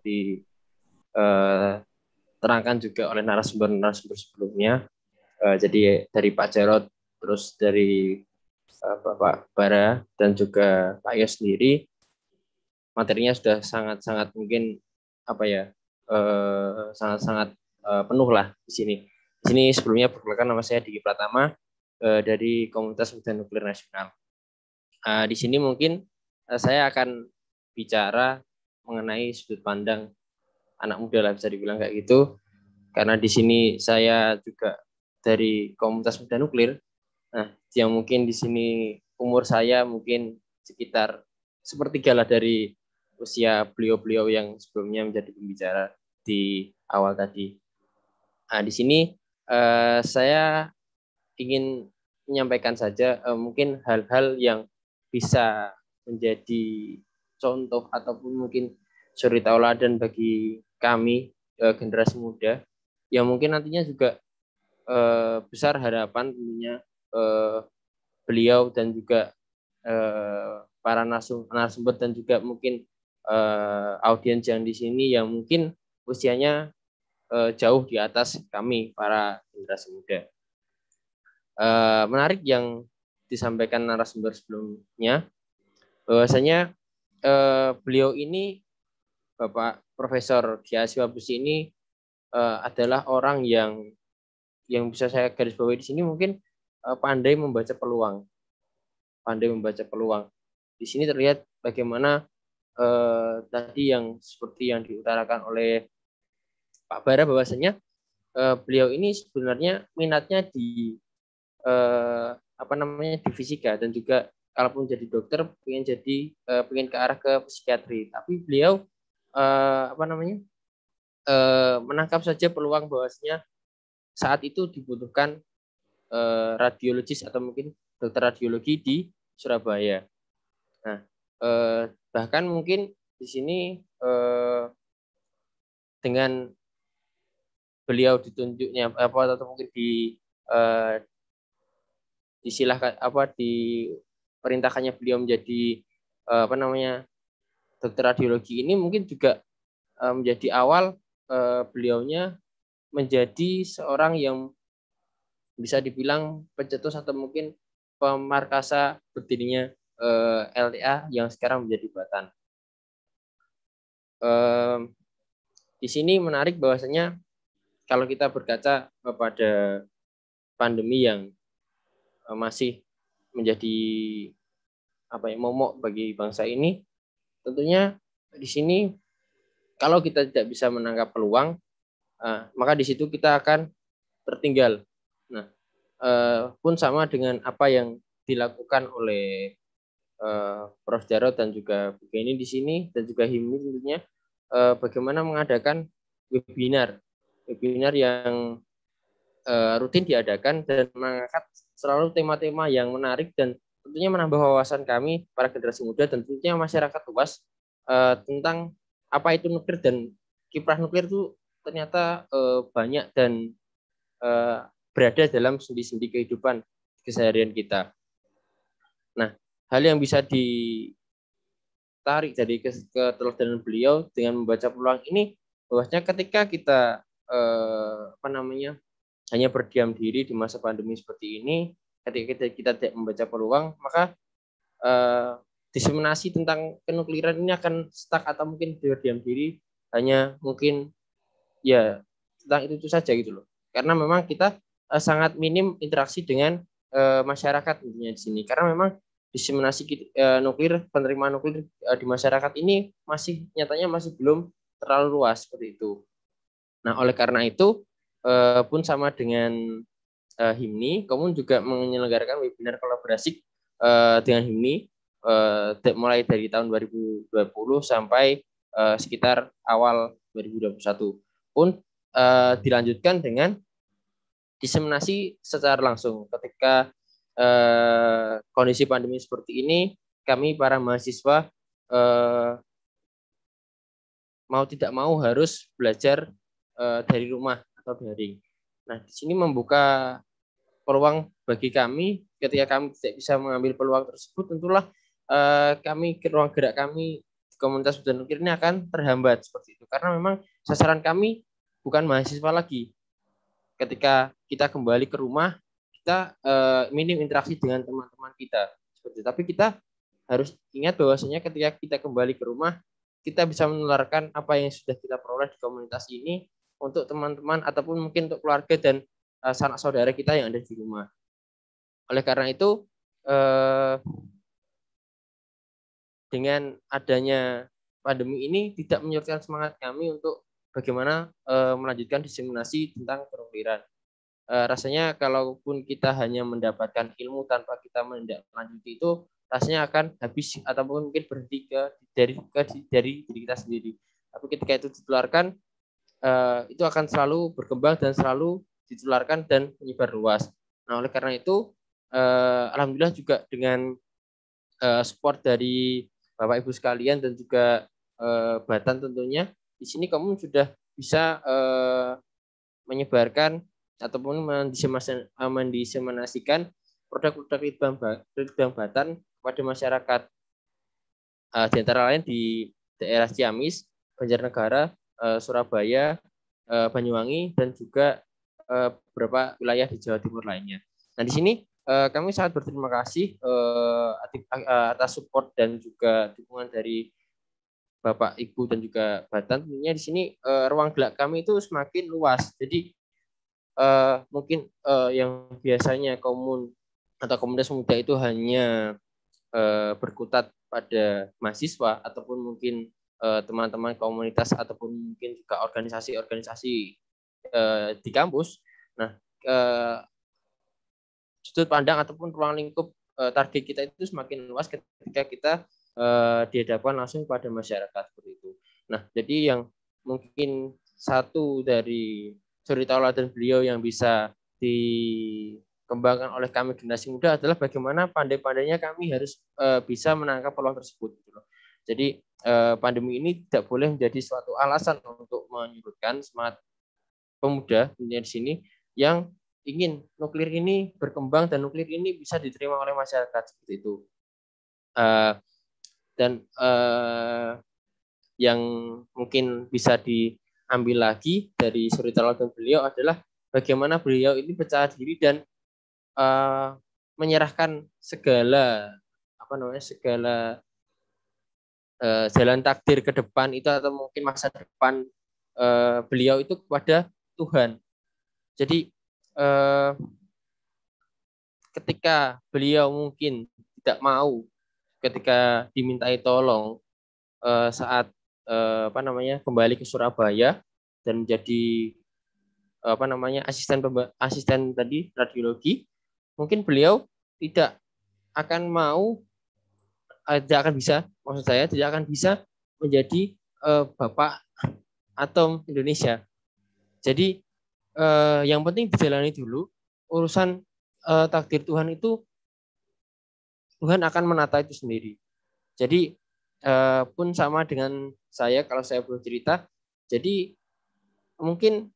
S2: diterangkan juga oleh narasumber sebelumnya. Jadi dari Pak Jarod, terus dari Bapak Bara dan juga Pak Yos sendiri, materinya sudah sangat-sangat mungkin sangat-sangat penuh lah di sini. Di sini sebelumnya perkenalkan, nama saya Diki Pratama dari Komunitas Muda Nuklir Nasional. Di sini mungkin saya akan bicara mengenai sudut pandang anak muda lah, bisa dibilang kayak gitu, karena di sini saya juga dari Komunitas Muda Nuklir. Nah, yang mungkin di sini umur saya mungkin sekitar sepertiga lah dari usia beliau-beliau yang sebelumnya menjadi pembicara di awal tadi. Nah, di sini saya ingin menyampaikan saja mungkin hal-hal yang bisa menjadi contoh ataupun mungkin suri tauladan bagi kami generasi muda yang mungkin nantinya juga besar harapan tentunya beliau dan juga para narasumber dan juga mungkin audiens yang di sini yang mungkin usianya jauh di atas kami para generasi muda. Menarik yang disampaikan narasumber sebelumnya, bahwasanya beliau ini, Bapak Profesor G.A. Siwa Besi ini adalah orang yang bisa saya garis bawahi di sini mungkin pandai membaca peluang. Di sini terlihat bagaimana tadi yang seperti yang diutarakan oleh Pak Bara, bahwasanya beliau ini sebenarnya minatnya di di fisika, dan juga kalaupun jadi dokter pengen ke arah ke psikiatri, tapi beliau menangkap saja peluang bahwasanya saat itu dibutuhkan radiologis atau mungkin dokter radiologi di Surabaya. Nah, bahkan mungkin di sini dengan beliau ditunjuknya atau mungkin disilahkan perintahkannya beliau menjadi dokter radiologi ini mungkin juga menjadi awal beliaunya menjadi seorang yang bisa dibilang pencetus atau mungkin pemarkasa berdirinya LTA yang sekarang menjadi Batan. Di sini menarik bahwasanya kalau kita berkaca pada pandemi yang masih menjadi momok bagi bangsa ini, tentunya di sini kalau kita tidak bisa menangkap peluang, maka di situ kita akan tertinggal. Nah, pun sama dengan apa yang dilakukan oleh Prof. Jarod dan juga Bu Geni di sini dan juga HIMNI tentunya bagaimana mengadakan webinar yang rutin diadakan dan mengangkat selalu tema-tema yang menarik dan tentunya menambah wawasan kami para generasi muda dan tentunya masyarakat luas tentang apa itu nuklir dan kiprah nuklir itu ternyata banyak dan berada dalam sendi-sendi kehidupan keseharian kita. Nah, hal yang bisa ditarik dari keteladanan beliau dengan membaca peluang ini, bahwasanya ketika kita hanya berdiam diri di masa pandemi seperti ini, ketika kita tidak membaca peluang, maka diseminasi tentang kenukliran ini akan stuck atau mungkin berdiam diri hanya mungkin ya tentang itu saja gitu loh. Karena memang kita sangat minim interaksi dengan masyarakat tentunya di sini. Karena memang diseminasi nuklir, penerimaan nuklir di masyarakat ini nyatanya masih belum terlalu luas seperti itu. Nah, oleh karena itu pun sama dengan HIMNI, Komun juga menyelenggarakan webinar kolaborasi dengan HIMNI mulai dari tahun 2020 sampai sekitar awal 2021. Pun dilanjutkan dengan diseminasi secara langsung. Ketika kondisi pandemi seperti ini, kami para mahasiswa mau tidak mau harus belajar dari rumah atau daring. Nah, di sini membuka peluang bagi kami. Ketika kami tidak bisa mengambil peluang tersebut, tentulah ruang gerak kami di komunitas Muda Nuklir ini akan terhambat seperti itu. Karena memang sasaran kami bukan mahasiswa lagi. Ketika kita kembali ke rumah, kita minim interaksi dengan teman-teman kita. Seperti itu. Tapi kita harus ingat bahwasanya ketika kita kembali ke rumah, kita bisa menularkan apa yang sudah kita peroleh di komunitas ini untuk teman-teman ataupun mungkin untuk keluarga dan sanak saudara kita yang ada di rumah. Oleh karena itu, dengan adanya pandemi ini tidak menyurutkan semangat kami untuk bagaimana melanjutkan diseminasi tentang kenukliran. Rasanya kalaupun kita hanya mendapatkan ilmu tanpa kita menindaklanjuti itu, rasanya akan habis ataupun mungkin berhenti dari diri kita sendiri. Tapi ketika itu ditularkan, itu akan selalu berkembang dan selalu ditularkan dan menyebar luas. Nah, oleh karena itu, alhamdulillah juga dengan support dari Bapak Ibu sekalian dan juga Batan tentunya, di sini kamu sudah bisa menyebarkan ataupun mendiseminasikan produk-produk litbang Batan kepada masyarakat. Di antara lain di daerah Ciamis, Banjarnegara, Surabaya, Banyuwangi, dan juga beberapa wilayah di Jawa Timur lainnya. Nah, di sini kami sangat berterima kasih atas support dan juga dukungan dari Bapak, Ibu, dan juga Batan. Tentunya di sini ruang gerak kami itu semakin luas. Jadi mungkin yang biasanya komunitas muda itu hanya berkutat pada mahasiswa ataupun mungkin teman-teman komunitas ataupun mungkin juga organisasi-organisasi di kampus. Nah, sudut pandang ataupun ruang lingkup target kita itu semakin luas ketika kita dihadapkan langsung pada masyarakat seperti itu. Nah, jadi yang mungkin satu dari suri tauladan beliau yang bisa dikembangkan oleh kami generasi muda adalah bagaimana pandai-pandainya kami harus bisa menangkap peluang tersebut. Jadi pandemi ini tidak boleh menjadi suatu alasan untuk menyurutkan semangat pemuda di sini yang ingin nuklir ini berkembang dan nuklir ini bisa diterima oleh masyarakat seperti itu. Dan yang mungkin bisa diambil lagi dari suri tauladan beliau adalah bagaimana beliau ini percaya diri dan menyerahkan segala jalan takdir ke depan itu atau mungkin masa depan beliau itu kepada Tuhan. Jadi ketika beliau mungkin tidak mau ketika dimintai tolong saat kembali ke Surabaya dan menjadi asisten tadi radiologi, mungkin beliau tidak akan bisa menjadi Bapak Atom Indonesia. Jadi yang penting dijalani dulu urusan takdir Tuhan itu, Tuhan akan menata itu sendiri. Jadi pun sama dengan saya kalau saya boleh cerita. Jadi mungkin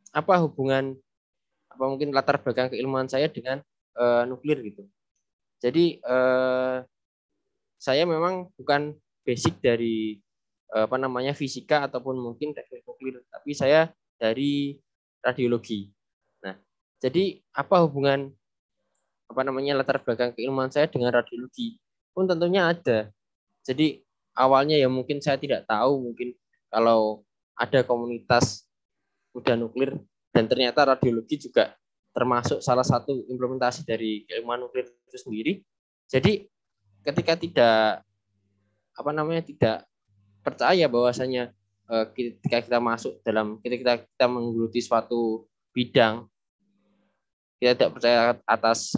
S2: mungkin latar belakang keilmuan saya dengan nuklir gitu. Jadi saya memang bukan basic dari fisika ataupun mungkin teknik nuklir, tapi saya dari radiologi. Nah, jadi apa hubungan latar belakang keilmuan saya dengan radiologi? Pun tentunya ada. Jadi awalnya ya mungkin saya tidak tahu mungkin kalau ada komunitas muda nuklir, dan ternyata radiologi juga termasuk salah satu implementasi dari keilmuan nuklir itu sendiri. Jadi ketika tidak percaya bahwasanya ketika kita menggeluti suatu bidang, kita tidak percaya atas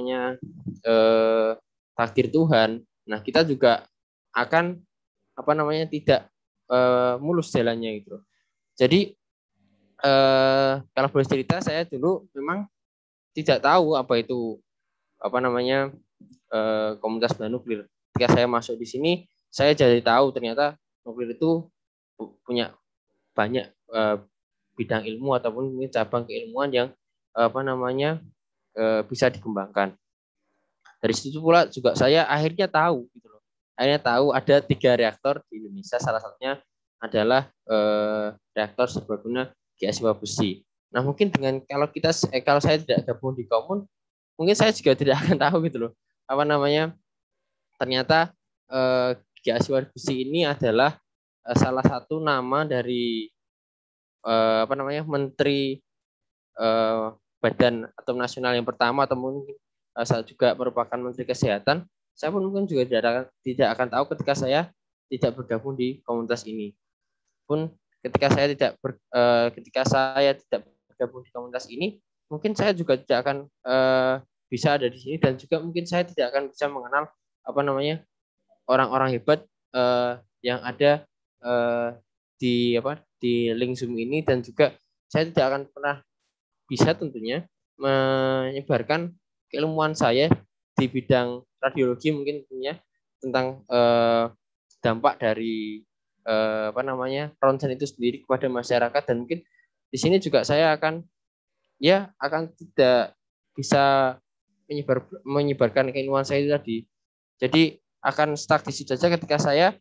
S2: takdir Tuhan, nah kita juga akan tidak mulus jalannya gitu. Jadi kalau boleh cerita, saya dulu memang tidak tahu apa itu komunitas muda nuklir. Ketika saya masuk di sini, saya jadi tahu ternyata nuklir itu punya banyak bidang ilmu ataupun cabang keilmuan yang bisa dikembangkan. Dari situ pula juga saya akhirnya tahu gitu loh. Akhirnya tahu ada 3 reaktor di Indonesia, salah satunya adalah reaktor serbaguna GA Besi. Nah, mungkin kalau saya tidak gabung di Komun, mungkin saya juga tidak akan tahu gitu loh. Ternyata GA Besi ini adalah salah satu nama dari Menteri Badan Atom Nasional yang pertama, atau mungkin saya juga merupakan Menteri Kesehatan. Saya pun mungkin juga tidak akan tahu ketika saya tidak bergabung di komunitas ini. Pun ketika saya tidak bergabung di komunitas ini, mungkin saya juga tidak akan bisa ada di sini, dan juga mungkin saya tidak akan bisa mengenal orang-orang hebat yang ada di link Zoom ini, dan juga saya tidak akan pernah bisa tentunya menyebarkan keilmuan saya di bidang radiologi mungkin tentunya tentang dampak dari ronsen itu sendiri kepada masyarakat. Dan mungkin di sini juga saya akan tidak bisa menyebarkan keilmuan saya itu tadi. Jadi akan stuck di situ saja ketika saya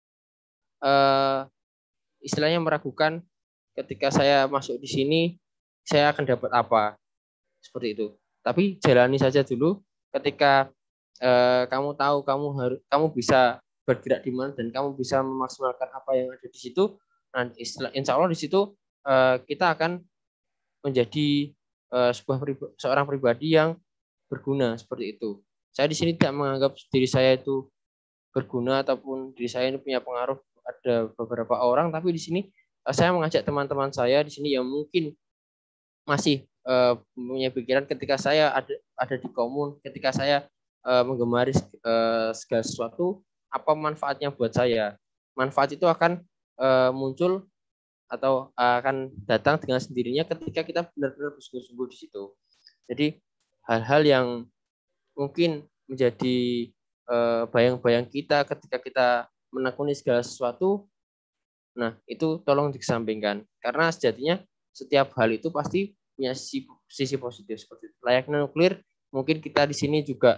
S2: istilahnya meragukan ketika saya masuk di sini saya akan dapat apa, seperti itu. Tapi jalani saja dulu. Ketika kamu tahu kamu bisa bergerak di mana dan kamu bisa memaksimalkan apa yang ada di situ, nah insya Allah di situ kita akan menjadi seorang pribadi yang berguna, seperti itu. Saya di sini tidak menganggap diri saya itu berguna ataupun diri saya ini punya pengaruh ada beberapa orang, tapi di sini saya mengajak teman-teman saya di sini yang mungkin masih punya pikiran ketika saya ada di Komun, ketika saya menggemari segala sesuatu, apa manfaatnya buat saya. Manfaat itu akan muncul atau akan datang dengan sendirinya ketika kita benar-benar bersungguh-sungguh di situ. Jadi hal-hal yang mungkin menjadi bayang-bayang kita ketika kita menekuni segala sesuatu, nah itu tolong dikesampingkan, karena sejatinya setiap hal itu pasti punya sisi positif seperti itu. Layaknya nuklir, mungkin kita di sini juga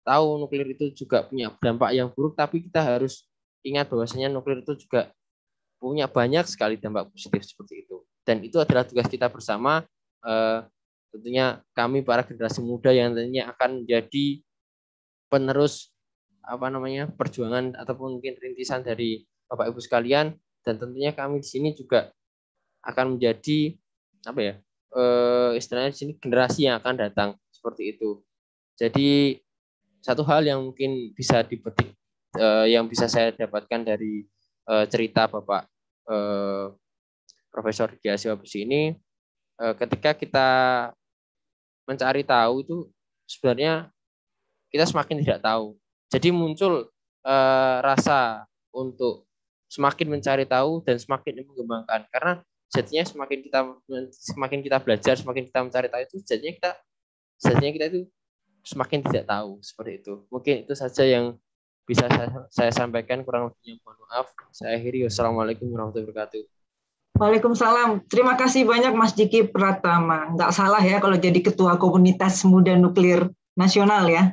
S2: tahu nuklir itu juga punya dampak yang buruk, tapi kita harus ingat bahwasanya nuklir itu juga punya banyak sekali dampak positif seperti itu. Dan itu adalah tugas kita bersama, tentunya kami para generasi muda yang tentunya akan menjadi penerus perjuangan ataupun mungkin rintisan dari Bapak Ibu sekalian, dan tentunya kami di sini juga akan menjadi istilahnya di sini generasi yang akan datang seperti itu. Jadi satu hal yang mungkin bisa dipetik, yang bisa saya dapatkan dari cerita Bapak Profesor Diki Siwa Besi ini, ketika kita mencari tahu itu sebenarnya kita semakin tidak tahu. Jadi muncul rasa untuk semakin mencari tahu dan semakin mengembangkan, karena jadinya semakin kita belajar, semakin kita mencari tahu itu jadinya kita itu semakin tidak tahu seperti itu. Mungkin itu saja yang bisa saya sampaikan, kurang lebihnya mohon maaf. Saya akhiri. Wassalamualaikum warahmatullahi wabarakatuh.
S15: Waalaikumsalam. Terima kasih banyak Mas Diki Pratama. Nggak salah ya kalau jadi ketua komunitas muda nuklir nasional ya.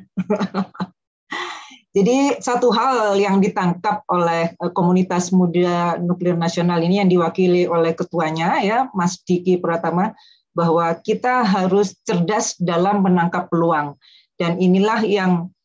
S15: Jadi satu hal yang ditangkap oleh komunitas muda nuklir nasional ini yang diwakili oleh ketuanya ya Mas Diki Pratama, bahwa kita harus cerdas dalam menangkap peluang. Dan inilah yang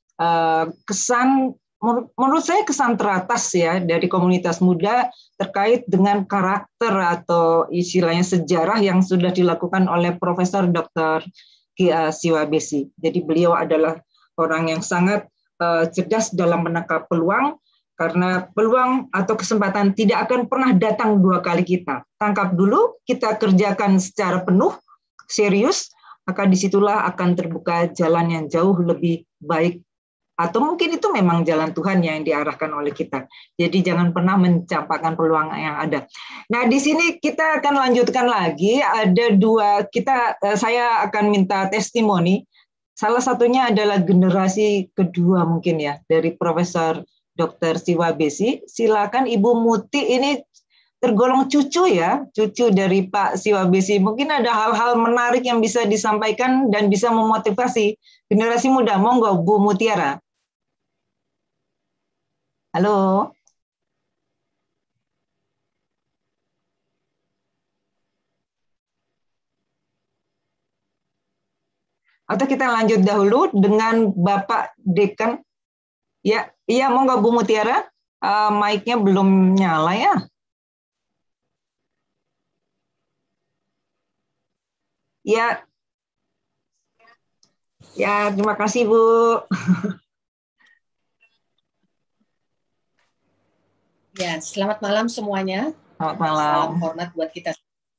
S15: menurut saya kesan teratas ya dari komunitas muda terkait dengan karakter atau istilahnya sejarah yang sudah dilakukan oleh Profesor Dr. Diki Siwa Besi. Jadi beliau adalah orang yang sangat cerdas dalam menangkap peluang, karena peluang atau kesempatan tidak akan pernah datang dua kali kita. Tangkap dulu, kita kerjakan secara penuh, serius, maka disitulah akan terbuka jalan yang jauh lebih baik. Atau mungkin itu memang jalan Tuhan yang diarahkan oleh kita. Jadi jangan pernah mencampakkan peluang yang ada. Nah, di sini kita akan lanjutkan lagi. Ada dua, saya akan minta testimoni. Salah satunya adalah generasi kedua mungkin ya, dari Profesor Dr. Siwa Besi. Silakan Ibu Muti, ini tergolong cucu ya, cucu dari Pak Siwa Besi. Mungkin ada hal-hal menarik yang bisa disampaikan dan bisa memotivasi generasi muda. Monggo Bu Mutiara. Halo. Atau kita lanjut dahulu dengan Bapak Dekan. Ya, iya monggo Bu Mutiara. Mic-nya belum nyala ya. Ya. Ya, terima kasih Bu.
S1: Ya, selamat malam semuanya.
S15: Selamat malam.
S1: Salam hormat buat kita.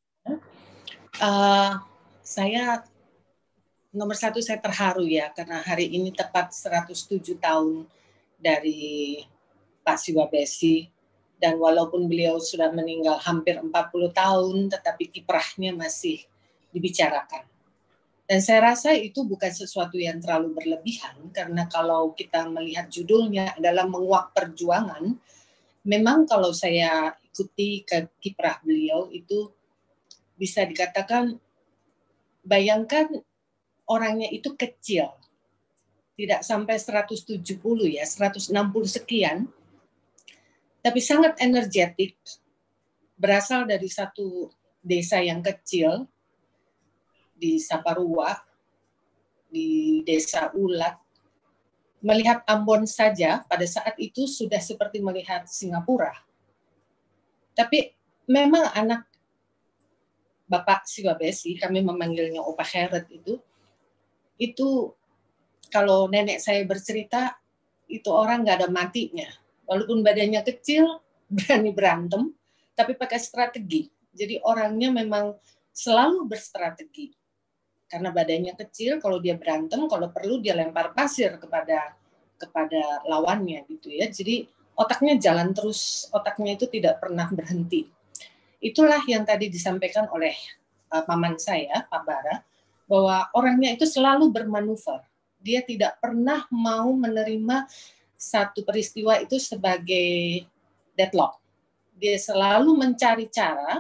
S1: Saya nomor satu, saya terharu ya, karena hari ini tepat 107 tahun dari Pak Siwa Besi, dan walaupun beliau sudah meninggal hampir 40 tahun, tetapi kiprahnya masih dibicarakan. Dan saya rasa itu bukan sesuatu yang terlalu berlebihan, karena kalau kita melihat judulnya adalah menguak perjuangan, memang kalau saya ikuti ke kiprah beliau itu bisa dikatakan, bayangkan orangnya itu kecil, tidak sampai 170 ya, 160 sekian, tapi sangat energetik, berasal dari satu desa yang kecil, di Saparua, di desa Ulat. Melihat Ambon saja pada saat itu sudah seperti melihat Singapura. Tapi memang anak Bapak Siwa Besi, kami memanggilnya Opa Heret itu kalau nenek saya bercerita, itu orang nggak ada matinya. Walaupun badannya kecil, berani berantem, tapi pakai strategi. Jadi orangnya memang selalu berstrategi. Karena badannya kecil, kalau dia berantem, kalau perlu dia lempar pasir kepada lawannya gitu ya. Jadi otaknya jalan terus, otaknya itu tidak pernah berhenti. Itulah yang tadi disampaikan oleh paman saya, Pak Bara, bahwa orangnya itu selalu bermanuver. Dia tidak pernah mau menerima satu peristiwa itu sebagai deadlock. Dia selalu mencari cara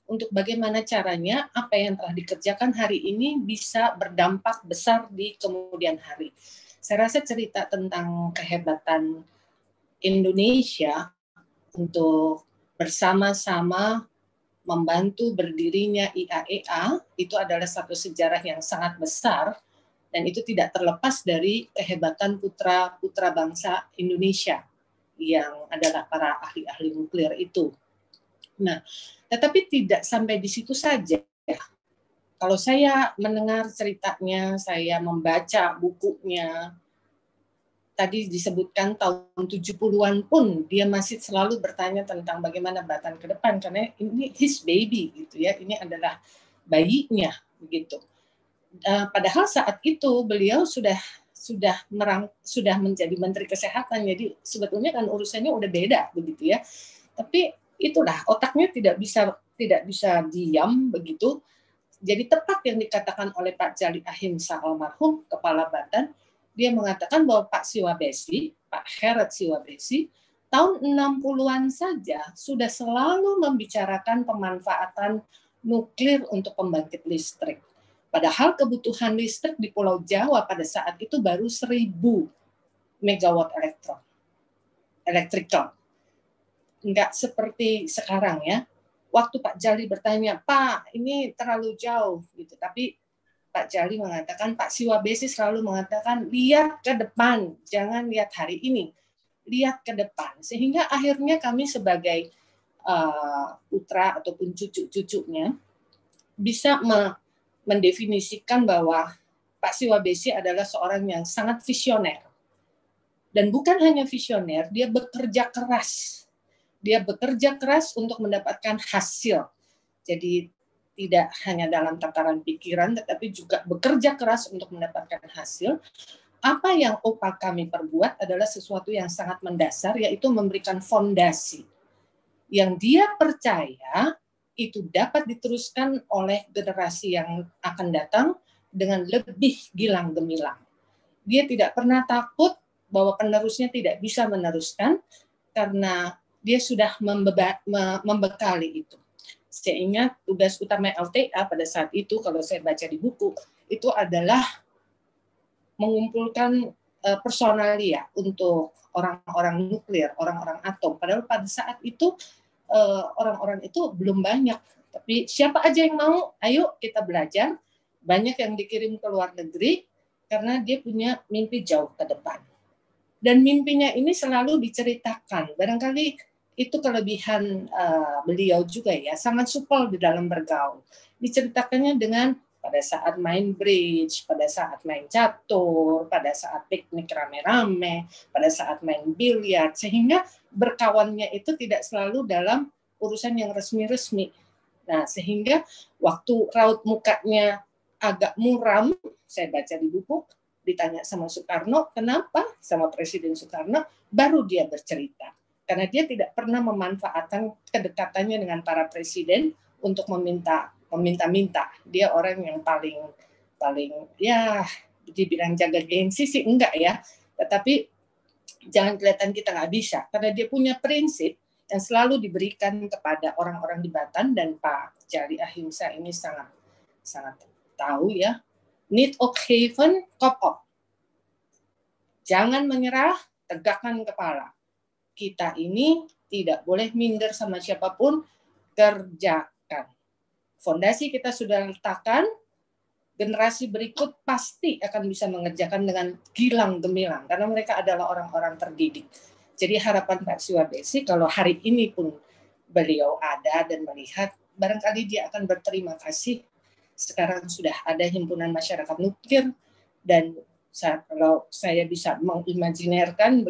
S1: untuk bagaimana caranya apa yang telah dikerjakan hari ini bisa berdampak besar di kemudian hari. Saya rasa cerita tentang kehebatan Indonesia untuk bersama-sama membantu berdirinya IAEA itu adalah satu sejarah yang sangat besar, dan itu tidak terlepas dari kehebatan putra-putra bangsa Indonesia yang adalah para ahli-ahli nuklir itu. Nah, tetapi tidak sampai di situ saja. Kalau saya mendengar ceritanya, saya membaca bukunya, tadi disebutkan tahun 70-an pun dia masih selalu bertanya tentang bagaimana Batan ke depan, karena ini his baby gitu ya, ini adalah bayinya begitu. Padahal saat itu beliau sudah menjadi Menteri Kesehatan, jadi sebetulnya kan urusannya udah beda begitu ya. Tapi itulah otaknya tidak bisa diam begitu. Jadi tepat yang dikatakan oleh Pak Djali Ahimsa almarhum Kepala Batan, dia mengatakan bahwa Pak Siwabesi, Pak Heret Siwabesi, tahun 60-an saja sudah selalu membicarakan pemanfaatan nuklir untuk pembangkit listrik. Padahal kebutuhan listrik di Pulau Jawa pada saat itu baru 1000 megawatt electrical. Enggak seperti sekarang ya. Waktu Pak Djali bertanya, Pak, ini terlalu jauh gitu. Tapi Pak Djali mengatakan, Pak Siwabesi selalu mengatakan, lihat ke depan, jangan lihat hari ini, lihat ke depan. Sehingga akhirnya kami sebagai putra ataupun cucu-cucunya bisa mendefinisikan bahwa Pak Siwabesi adalah seorang yang sangat visioner. Dan bukan hanya visioner, dia bekerja keras. Dia bekerja keras untuk mendapatkan hasil. Jadi tidak hanya dalam tataran pikiran, tetapi juga bekerja keras untuk mendapatkan hasil. Apa yang opa kami perbuat adalah sesuatu yang sangat mendasar, yaitu memberikan fondasi. Yang dia percaya itu dapat diteruskan oleh generasi yang akan datang dengan lebih gilang gemilang. Dia tidak pernah takut bahwa penerusnya tidak bisa meneruskan, karena dia sudah membekali itu. Saya ingat tugas utama LTA pada saat itu, kalau saya baca di buku, itu adalah mengumpulkan personalia untuk orang-orang nuklir, orang-orang atom. Padahal pada saat itu orang-orang itu belum banyak. Tapi siapa aja yang mau, ayo kita belajar. Banyak yang dikirim ke luar negeri karena dia punya mimpi jauh ke depan. Dan mimpinya ini selalu diceritakan. Barangkali itu kelebihan beliau juga ya, sangat supel di dalam bergaul. Diceritakannya dengan pada saat main bridge, pada saat main catur, pada saat piknik rame-rame, pada saat main biliar, sehingga berkawannya itu tidak selalu dalam urusan yang resmi-resmi. Nah, sehingga waktu raut mukanya agak muram, saya baca di buku, ditanya sama Soekarno, kenapa? Sama Presiden Soekarno, baru dia bercerita. Karena dia tidak pernah memanfaatkan kedekatannya dengan para presiden untuk meminta-minta. Dia orang yang paling ya dibilang jaga gengsi sih enggak ya. Tetapi jangan kelihatan kita nggak bisa, karena dia punya prinsip yang selalu diberikan kepada orang-orang di Batan, dan Pak Djali Ahimsa ini sangat tahu ya. Need of haven, cop up. Jangan menyerah, tegakkan kepala. Kita ini tidak boleh minder sama siapapun, kerjakan. Fondasi kita sudah letakkan, generasi berikut pasti akan bisa mengerjakan dengan gilang gemilang, karena mereka adalah orang-orang terdidik. Jadi harapan Pak Siwabesi, kalau hari ini pun beliau ada dan melihat, barangkali dia akan berterima kasih. Sekarang sudah ada himpunan masyarakat nuklir, dan kalau saya bisa mengimajinasikan,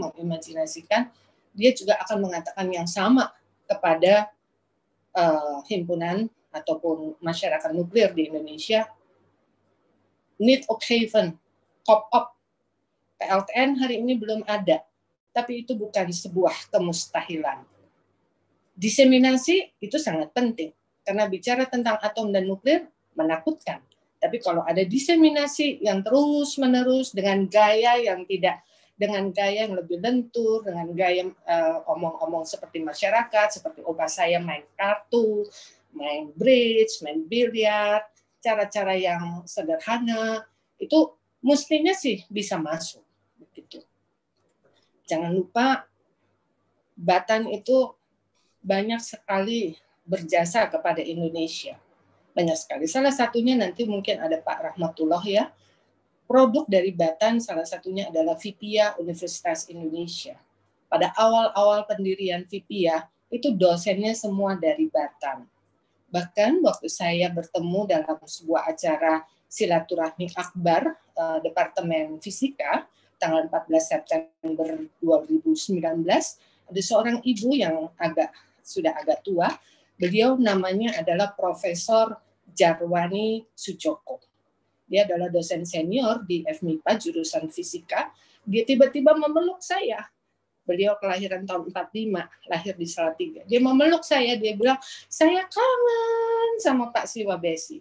S1: dia juga akan mengatakan yang sama kepada himpunan ataupun masyarakat nuklir di Indonesia. Need of haven, cop up. PLTN hari ini belum ada, tapi itu bukan sebuah kemustahilan. Diseminasi itu sangat penting, karena bicara tentang atom dan nuklir menakutkan. Tapi kalau ada diseminasi yang terus-menerus dengan gaya yang lebih lentur, dengan gaya omong-omong seperti masyarakat, seperti opa saya main kartu, main bridge, main biliar, cara-cara yang sederhana, itu mestinya sih bisa masuk. Begitu. Jangan lupa, Batan itu banyak sekali berjasa kepada Indonesia. Banyak sekali. Salah satunya nanti mungkin ada Pak Rahmatullah ya. Produk dari Batan salah satunya adalah VIPIA Universitas Indonesia. Pada awal-awal pendirian VIPIA, itu dosennya semua dari Batan. Bahkan waktu saya bertemu dalam sebuah acara silaturahmi akbar Departemen Fisika, tanggal 14 September 2019, ada seorang ibu yang sudah agak tua. Beliau namanya adalah Profesor Jarwani Sucoko. Dia adalah dosen senior di FMIPA jurusan fisika. Dia tiba-tiba memeluk saya. Beliau kelahiran tahun 45, lahir di Salatiga. Dia memeluk saya, dia bilang, saya kangen sama Pak Siwabesi.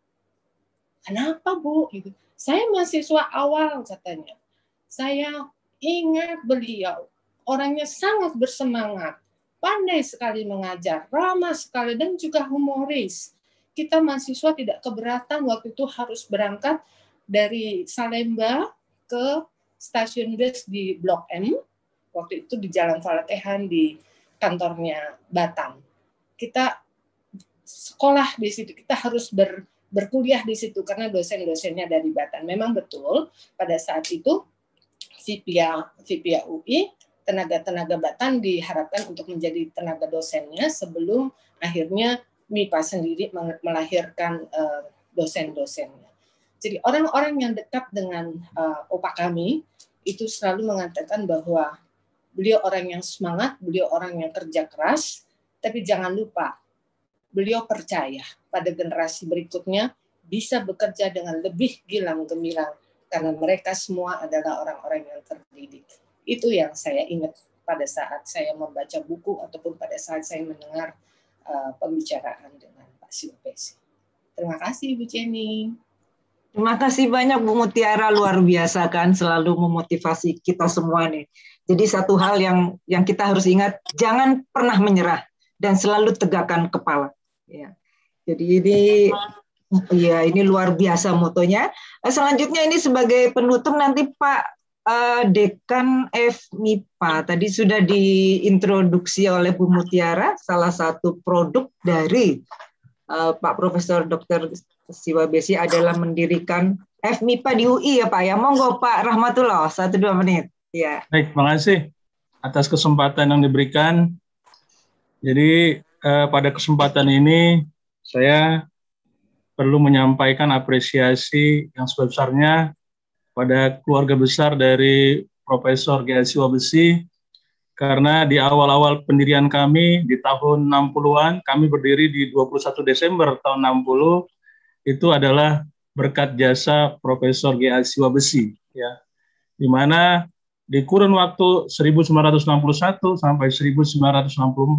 S1: Kenapa, Bu? Saya mahasiswa awal, katanya. Saya ingat beliau, orangnya sangat bersemangat, pandai sekali mengajar, ramah sekali, dan juga humoris. Kita mahasiswa tidak keberatan waktu itu harus berangkat dari Salemba ke stasiun bus di Blok M, waktu itu di Jalan Falatehan di kantornya Batan. Kita sekolah di situ, kita harus berkuliah di situ karena dosen-dosennya dari Batan. Memang betul pada saat itu VIPIA UI, tenaga-tenaga Batan diharapkan untuk menjadi tenaga dosennya sebelum akhirnya MIPA sendiri melahirkan dosen-dosennya. Jadi orang-orang yang dekat dengan opa kami itu selalu mengatakan bahwa beliau orang yang semangat, beliau orang yang kerja keras, tapi jangan lupa beliau percaya pada generasi berikutnya bisa bekerja dengan lebih gilang gemilang karena mereka semua adalah orang-orang yang terdidik. Itu yang saya ingat pada saat saya membaca buku ataupun pada saat saya mendengar pembicaraan dengan Pak Siwabesi. Terima kasih Bu Jenny.
S15: Terima kasih banyak Bu Mutiara, luar biasa kan, selalu memotivasi kita semua nih. Jadi satu hal yang kita harus ingat, jangan pernah menyerah dan selalu tegakkan kepala. Ya. Jadi ini luar biasa motonya. Selanjutnya ini sebagai penutup nanti Pak Dekan FMIPA tadi sudah diintroduksi oleh Bu Mutiara, salah satu produk dari Pak Profesor Dr. Siwabesi adalah mendirikan FMIPA di UI ya Pak ya. Monggo Pak Rahmatullah, 1-2 menit. Ya.
S14: Baik, terima kasih atas kesempatan yang diberikan. Jadi pada kesempatan ini saya perlu menyampaikan apresiasi yang sebesar-besarnya pada keluarga besar dari Profesor G.H. Siwabesi, karena di awal-awal pendirian kami di tahun 60-an, kami berdiri di 21 Desember tahun 60, itu adalah berkat jasa Profesor G.H. Siwabesi, ya, di mana di kurun waktu 1961 sampai 1964,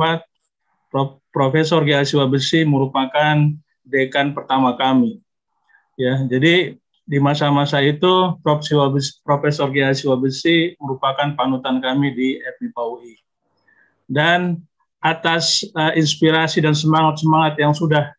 S14: Profesor G.H. Siwabesi merupakan dekan pertama kami. Ya, jadi di masa-masa itu Profesor G.H. Siwabesi merupakan panutan kami di FMIPA UI. Dan atas inspirasi dan semangat-semangat yang sudah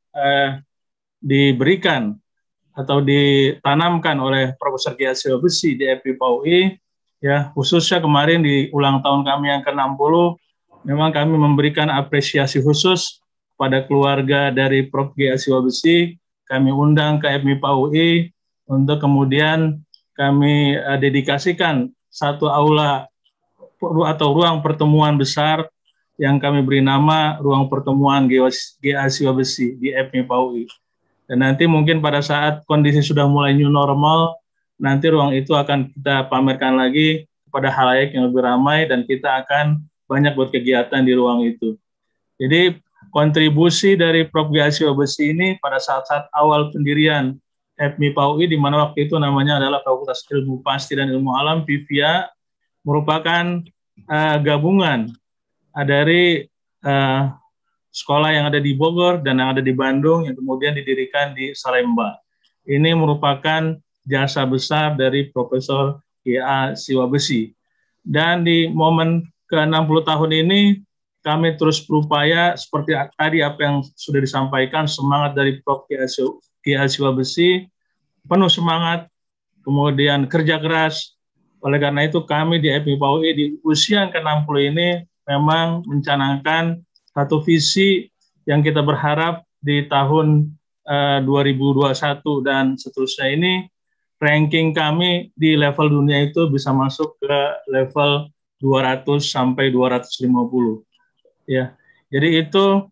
S14: diberikan atau ditanamkan oleh Profesor G.H. Siwabesi di FMIPA UI, ya, khususnya kemarin di ulang tahun kami yang ke-60, memang kami memberikan apresiasi khusus pada keluarga dari Prof. G.H. Siwabesi. Kami undang ke FMIPA UI untuk kemudian kami dedikasikan satu aula atau ruang pertemuan besar yang kami beri nama Ruang Pertemuan G.H. Siwabesi di FMIPA UI. Dan nanti mungkin pada saat kondisi sudah mulai new normal, nanti ruang itu akan kita pamerkan lagi kepada halayak yang lebih ramai dan kita akan banyak buat kegiatan di ruang itu. Jadi kontribusi dari Prof. G.H. Siwabesi ini pada saat-saat awal pendirian FMIPA UI, di mana waktu itu namanya adalah Fakultas Ilmu Pasti dan Ilmu Alam, FIVIA, merupakan gabungan dari sekolah yang ada di Bogor dan yang ada di Bandung yang kemudian didirikan di Salemba. Ini merupakan jasa besar dari Profesor G.H. Siwabesi. Dan di momen ke-60 tahun ini, kami terus berupaya seperti tadi apa yang sudah disampaikan, semangat dari Prof. Ki Siwa Besi, penuh semangat, kemudian kerja keras. Oleh karena itu kami di FMIPA UI di usia yang ke-60 ini memang mencanangkan satu visi yang kita berharap di tahun 2021 dan seterusnya ini ranking kami di level dunia itu bisa masuk ke level 200 sampai 250. Ya. Jadi itu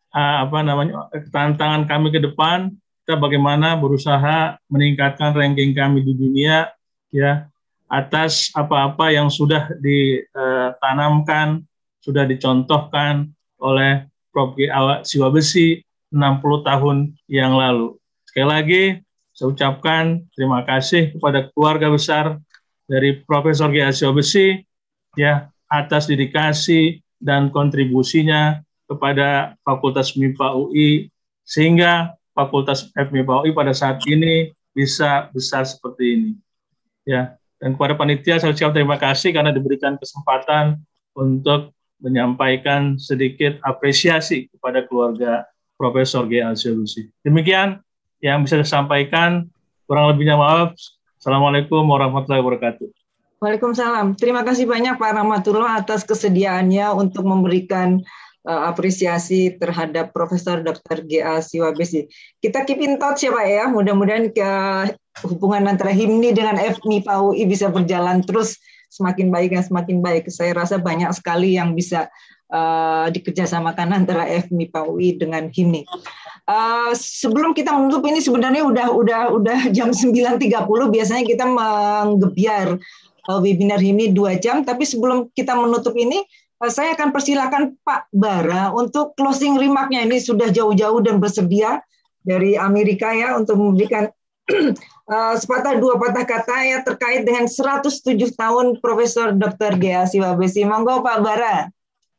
S14: tantangan kami ke depan, kita bagaimana berusaha meningkatkan ranking kami di dunia ya atas apa-apa yang sudah ditanamkan, sudah dicontohkan oleh Prof. Siwa Besi 60 tahun yang lalu. Sekali lagi, saya ucapkan terima kasih kepada keluarga besar dari Profesor Ki Siwa Besi ya atas dedikasi dan kontribusinya kepada Fakultas MIPA UI sehingga Fakultas FMIPA UI pada saat ini bisa besar seperti ini. Ya, dan kepada panitia saya ucapkan terima kasih karena diberikan kesempatan untuk menyampaikan sedikit apresiasi kepada keluarga Profesor Ki Siwa Besi. Demikian yang bisa saya sampaikan, kurang lebihnya maaf. Assalamualaikum warahmatullahi wabarakatuh.
S15: Waalaikumsalam. Terima kasih banyak Pak Rahmatullah atas kesediaannya untuk memberikan apresiasi terhadap Profesor Dr. G.A. Siwa Besi. Kita keep in touch ya Pak ya. Mudah-mudahan hubungan antara HIMNI dengan FMIPA UI bisa berjalan terus semakin baik dan semakin baik. Saya rasa banyak sekali yang bisa dikerjasamakan antara FMIPA UI dengan HIMNI. Sebelum kita menutup ini sebenarnya udah jam 9.30, biasanya kita menggebiar webinar ini 2 jam, tapi sebelum kita menutup ini saya akan persilakan Pak Bara untuk closing remark-nya. Ini sudah jauh-jauh dan bersedia dari Amerika ya untuk memberikan sepatah dua patah kata ya terkait dengan 107 tahun Profesor Dr. G.A. Siwa Besi. Monggo Pak Bara.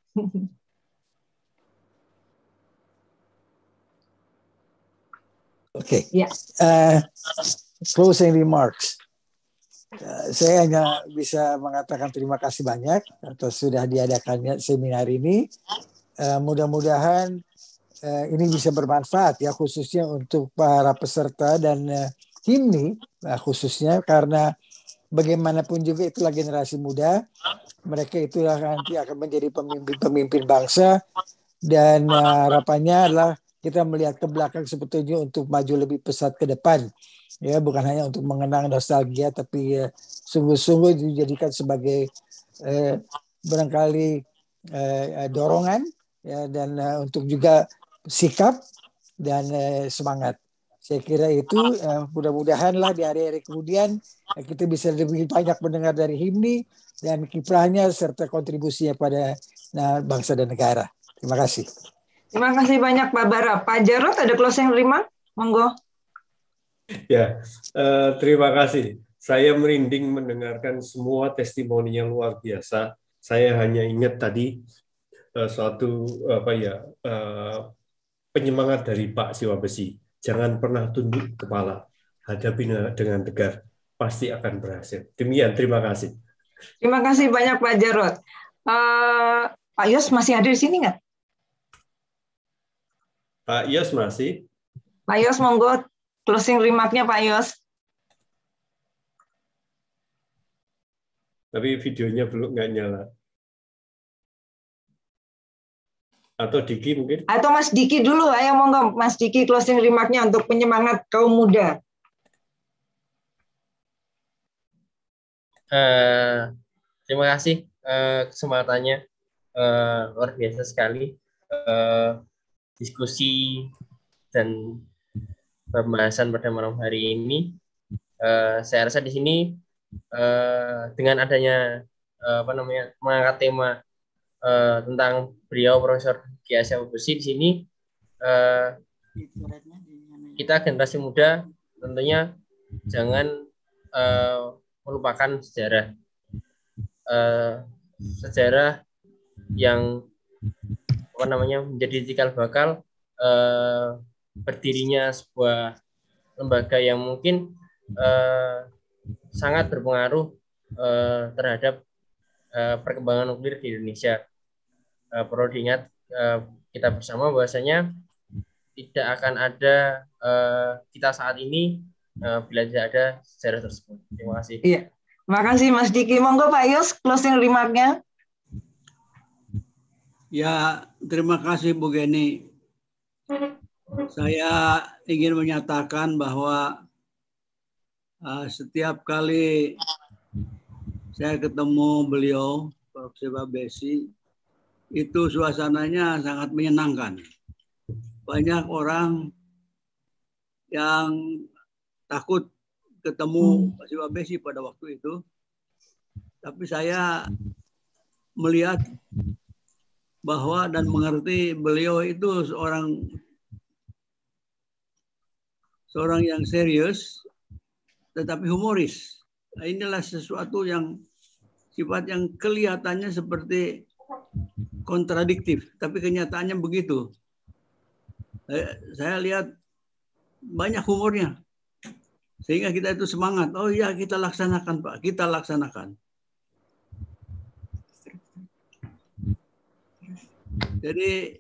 S20: Oke. Closing remarks. Saya hanya bisa mengatakan terima kasih banyak atas sudah diadakannya seminar ini. Mudah-mudahan ini bisa bermanfaat ya khususnya untuk para peserta dan HIMNI khususnya karena bagaimanapun juga itulah generasi muda. Mereka itulah nanti akan menjadi pemimpin bangsa dan harapannya adalah kita melihat ke belakang sebetulnya untuk maju lebih pesat ke depan. Ya, bukan hanya untuk mengenang nostalgia, tapi sungguh-sungguh dijadikan sebagai barangkali dorongan ya, dan untuk juga sikap dan semangat. Saya kira itu mudah-mudahanlah di hari-hari kemudian kita bisa lebih banyak mendengar dari HIMNI dan kiprahnya serta kontribusinya pada bangsa dan negara. Terima kasih.
S15: Terima kasih banyak Pak Bara. Pak Jarod ada closing remark? Monggo.
S3: Ya, terima kasih. Saya merinding mendengarkan semua testimoni yang luar biasa. Saya hanya ingat tadi suatu penyemangat dari Pak Siwa Besi. Jangan pernah tunduk kepala, hadapi dengan tegar, pasti akan berhasil. Demikian, terima kasih.
S15: Terima kasih banyak Pak Jarod. Pak Yos masih ada di sini nggak?
S3: Pak Yos masih.
S15: Pak Yos, monggo. Closing remark-nya Pak Yos.
S3: Tapi videonya belum nggak nyala. Atau Diki mungkin?
S15: Atau Mas Diki dulu, ayo monggo Mas Diki closing remark-nya untuk penyemangat kaum muda.
S2: Terima kasih kesempatannya, luar biasa sekali diskusi dan pembahasan pada malam hari ini. Saya rasa di sini dengan adanya mengangkat tema tentang beliau Profesor Ki Siwa Besi di sini, kita generasi muda tentunya jangan melupakan sejarah yang menjadi cikal bakal berdirinya sebuah lembaga yang mungkin sangat berpengaruh terhadap perkembangan nuklir di Indonesia. perlu diingat kita bersama bahwasanya tidak akan ada kita saat ini bila tidak ada sejarah tersebut. Terima kasih.
S15: Iya. Terima kasih Mas Diki. Monggo Pak Yus, closing remark-nya.
S21: Ya, terima kasih Bu Geni. Saya ingin menyatakan bahwa setiap kali saya ketemu beliau, Prof. Siwabesi, itu suasananya sangat menyenangkan. Banyak orang yang takut ketemu Pak Siwabesi pada waktu itu, tapi saya melihat bahwa dan mengerti beliau itu seorang yang serius tetapi humoris. Nah, inilah sesuatu yang sifat yang kelihatannya seperti kontradiktif, tapi kenyataannya begitu. Saya lihat banyak humornya, sehingga kita itu semangat. Oh iya, kita laksanakan Pak, kita laksanakan. Jadi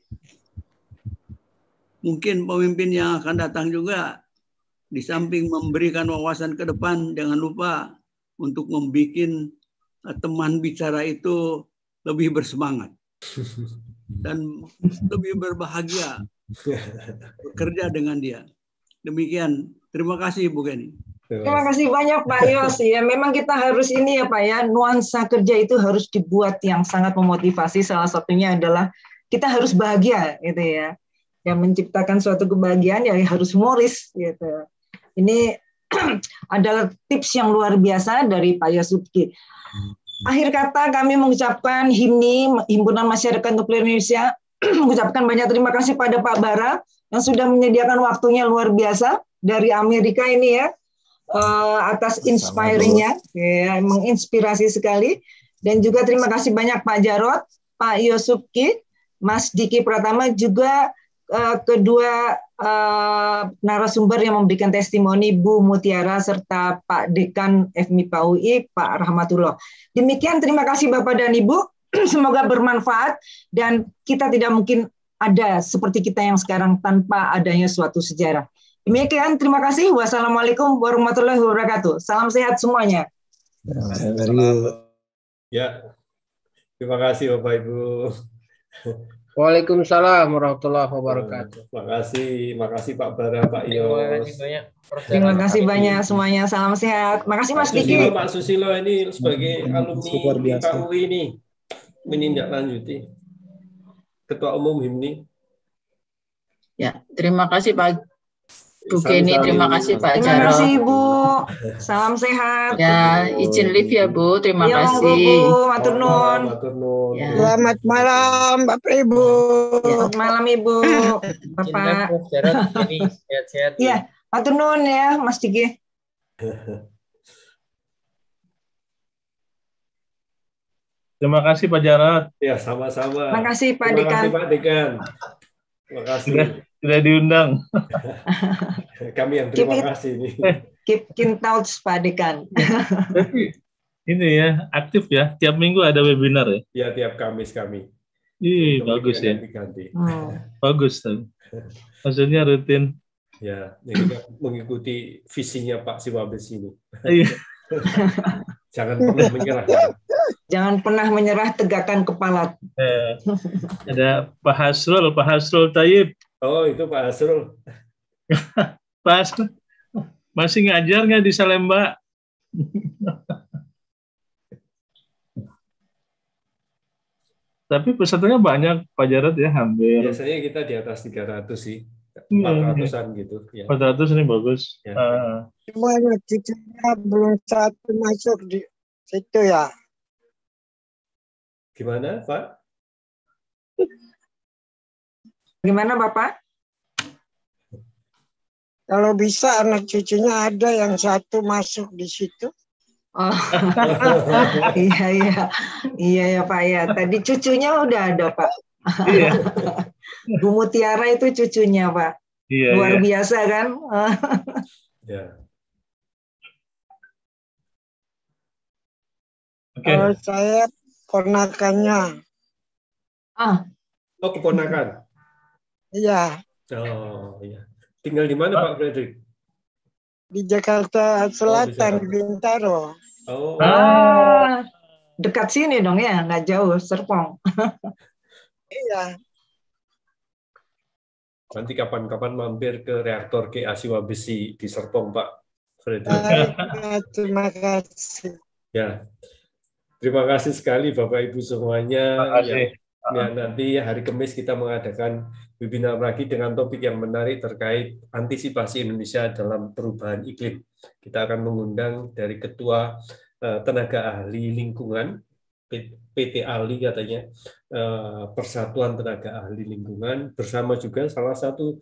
S21: mungkin pemimpin yang akan datang juga di samping memberikan wawasan ke depan, jangan lupa untuk membuat teman bicara itu lebih bersemangat dan lebih berbahagia bekerja dengan dia. Demikian. Terima kasih Bu Geni.
S15: Terima kasih banyak Pak Yos. Ya, memang kita harus ini ya Pak ya, nuansa kerja itu harus dibuat yang sangat memotivasi. Salah satunya adalah kita harus bahagia gitu ya. Yang menciptakan suatu kebahagiaan ya harus humoris gitu. Ini adalah tips yang luar biasa dari Pak Yosubki. Akhir kata kami mengucapkan HIMNI, Himpunan Masyarakat Nuklir Indonesia, mengucapkan banyak terima kasih pada Pak Bara yang sudah menyediakan waktunya luar biasa dari Amerika ini ya. Atas inspiring-nya, ya, menginspirasi sekali. Dan juga terima kasih banyak Pak Jarod, Pak Yosubki, Mas Diki Pratama, juga kedua narasumber yang memberikan testimoni, Bu Mutiara serta Pak Dekan FMIPA UI, Pak Rahmatullah. Demikian, terima kasih Bapak dan Ibu. Semoga bermanfaat dan kita tidak mungkin ada seperti kita yang sekarang tanpa adanya suatu sejarah. Demikian, terima kasih. Wassalamualaikum warahmatullahi wabarakatuh. Salam sehat semuanya.
S3: Ya, terima kasih Bapak Ibu.
S9: Waalaikumsalam warahmatullahi wabarakatuh.
S3: Terima kasih Pak Bara, Pak Yos.
S15: Terima kasih banyak semuanya. Salam sehat. Makasih Mas Diki.
S3: Pak Susilo ini sebagai alumni PUI ini menindaklanjuti Ketua Umum HIMNI.
S5: Ya, terima kasih Pak Bu Geni, terima kasih Pak Jarod.
S15: Terima kasih Ibu. Salam sehat.
S5: Ya, izin live ya Bu. Terima
S15: ya,
S5: kasih.
S15: Bu, matur nuwun.
S5: Ya.
S22: Selamat malam Bapak Ibu.
S15: Selamat malam Ibu. Bapak.
S2: Sehat-sehat.
S15: Iya, matur nuwun ya Mas Diki.
S14: Terima kasih Pak Jarod.
S3: Ya, sama-sama.
S15: Terima kasih Pak Dekan.
S3: Terima kasih Pak Dekan. Terima kasih.
S14: Sudah diundang.
S3: Kami yang terima kasih ini.
S15: Keep in touch Pak Dekan.
S14: Ini ya, aktif ya. Tiap minggu ada webinar ya?
S3: Ya, tiap Kamis kami.
S14: Ih, bagus ya.
S3: Ganti.
S14: Bagus tuh. Maksudnya rutin.
S3: Ya, ini mengikuti visinya Pak Siwabesi ini. Jangan pernah menyerah.
S15: Jangan pernah menyerah, tegakkan kepala.
S14: Ada Pak Hasrul Tayyib.
S3: Oh, itu Pak Hasrul.
S14: Pak Hasrul. Masih ngajar nggak di Salemba? Tapi pesertanya banyak, Pak Jarod ya, hampir.
S3: Biasanya kita di atas 300 sih. 400-an gitu. Ya.
S14: 400 ini bagus.
S3: Ya.
S22: Semuanya cucunya belum satu masuk di situ ya.
S3: Gimana, Pak?
S15: Gimana, Bapak?
S22: Kalau bisa anak cucunya ada yang satu masuk di situ.
S15: Oh. Iya ya Pak ya. Tadi cucunya udah ada Pak.
S14: Iya.
S15: Bu Mutiara itu cucunya Pak.
S14: Iya,
S15: luar biasa kan?
S3: Ya.
S22: Okay. Saya ponakannya.
S3: Oh, keponakan.
S22: Iya,
S3: Oh, iya. Tinggal di mana Pak Fredrik?
S22: di Jakarta Selatan,
S3: Jakarta.
S22: di Bintaro.
S3: Oh.
S15: Dekat sini dong ya, nggak jauh, Serpong.
S22: Iya.
S3: Nanti kapan-kapan mampir ke reaktor GA Siwa Besi di Serpong, Pak Fredrik.
S22: Baik, terima kasih.
S3: Ya, terima kasih sekali Bapak Ibu semuanya.
S14: Terima kasih.
S3: Ya, nanti hari Kamis kita mengadakan webinar lagi dengan topik yang menarik terkait antisipasi Indonesia dalam perubahan iklim. Kita akan mengundang dari Ketua Tenaga Ahli Lingkungan, PT ALI katanya, Persatuan Tenaga Ahli Lingkungan, bersama juga salah satu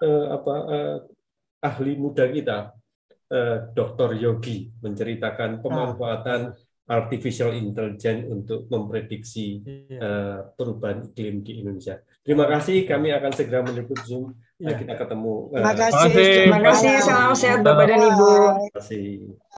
S3: ahli muda kita, Dr. Yogi, menceritakan pemanfaatan artificial intelligence untuk memprediksi perubahan iklim di Indonesia. Terima kasih, kami akan segera menutup Zoom. Kita ketemu.
S22: Terima kasih.
S15: Terima kasih, salam sehat Bapak dan Ibu.
S3: Terima kasih.